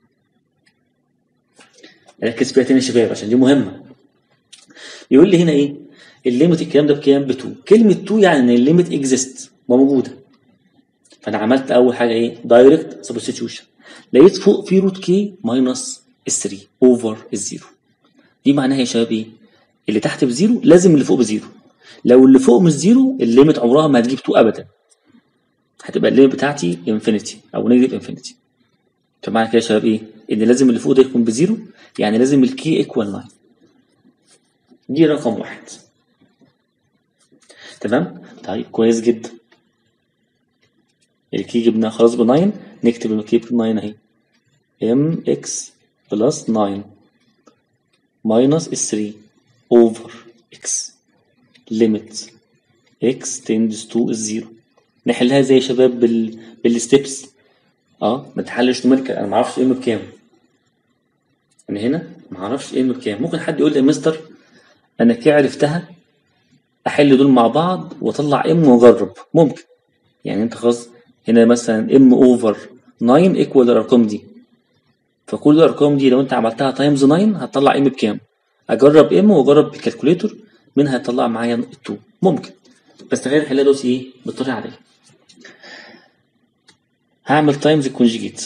ركز فيها تاني يا شباب عشان دي مهمه. يقول لي هنا ايه؟ الليميت الكلام ده بكام؟ بتو. كلمه تو يعني ان الليميت اكزيست موجوده. فانا عملت اول حاجه ايه؟ دايركت سبستيتيوشن. لقيت فوق في روت كي ماينس الثري اوفر الزيرو. دي معناها يا شباب ايه؟ اللي تحت بزيرو لازم اللي فوق بزيرو. لو اللي فوق مش زيرو الليميت عمرها ما هتجيب تو ابدا، هتبقى الليميت بتاعتي انفينيتي او نيجاتيف انفينيتي. فمعنى كده يا شباب ايه؟ ان لازم اللي فوق ده يكون بزيرو، يعني لازم الكي ايكوال ناين. دي رقم واحد. تمام؟ طيب كويس جدا. الكي جبناها خلاص ب تسعة، نكتب الكي ب تسعة اهي. ام اكس بلس تسعة ماينس ثري اوفر اكس ليميت اكس تندز تو الزيرو. نحلها ازاي يا شباب؟ بال بالستبس. اه ما تحلش نوميريكال، انا ما اعرفش ام بكام. انا هنا ما اعرفش ام بكام. ممكن حد يقول لي يا مستر انا كده عرفتها، احل دول مع بعض واطلع ام واجرب. ممكن، يعني انت خلاص هنا مثلا ام اوفر تسعة ايكوال الارقام دي، فكل الارقام دي لو انت عملتها تايمز تسعة هتطلع ام بكام؟ اجرب ام واجرب بالكالكوليتور مين هيطلع معايا اتنين. ممكن، بس تخيل الحل دوت ايه؟ بالطريقه العاديه. هعمل تايمز الكونجيجيت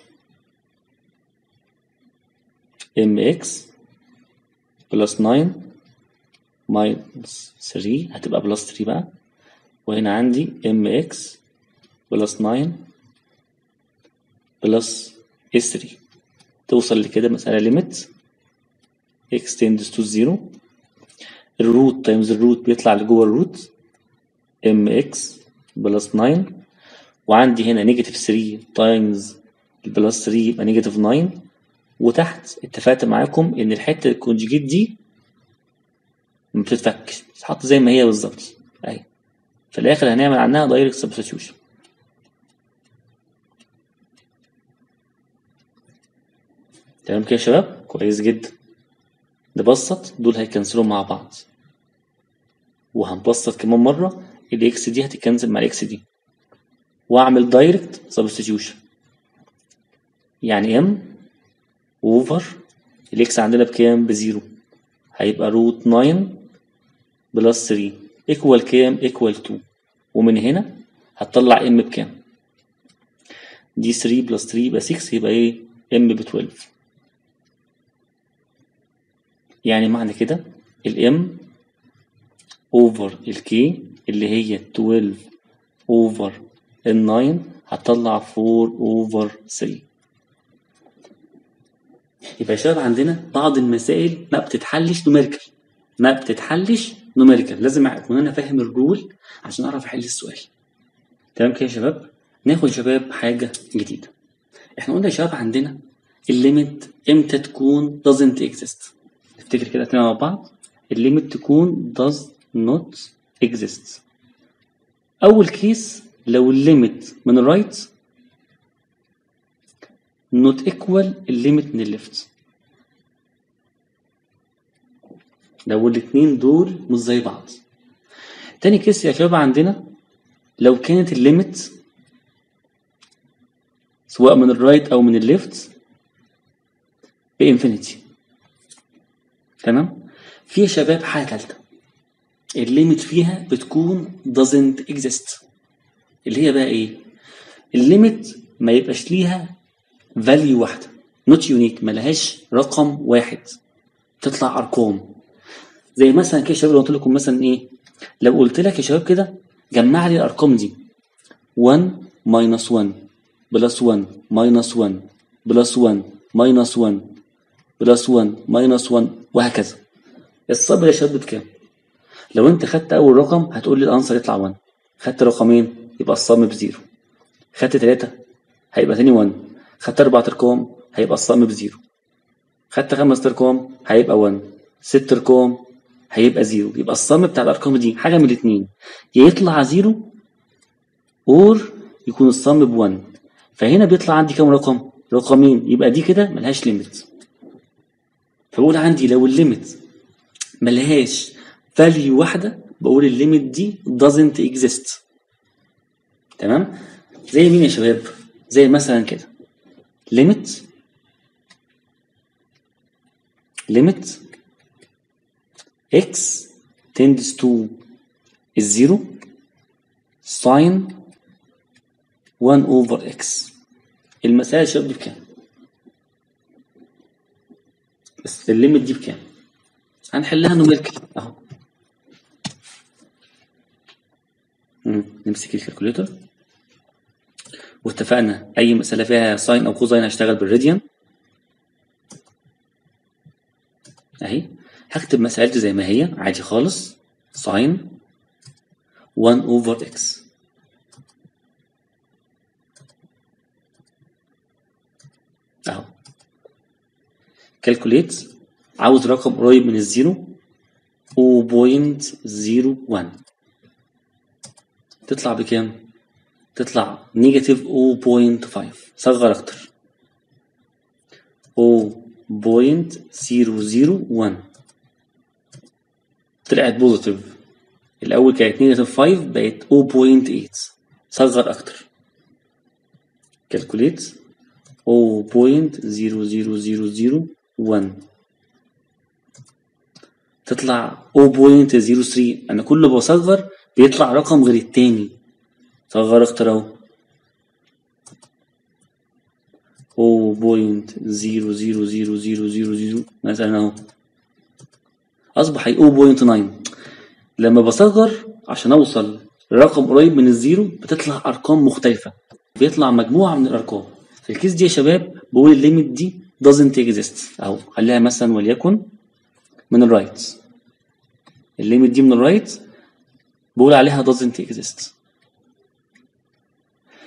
ام اكس بلس تسعة ماينس ثري هتبقى بلس ثري بقى، وهنا عندي ام اكس بلس تسعة بلس ثري توصل لكده مسألة ليميت x tends to زيرو. الروت تايمز الروت بيطلع لجوه الروت ام اكس بلس تسعة، وعندي هنا نيجاتيف ثلاثة تايمز البلس ثلاثة يبقى نيجاتيف تسعة، وتحت اتفقت معاكم ان الحته الكونجيجيت دي ما بتتفكش، بتتحط زي ما هي بالظبط اهي. في الاخر هنعمل عنها دايركت سبستيوشن. تمام كده يا شباب؟ كويس جدا. نبسط، دول هيكنسلوا مع بعض، وهنبسط كمان مره، الاكس دي هتتكنسل مع الاكس دي، واعمل دايركت سبستيوشن. يعني ام اوفر الاكس عندنا بكام؟ بزيرو، هيبقى روت تسعة بلس ثلاثة ايكوال كام؟ ايكوال اتنين، ومن هنا هتطلع ام بكام؟ دي ثلاثة بلس ثلاثة يبقى ستة، يبقى ايه؟ ام ب اتناشر. يعني معنى كده الام اوفر الكي اللي هي اتناشر اوفر ال تسعة هتطلع اربعة اوفر ثلاثة. يبقى يا شباب عندنا بعض المسائل ما بتتحلش نوميريكال، ما بتتحلش نوميريكال، لازم اكون انا فاهم الرول عشان اعرف احل السؤال. تمام كده يا شباب؟ ناخد يا شباب حاجه جديده. احنا قلنا يا شباب عندنا الليميت امتى تكون doesn't exist. نفتكر كده تاني مع بعض. الليميت تكون does not exist. اول كيس لو الليميت من الرايت not equal الليميت من الليفت، لو الاتنين دول مش زي بعض. تاني كيس يا شباب عندنا لو كانت الليميت سواء من الرايت او من الليفت بانفينيتي. تمام؟ في يا شباب حاجه ثالثه، الليميت فيها بتكون doesn't exist، اللي هي بقى ايه؟ الليميت ما يبقاش ليها value واحده، not unique، ما لهاش رقم واحد، تطلع ارقام. زي مثلا كده يا شباب لو قلت لكم مثلا ايه، لو قلت لك يا شباب كده جمع لي الارقام دي واحد minus واحد بلس واحد minus واحد بلس واحد minus واحد بلس واحد minus واحد وهكذا، الصم يا شباب بكام؟ لو انت خدت اول رقم هتقول لي الانسر يطلع واحد، خدت رقمين يبقى الصم بزيرو، خدت ثلاثة هيبقى تاني واحد، خدت اربع ارقام هيبقى الصم بزيرو، خدت خمس ارقام هيبقى واحد، ست ارقام هيبقى زيرو. يبقى الصم بتاع الارقام دي حاجه من الاثنين، يا يطلع زيرو اور يكون الصم بواحد. فهنا بيطلع عندي كام رقم؟ رقمين، يبقى دي كده ملهاش ليميت. فبقول عندي لو الليميت ملهاش فاليو واحده بقول الليميت دي doesn't exist. تمام؟ زي مين يا شباب؟ زي مثلا كده ليميت ليميت x tends to الزيرو sin واحد over x. المسألة يا شباب دي بكام؟ بس الليميت دي بكام؟ هنحلها نوميريكال اهو. نمسك الكالكوليتر واتفقنا اي مسألة فيها ساين او كوزاين هشتغل بالراديان اهي. هكتب مسألتي زي ما هي عادي خالص، ساين واحد over x اهو. كالكوليت، عاوز رقم قريب من الزيرو صفر فاصلة صفر واحد، تطلع بكام؟ تطلع نيجاتيف صفر فاصلة خمسة، صغر اكتر صفر فاصلة صفر صفر واحد، طلعت بوزيتيف. الاول كانت نيجاتيف خمسة بقت صفر فاصلة تمانية، صغر اكتر كالكوليت صفر فاصلة صفر صفر صفر صفر واحد، تطلع صفر فاصلة صفر ثلاثة. انا كل ما بصغر بيطلع رقم غير التاني، صغر اكتر اهو صفر فاصلة صفر صفر صفر صفر صفر صفر مثلا اهو، اصبح صفر فاصلة تسعة. لما بصغر عشان اوصل لرقم قريب من الزيرو بتطلع ارقام مختلفه، بيطلع مجموعه من الارقام. في الكيس دي يا شباب بقول الليميت دي doesn't exist اهو. خليها مثلا وليكن من الرايت، الليميت دي من الرايت بقول عليها doesn't exist.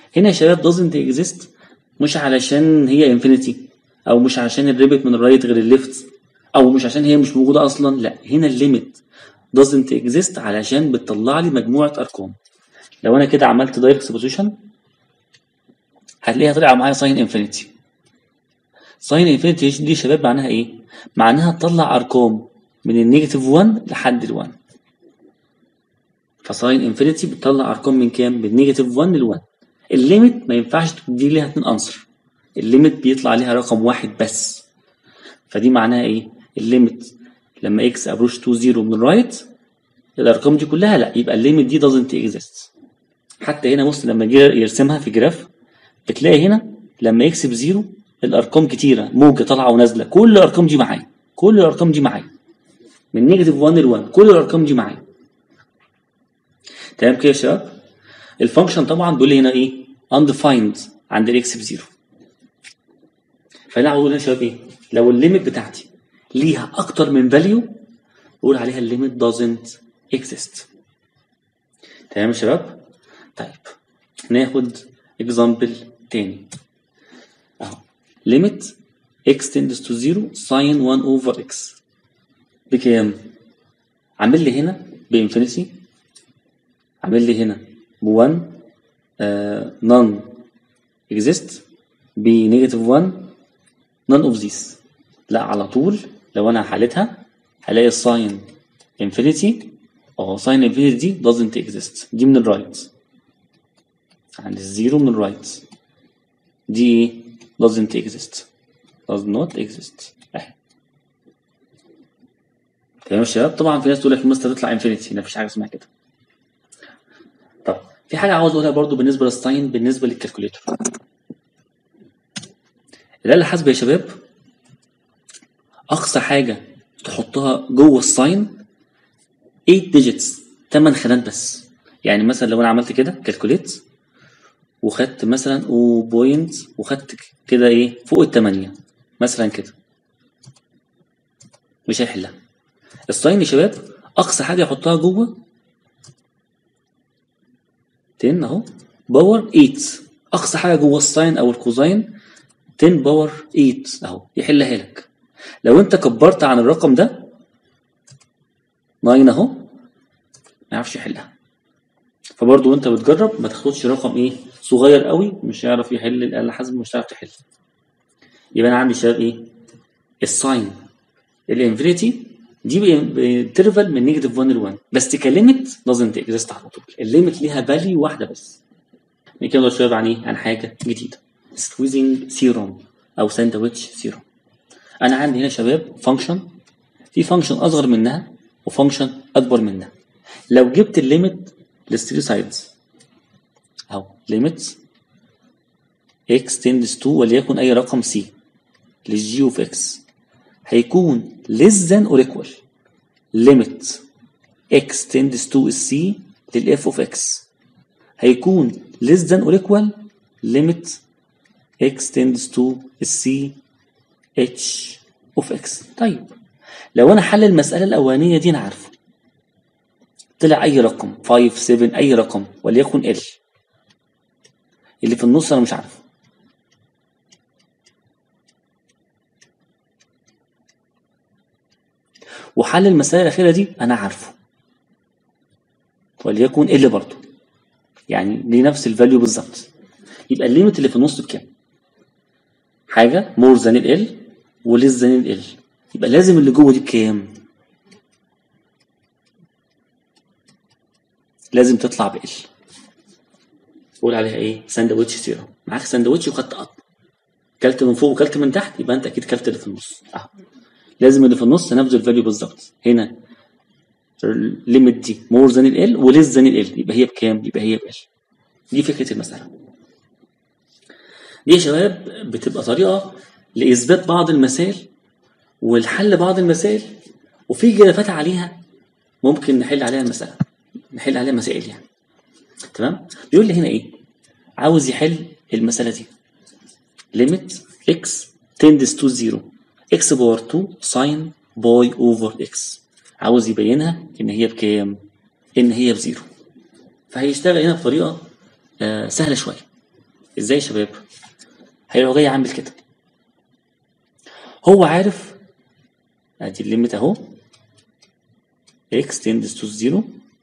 هنا يا شباب doesn't exist مش علشان هي انفينيتي، او مش عشان الريبت من الرايت غير الليفت، او مش عشان هي مش موجوده اصلا. لا، هنا الليميت doesn't exist علشان بتطلع لي مجموعه ارقام. لو انا كده عملت دايركت سبوزيشن هتلاقيها طلع معايا ساين انفينيتي. ساين انفينيتي دي يا شباب معناها ايه؟ معناها تطلع ارقام من النيجاتيف واحد لحد ال واحد. فساين انفينيتي بتطلع ارقام من كام؟ من نيجاتيف واحد لل واحد. الليميت ما ينفعش تدي ليها اتنين انسر، الليميت بيطلع ليها رقم واحد بس. فدي معناها ايه؟ الليميت لما اكس ابروش تو زيرو من الرايت الارقام دي كلها لا، يبقى الليميت دي doesn't exist. حتى هنا بص لما جه يرسمها في جراف بتلاقي هنا لما اكس بزيرو الارقام كتيره، موجه طالعه ونازله، كل الارقام دي معايا، كل الارقام دي معايا من نيجاتيف واحد ل واحد، كل الارقام دي معايا. تمام كده يا شباب؟ الفانكشن طبعا بيقول لي هنا ايه؟ undefined عند الاكس بزيرو. فانا عاوز اقول هنا يا شباب ايه؟ لو الليميت بتاعتي ليها اكتر من فاليو بقول عليها الليميت doesn't exist. تمام يا شباب؟ طيب ناخد اكزامبل تاني اهو. limit x tends to zero sin واحد over x بكام؟ عامل لي هنا بانفينيتي، عامل لي هنا ب واحد آه none exist، بنيجاتيف واحد none of these. لا على طول لو انا حلتها هلاقي الساين انفينيتي اه ساين انفينيتي دي doesn't exist، دي من الرايت عند الزيرو من الرايت، دي doesn't exist does not exist اهي. تمام يا شباب؟ طبعا في ناس تقول لك المستر تطلع انفينيتي، مفيش حاجه اسمها كده. طب في حاجه عاوز اقولها برضو بالنسبه للساين بالنسبه للكالكوليتر. الآلة الحاسبة يا شباب أقصى حاجة تحطها جوه الساين تمانية ديجيتس، تمن خانات بس. يعني مثلا لو أنا عملت كده كالكوليت وخدت مثلا او بوينت وخدت كده إيه فوق التمانية مثلا كده، مش هيحلها. الساين يا شباب أقصى حاجة يحطها جوه عشرة أهو باور تمانية، أقصى حاجة جوه الساين أو الكوزاين عشرة باور تمانية أهو يحلها لك. لو انت كبرت عن الرقم ده تسعة اهو ما يعرفش يحلها. فبرضه وانت بتجرب ما تاخدش رقم ايه صغير قوي مش هيعرف يحل الآلة الحاسبة، مش هتعرف تحل. يبقى انا عندي شباب ايه؟ الساين الانفينيتي دي بانترفال من نيجاتيف واحد ل واحد، بس كليميت doesn't exist على طول، الليميت ليها فاليو واحده بس. نتكلم يا شباب عن ايه؟ عن حاجه جديده سكويزنج ثيورم او ساندويتش ثيورم. انا عندي هنا شباب فانكشن، في فانكشن اصغر منها وفانكشن اكبر منها. لو جبت الليميت للثري سايدز اهو ليميت x tends to وليكن اي رقم c للجي اوف x هيكون less than or equal limit x tends to c للf of x هيكون less than or equal limit x tends to c h of x. طيب لو انا حل المسألة الأولانية دي انا عارفه طلع اي رقم خمسة سبعة اي رقم وليكن ال، اللي في النص انا مش عارفه. وحل المسألة الأخيرة دي أنا عارفه وليكن ال برضه، يعني دي نفس الفاليو بالظبط. يبقى الليميت اللي في النص بكام؟ حاجة مور ذان ال وليس ذان ال، يبقى لازم اللي جوه دي بكام؟ لازم تطلع بال. قول عليها ايه؟ ساندويتش ثيورم. معاك ساندويتش وخدت قطمه، كلت من فوق وكلت من تحت، يبقى انت اكيد كلت اللي في النص اهو. لازم اللي في النص نفس الفاليو بالظبط. هنا الليميت دي مور ذان ال وليس ذان ال، يبقى هي بكام؟ يبقى هي بال. دي فكره المساله. دي يا شباب بتبقى طريقه لاثبات بعض المسائل والحل بعض المسائل، وفي جرافات عليها ممكن نحل عليها المساله، نحل عليها مسائل يعني. تمام؟ بيقول لي هنا ايه؟ عاوز يحل المساله دي limit x tends to zero x باور اتنين sin باي over x، عاوز يبينها ان هي بكام؟ ان هي بزيرو. فهيشتغل هنا بطريقه آه سهله شويه. ازاي يا شباب؟ هيروح جاي عامل كده، هو عارف ادي الليميت اهو x tends to zero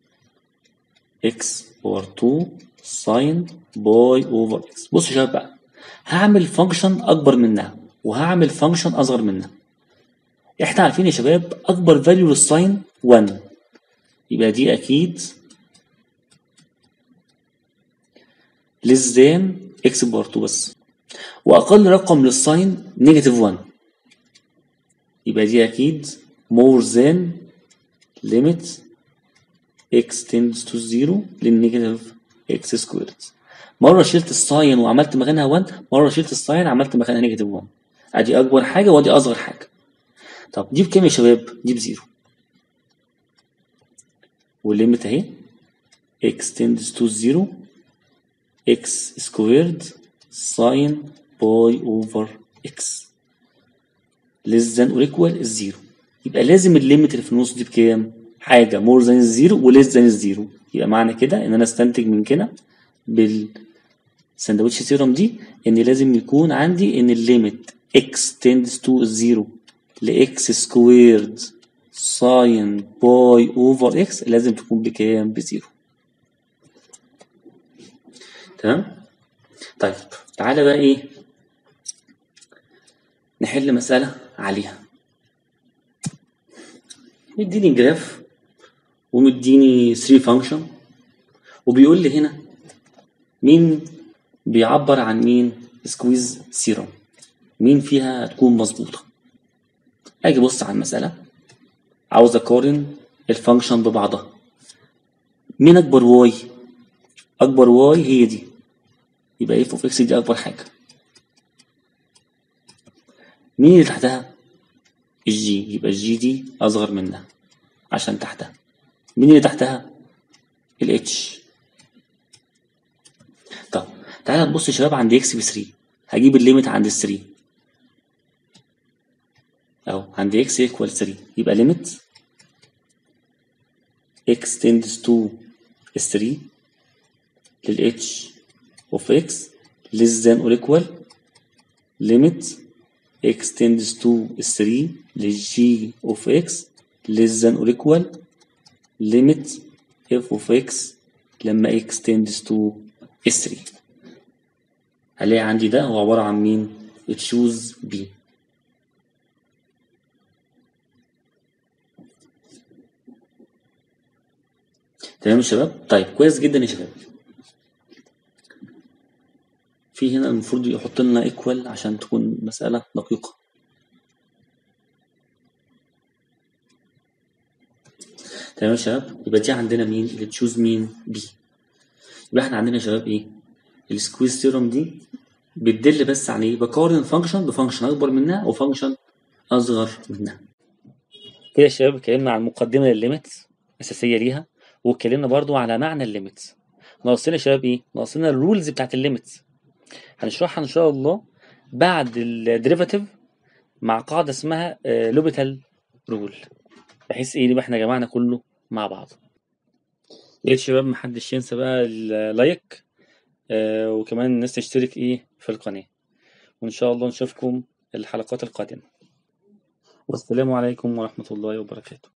x over two sin باي over x. بصوا يا شباب بقى، هعمل فانكشن اكبر منها وهعمل فانكشن اصغر منها. احنا عارفين يا شباب اكبر فاليو للساين واحد، يبقى دي اكيد less than x بار اتنين بس، واقل رقم للساين نيجاتيف واحد، يبقى دي اكيد more than limit x tends to zero للنيجاتيف x سكويرد. مرة شلت الساين وعملت مكانها واحد، مرة شلت الساين عملت مكانها نيجاتيف واحد. ادي اكبر حاجة وادي اصغر حاجة. طب دي بكام يا شباب؟ دي بزيرو، والليميت اهي x tends to zero x سكويرد ساين باي اوفر x less than or equal الزيرو. يبقى لازم الليميت اللي في النص دي بكام؟ حاجة more than الزيرو و less than الزيرو. يبقى معنى كده ان انا استنتج من كده بالساندوتش ثيورم دي ان لازم يكون عندي ان الليميت x tends to الزيرو ل x سكويرد ساين باي اوفر x لازم تكون بكام؟ بزيرو. تمام؟ طيب تعالى بقى ايه نحل مسألة عليها. مديني جراف ومديني ثلاثة فانكشن وبيقول لي هنا مين بيعبر عن مين؟ سكويز ثيورم، مين فيها تكون مظبوطة. اجي بص على المسألة، عاوز اقارن الفانكشن ببعضها. مين اكبر واي؟ اكبر واي هي دي، يبقى اف اوف اكس دي اكبر حاجة. مين اللي تحتها؟ الجي، يبقى الجي دي اصغر منها عشان تحتها. مين اللي تحتها؟ الاتش. طب تعالى نبص يا شباب عند اكس ب ثلاثة، هجيب الليميت عند ال ثلاثة اهو، عند اكس ايكوال ثلاثة، يبقى ليميت اكس tends to ثلاثة للاتش اوف اكس less than or equal limit x tends to ثلاثة للجي اوف اكس less than or equal limit f of x لما x tends to ثلاثة. هلاقي عندي ده هو عبارة عن مين؟ تشوز B. تمام يا شباب؟ طيب كويس جدا يا شباب. في هنا المفروض يحط لنا ايكوال عشان تكون مسألة دقيقة. تمام يا شباب؟ يبقى دي عندنا مين؟ اللي تشوز مين؟ بي. يبقى احنا عندنا يا شباب ايه؟ السكويز ثيورم دي بتدل بس على ايه؟ بقارن فانكشن بفانكشن اكبر منها وفانكشن اصغر منها. كده يا شباب اتكلمنا عن مقدمة للليميت اساسية ليها، واتكلمنا برضو على معنى الليميت. ناقصنا يا شباب ايه؟ ناقصنا الرولز بتاعت الليميت، هنشرحها ان شاء الله بعد الديريفاتيف مع قاعدة اسمها لوبيتال رول، بحيث ايه يبقى احنا جمعنا كله مع بعض. يا شباب محدش ينسى بقى اللايك آه وكمان الناس تشترك ايه في القناة، وان شاء الله نشوفكم الحلقات القادمة. والسلام عليكم ورحمة الله وبركاته.